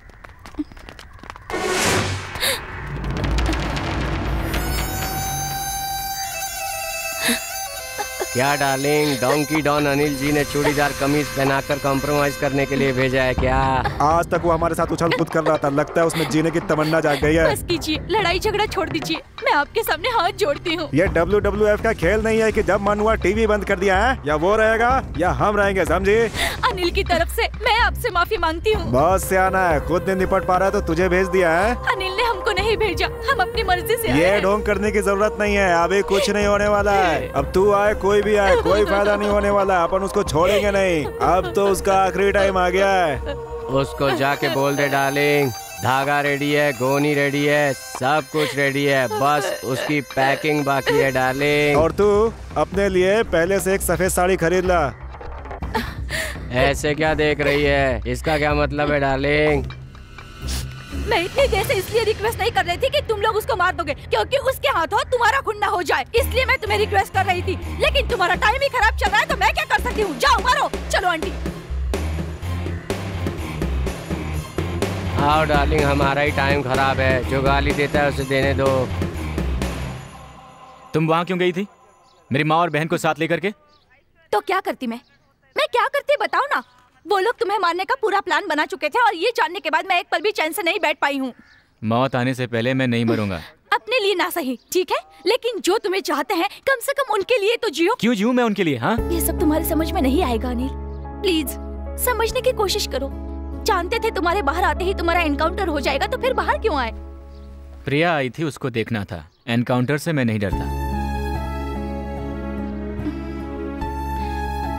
क्या darling, donkey don Anil ji ने चूड़ीदार कमीज पहनाकर कॉम्प्रोमाइज करने के लिए भेजा है क्या? आज तक वो हमारे साथ उछल कूद कर रहा था, लगता है उसमें जीने की तमन्ना जाग गई है। बस कीजिए, लड़ाई झगड़ा छोड़ दीजिए, मैं आपके सामने हाथ जोड़ती हूँ। ये डब्ल्यू डब्ल्यू एफ का खेल नहीं है कि जब मन हुआ टीवी बंद कर दिया है। या वो रहेगा या हम रहेंगे, समझी? अनिल की तरफ से मैं आपसे माफी मांगती हूँ। बहुत सियाना है, खुद नहीं निपट पा रहा है तो तुझे भेज दिया है। अनिल ने हमको नहीं भेजा, हम अपनी मर्जी से आए। ये ढोंग करने की जरूरत नहीं है, अभी कुछ नहीं होने वाला है। अब तू आए कोई भी आए, कोई फायदा नहीं होने वाला। अपन उसको छोड़ेंगे नहीं, अब तो उसका आखिरी टाइम आ गया है। उसको जाके बोल दे डार्लिंग, धागा रेडी है, गोनी रेडी है, सब कुछ रेडी है, बस उसकी पैकिंग बाकी है डार्लिंग। और तू अपने लिए पहले से एक सफेद साड़ी खरीद ला। ऐसे क्या देख रही है, इसका क्या मतलब है डार्लिंग? मैं इतनी देर से इसलिए रिक्वेस्ट नहीं कर रही थी कि तुम लोग उसको मार दोगे, क्योंकि उसके हाथों तुम्हारा खून ना हो जाए, इसलिए मैं तुम्हें रिक्वेस्ट कर रही थी। लेकिन तुम्हारा टाइम ही खराब चल रहा है तो मैं क्या कर सकती हूँ? जाओ मारो। चलो आंटी। हाँ डार्लिंग, हमारा ही टाइम खराब है, जो गाली देता है उसे देने दो। तुम वहाँ क्यों गई थी मेरी माँ और बहन को साथ लेकर के? तो क्या करती मैं मैं क्या करती बताओ ना। वो लोग तुम्हें मारने का पूरा प्लान बना चुके थे और ये जानने के बाद मैं एक पल भी चैन से नहीं बैठ पाई हूँ। मौत आने से पहले मैं नहीं मरूंगा। अपने लिए ना सही, ठीक है, लेकिन जो तुम्हें चाहते हैं कम से कम उनके लिए तो जियो। क्यों जीऊं मैं उनके लिए? हाँ, ये सब तुम्हारे समझ में नहीं आएगा अनिल, प्लीज समझने की कोशिश करो। जानते थे तुम्हारे बाहर आते ही तुम्हारा एनकाउंटर हो जाएगा, तो फिर बाहर क्यों आए? प्रिया आई थी, उसको देखना था। एनकाउंटर से मैं नहीं डरता।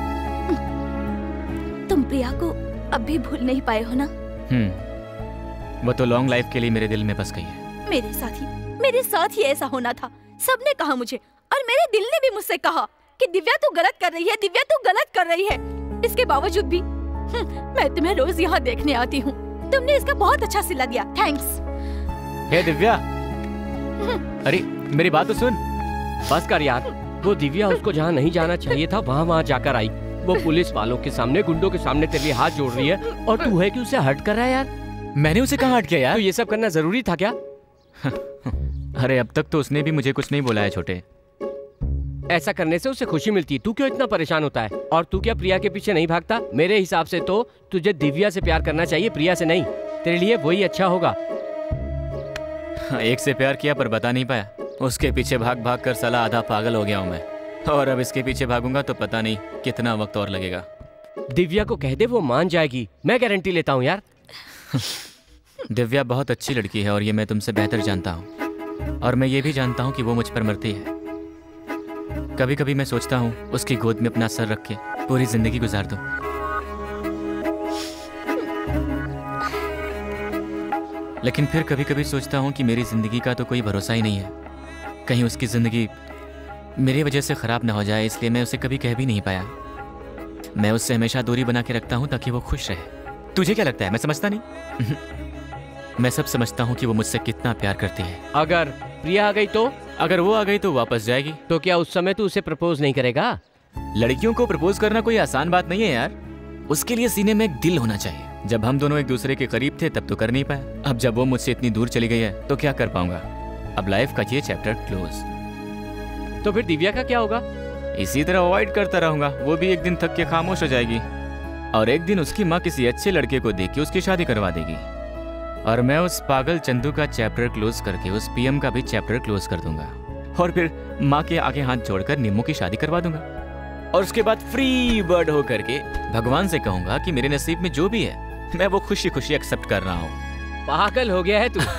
तुम प्रिया को अब भी भूल नहीं पाए हो ना? हम्म, वो तो लॉन्ग लाइफ के लिए मेरे दिल में बस गई है। मेरे साथ ही मेरे साथ ही ऐसा होना था। सबने कहा मुझे, और मेरे दिल ने भी मुझसे कहा कि दिव्या तू गलत कर रही है, दिव्या तू गलत कर रही है। इसके बावजूद भी मैं तुम्हें रोज यहाँ देखने आती हूँ। तुमने इसका बहुत अच्छा सिला दिया, थैंक्स। हे दिव्या, अरे मेरी बात तो सुन। बस कर यार, वो दिव्या उसको जहाँ नहीं जाना चाहिए था वहाँ वहाँ जाकर आई। वो पुलिस वालों के सामने, गुंडों के सामने तेरे लिए हाथ जोड़ रही है, और तू है कि उसे हर्ट कर रहा है यार। मैंने उसे कहाँ हर्ट किया यार? तो ये सब करना जरूरी था क्या? अरे अब तक तो उसने भी मुझे कुछ नहीं बोला है छोटे। ऐसा करने से उसे खुशी मिलती है, तू क्यों इतना परेशान होता है? और तू क्या प्रिया के पीछे नहीं भागता? मेरे हिसाब से तो तुझे दिव्या से प्यार करना चाहिए, प्रिया से नहीं। तेरे लिए वही अच्छा होगा। एक से प्यार किया पर बता नहीं पाया। उसके पीछे भाग भाग कर साला आधा पागल हो गया हूँ मैं, और अब इसके पीछे भागूंगा तो पता नहीं कितना वक्त और लगेगा। दिव्या को कह दे, वो मान जाएगी, मैं गारंटी लेता हूँ यार। दिव्या बहुत अच्छी लड़की है और ये मैं तुमसे बेहतर जानता हूँ, और मैं ये भी जानता हूँ कि वो मुझ पर मरती है। कभी कभी मैं सोचता हूँ उसकी गोद में अपना सर रख के पूरी जिंदगी गुजार दूँ। लेकिन फिर कभी कभी सोचता हूँ कि मेरी जिंदगी का तो कोई भरोसा ही नहीं है। कहीं उसकी जिंदगी मेरी वजह से खराब ना हो जाए, इसलिए मैं उसे कभी कह भी नहीं पाया। मैं उससे हमेशा दूरी बना के रखता हूँ ताकि वो खुश रहे। तुझे क्या लगता है मैं समझता नहीं? मैं सब समझता हूँ कि वो मुझसे कितना प्यार करती है। अगर प्रिया आ गई तो? अगर वो आ गई तो वापस जाएगी। तो क्या उस समय तू उसे प्रपोज नहीं करेगा? लड़कियों को प्रपोज करना कोई आसान बात नहीं है यार। उसके लिए सीने में एक दिल होना चाहिए। जब हम दोनों एक दूसरे के करीब थे तब तो कर नहीं पाया, अब जब वो मुझसे इतनी दूर चली गई है तो क्या कर पाऊंगा। अब लाइफ का ये चैप्टर क्लोज। तो फिर दिव्या का क्या होगा? इसी तरह अवॉइड करता रहूंगा। वो भी एक दिन थक के खामोश हो जाएगी, और एक दिन उसकी माँ किसी अच्छे लड़के को देख के उसकी शादी करवा देगी, और मैं उस पागल चंदू का चैप्टर क्लोज करके उस पीएम का भी चैप्टर क्लोज कर दूंगा, और फिर माँ के आगे हाथ जोड़कर निम्मू की शादी करवा दूंगा, और उसके बाद फ्री बर्ड हो करके भगवान से कहूंगा कि मेरे नसीब में जो भी है मैं वो खुशी खुशी एक्सेप्ट कर रहा हूँ। पागल हो गया है तू।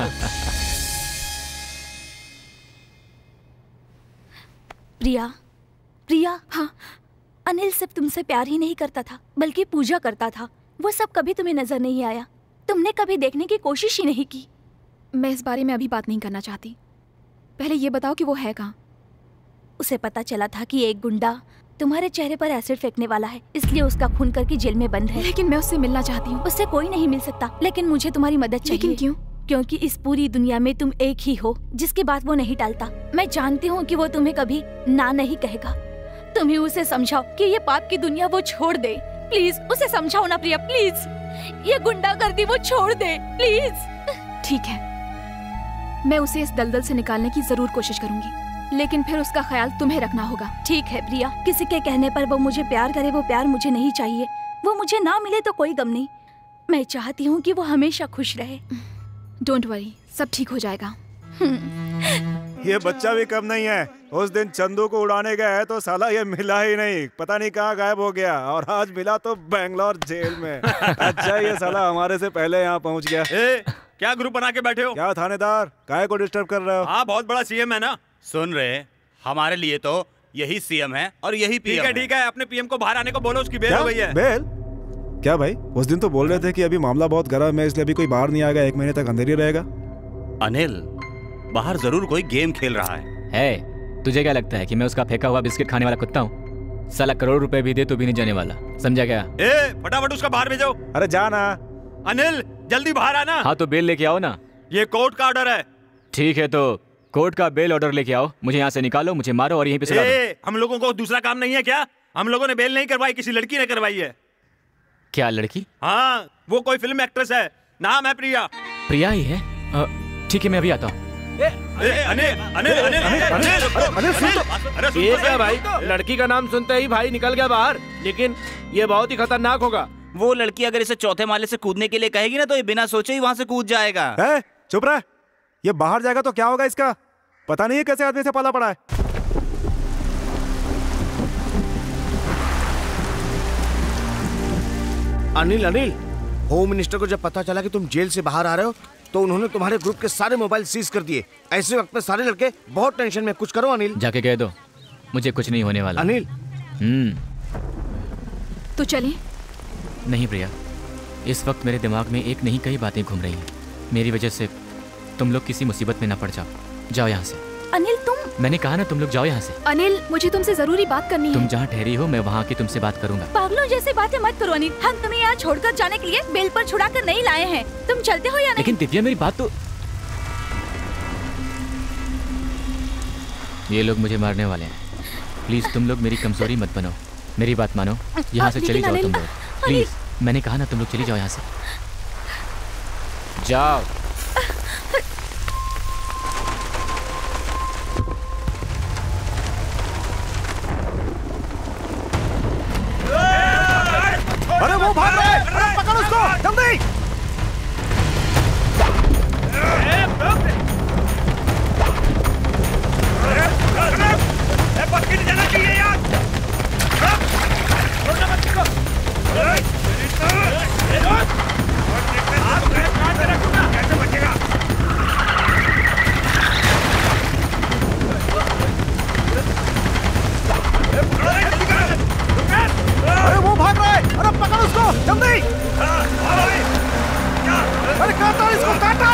प्रिया, प्रिया, हाँ, अनिल सिर्फ तुमसे प्यार ही नहीं करता था बल्कि पूजा करता था। वो सब कभी तुम्हें नजर नहीं आया, तुमने कभी देखने की कोशिश ही नहीं की। मैं इस बारे में अभी बात नहीं करना चाहती। पहले ये बताओ कि वो है कहाँ? उसे पता चला था कि एक गुंडा तुम्हारे चेहरे पर एसिड फेंकने वाला है, इसलिए उसका खून करके जेल में बंद है। लेकिन मैं उससे मिलना चाहती हूँ। उससे कोई नहीं मिल सकता, लेकिन मुझे तुम्हारी मदद चाहिए। लेकिन क्यों? क्योंकि इस पूरी दुनिया में तुम एक ही हो जिसकी बात वो नहीं टालता। मैं जानती हूँ कि वो तुम्हें कभी ना नहीं कहेगा। तुम ही उसे समझाओ कि ये पाप की दुनिया वो छोड़ दे। प्लीज उसे समझाओ ना प्रिया, प्लीज। ये गुंडागर्दी वो छोड़ दे, प्लीज। ठीक है, मैं उसे इस दलदल से निकालने की जरूर कोशिश करूंगी, लेकिन फिर उसका ख्याल तुम्हें रखना होगा। ठीक है प्रिया, किसी के कहने पर वो मुझे प्यार करे, वो प्यार मुझे नहीं चाहिए। वो मुझे ना मिले तो कोई गम नहीं, मैं चाहती हूँ कि वो हमेशा खुश रहे। डोंट वरी, सब ठीक हो जाएगा। ये बच्चा भी कम नहीं है। उस दिन चंदू को उड़ाने गया है तो साला ये मिला ही नहीं, पता नहीं कहाँ गायब हो गया, और आज मिला तो बेंगलोर जेल में। अच्छा ये साला हमारे से पहले यहाँ पहुँच गया। ए, क्या ग्रुप बना के बैठे हो? क्या थानेदार, काहे को डिस्टर्ब कर रहे हो? हाँ, बहुत बड़ा सीएम है ना। सुन रहे, हमारे लिए तो यही सीएम है और यही पीएम है। ठीक है ठीक है, अपने पीएम को बाहर आने को बोलो, उसकी बेल हो गई है। बेल? क्या भाई, उस दिन तो बोल रहे थे कि अभी मामला बहुत गर्म है इसलिए अभी कोई बाहर नहीं आएगा, एक महीने तक अंदर ही रहेगा। अनिल, बाहर जरूर कोई गेम खेल रहा है। है, तुझे क्या लगता है कि मैं उसका फेंका हुआ बिस्किट खाने वाला कुत्ता हूँ? साला करोड़ रुपए भी दे तो भी नहीं जाने वाला, समझा क्या? ए, फटाफट उसका बाहर भेजो। अरे जाना। अनिल जल्दी बाहर आना। हाँ तो बेल लेके आओ ना। ये कोर्ट का ऑर्डर है। ठीक है, तो कोर्ट का बेल ऑर्डर लेके आओ, मुझे यहाँ से निकालो, मुझे मारो और यहीं पे सुला दो। हम लोगों को दूसरा काम नहीं है क्या? हम लोगों ने बेल नहीं करवाई, किसी लड़की ने करवाई है। क्या लड़की? हाँ, वो कोई फिल्म एक्ट्रेस है, नाम है प्रिया। प्रिया ही है? ठीक है, मैं अभी आता हूँ। ये क्या भाई, लड़की का नाम सुनते ही भाई निकल गया बाहर, लेकिन ये बहुत ही खतरनाक होगा। वो लड़की अगर इसे चौथे माले से कूदने के लिए कहेगी ना तो ये बिना सोचे ही वहाँ से कूद जाएगा। ए, चुप रह, ये बाहर जाएगा तो क्या होगा इसका? पता नहीं है कैसे आदमी से पाला पड़ा है। अनिल अनिल होम मिनिस्टर को जब पता चला कि तुम जेल से बाहर आ रहे हो तो उन्होंने तुम्हारे ग्रुप के सारे मोबाइल सीज कर दिए। ऐसे वक्त में सारे लड़के बहुत टेंशन में, कुछ करो अनिल। जाके कह दो मुझे कुछ नहीं होने वाला। अनिल हम्म तो चलें? नहीं प्रिया, इस वक्त मेरे दिमाग में एक नहीं कई बातें घूम रही हैं। मेरी वजह से तुम लोग किसी मुसीबत में ना पड़ जाओ। जाओ यहाँ से। अनिल तुम। मैंने कहा ना तुम लोग जाओ यहाँ से। अनिल मुझे तुमसे जरूरी बात करनी तुम है। जहाँ ठहरी हो मैं वहाँ आके तुमसे बात करूंगा। पागलों जैसे बातें मत करो अनिल, हम तुम्हें यहाँ छोड़कर जाने के लिए बेल पर छुड़ा कर नहीं लाए हैं। तुम चलते हो या नहीं? लेकिन दिव्या मेरी बात तो। ये लोग मुझे मारने वाले हैं। प्लीज तुम लोग मेरी कमजोरी मत बनो, मेरी बात मानो। यहाँ से चली जाओ तुम लोग प्लीज। मैंने कहा ना तुम लोग चली जाओ यहाँ से। जाओ। अरे वो भाग रहा है, अरे पकड़ उसको जल्दी। पकड़ जाना चाहिए यार। कैसे बचेगा? अरे वो भाग रहा है, अरे पकड़ उसको जल्दी। अरे काटा इसको, काटा।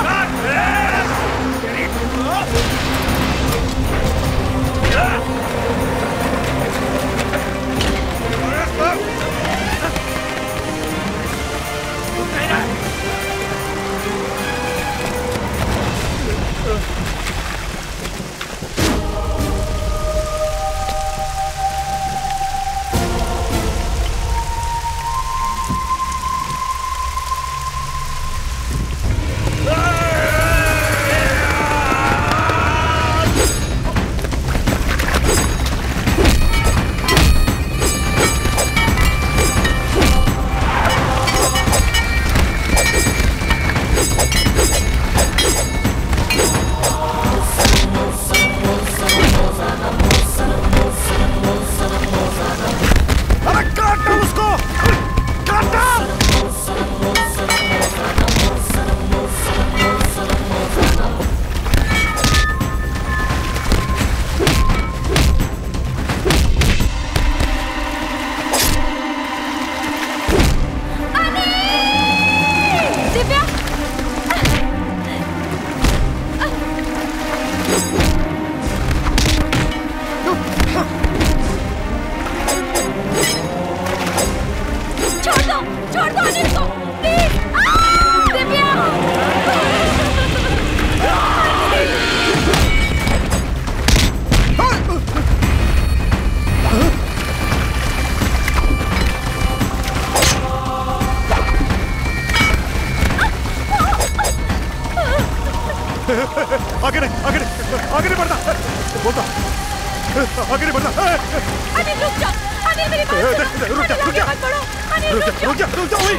आगे नहीं, आगे नहीं, आगे नहीं बढ़ना। बोलता आगे नहीं बढ़ना। अनिल रुक जा, अनिल मेरी बात सुनो। रुक जा, रुक जा, मत बढ़ो। अनिल रुक जा, रुक जा, रुक जा, वही।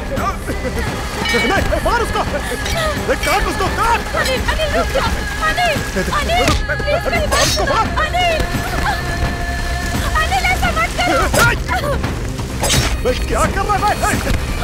नहीं, मार उसको, काट उसको, काट। अनिल, अनिल रुक जा, अनिल, अनिल, प्लीज मेरी बात सुनो। अनिल, अनिल ऐसा मत करो। मैं क्या कर रहा है?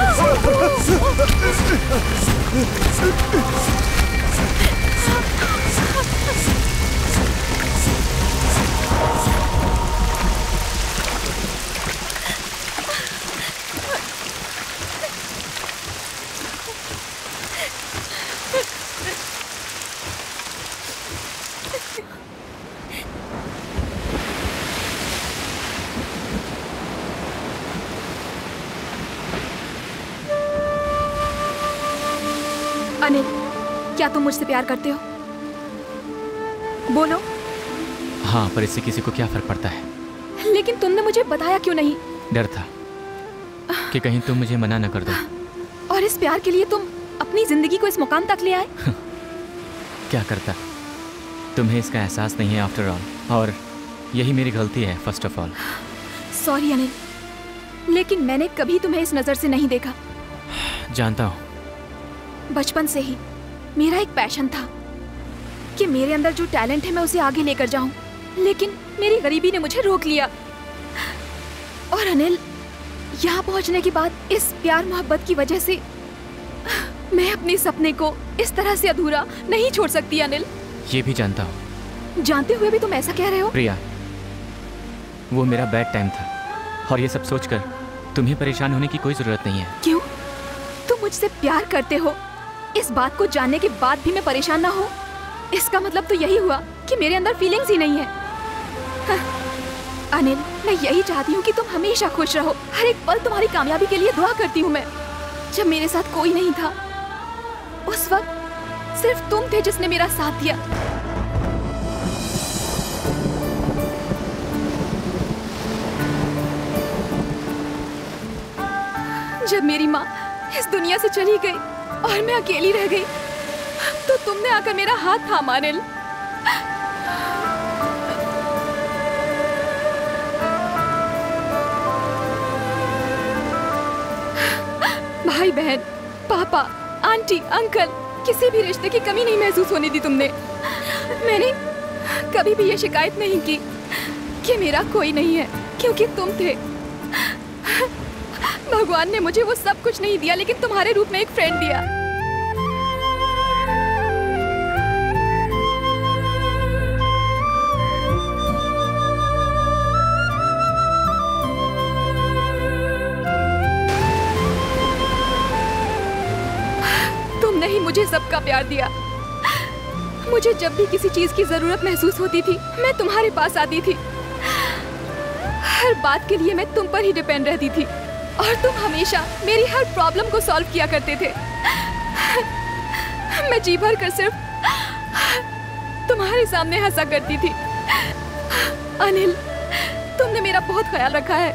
अनिल, क्या तुम मुझसे प्यार करते हो? बोलो। हाँ, पर इससे किसी को क्या फर्क पड़ता है? लेकिन तुमने मुझे बताया क्यों नहीं? डर था कि कहीं तुम मुझे मना न कर दो। और इस प्यार के लिए तुम अपनी जिंदगी को इस मुकाम तक ले आए? क्या करता, तुम्हें इसका एहसास नहीं है आफ्टर ऑल, और यही मेरी गलती है first of all. Sorry Anil, लेकिन मैंने कभी तुम्हें इस नजर से नहीं देखा। जानता हूँ। बचपन से ही मेरा एक पैशन था कि मेरे अंदर जो टैलेंट है मैं उसे आगे लेकर जाऊं, लेकिन मेरी गरीबी ने मुझे रोक लिया। और अनिल, यहाँ पहुँचने के बाद इस प्यार मोहब्बत की वजह से मैं अपने सपने को इस तरह से अधूरा नहीं छोड़ सकती। अनिल, ये भी जानता हूँ। जानते हुए भी तुम ऐसा कह रहे हो? प्रिया, वो मेरा बैड टाइम था, और ये सब सोचकर तुम्हें परेशान होने की कोई जरूरत नहीं है। क्यों? तुम मुझसे प्यार करते हो इस बात को जानने के बाद भी मैं परेशान ना हूँ, इसका मतलब तो यही हुआ कि मेरे अंदर फीलिंग्स ही नहीं है। हाँ। अनिल, मैं यही चाहती हूँ कि तुम हमेशा खुश रहो। हर एक पल तुम्हारी कामयाबी के लिए दुआ करती हूँ मैं। जब मेरे साथ कोई नहीं था, उस वक्त सिर्फ तुम थे जिसने मेरा साथ दिया। जब मेरी माँ इस दुनिया से चली गई और मैं अकेली रह गई, तो तुमने आकर मेरा हाथ थामा अनिल। भाई बहन, पापा, आंटी, अंकल, किसी भी रिश्ते की कमी नहीं महसूस होने दी तुमने। मैंने कभी भी ये शिकायत नहीं की कि मेरा कोई नहीं है, क्योंकि तुम थे। भगवान ने मुझे वो सब कुछ नहीं दिया, लेकिन तुम्हारे रूप में एक फ्रेंड दिया। तुमने ही मुझे सबका प्यार दिया। मुझे जब भी किसी चीज की जरूरत महसूस होती थी, मैं तुम्हारे पास आती थी। हर बात के लिए मैं तुम पर ही डिपेंड रहती थी और तुम हमेशा मेरी हर प्रॉब्लम को सॉल्व किया करते थे। मैं जी भर कर सिर्फ तुम्हारे सामने हंसा करती थी। अनिल, तुमने मेरा बहुत ख्याल रखा है।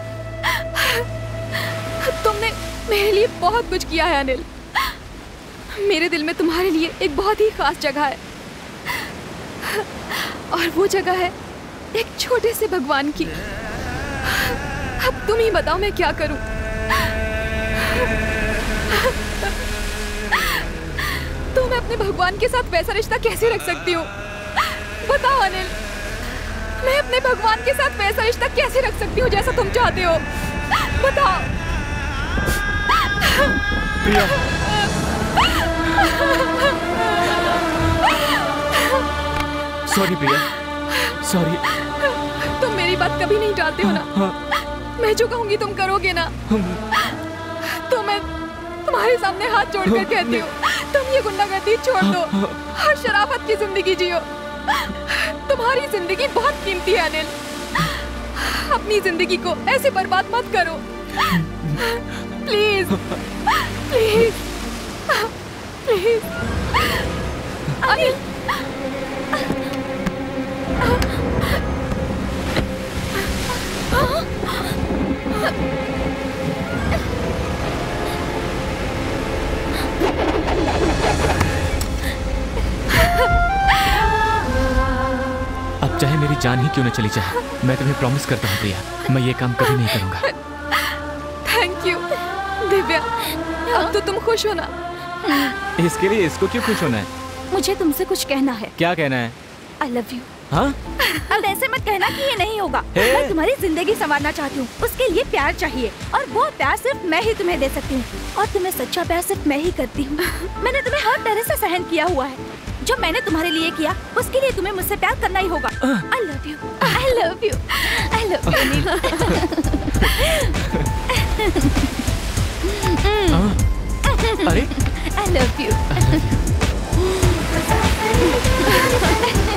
तुमने मेरे लिए बहुत कुछ किया है अनिल। मेरे दिल में तुम्हारे लिए एक बहुत ही खास जगह है, और वो जगह है एक छोटे से भगवान की। अब तुम ही बताओ मैं क्या करूं। तो मैं अपने भगवान के साथ वैसा रिश्ता कैसे रख सकती हूँ? बताओ अनिल, मैं अपने भगवान के साथ वैसा रिश्ता कैसे रख सकती हूँ जैसा तुम चाहते हो? बताओ। Priya, sorry Priya, sorry. तुम मेरी बात कभी नहीं टालते हो ना? मैं जो कहूंगी तुम करोगे ना? तो मैं तुम्हारे सामने हाथ जोड़कर कहती हूँ, तुम ये गुंडागर्दी छोड़ दो और शराफत की जिंदगी जियो। तुम्हारी जिंदगी बहुत कीमती है अनिल। अपनी जिंदगी को ऐसे बर्बाद मत करो, प्लीज प्लीज प्लीज। अनिल, अब चाहे मेरी जान ही क्यों न चली जाए, मैं तुम्हें प्रॉमिस करता हूँ प्रिया, मैं ये काम कभी नहीं करूँगा। Thank you Divya. अब तो तुम खुश हो ना? इसके लिए इसको क्यों खुश होना है? मुझे तुमसे कुछ कहना है। क्या कहना है? I love you. हाँ? अब ऐसे मत कहना कि ये नहीं होगा। हे? मैं तुम्हारी जिंदगी संवारना चाहती हूँ, उसके लिए प्यार चाहिए, और वो प्यार सिर्फ मैं ही तुम्हें दे सकती हूँ, और तुम्हें सच्चा प्यार सिर्फ मैं ही करती हूँ। मैंने तुम्हें हर तरह से सहन किया हुआ है। जो मैंने तुम्हारे लिए किया, उसके लिए तुम्हें मुझसे प्यार करना ही होगा। I love you, I love you, I love you Anil. अरे आई लव यू।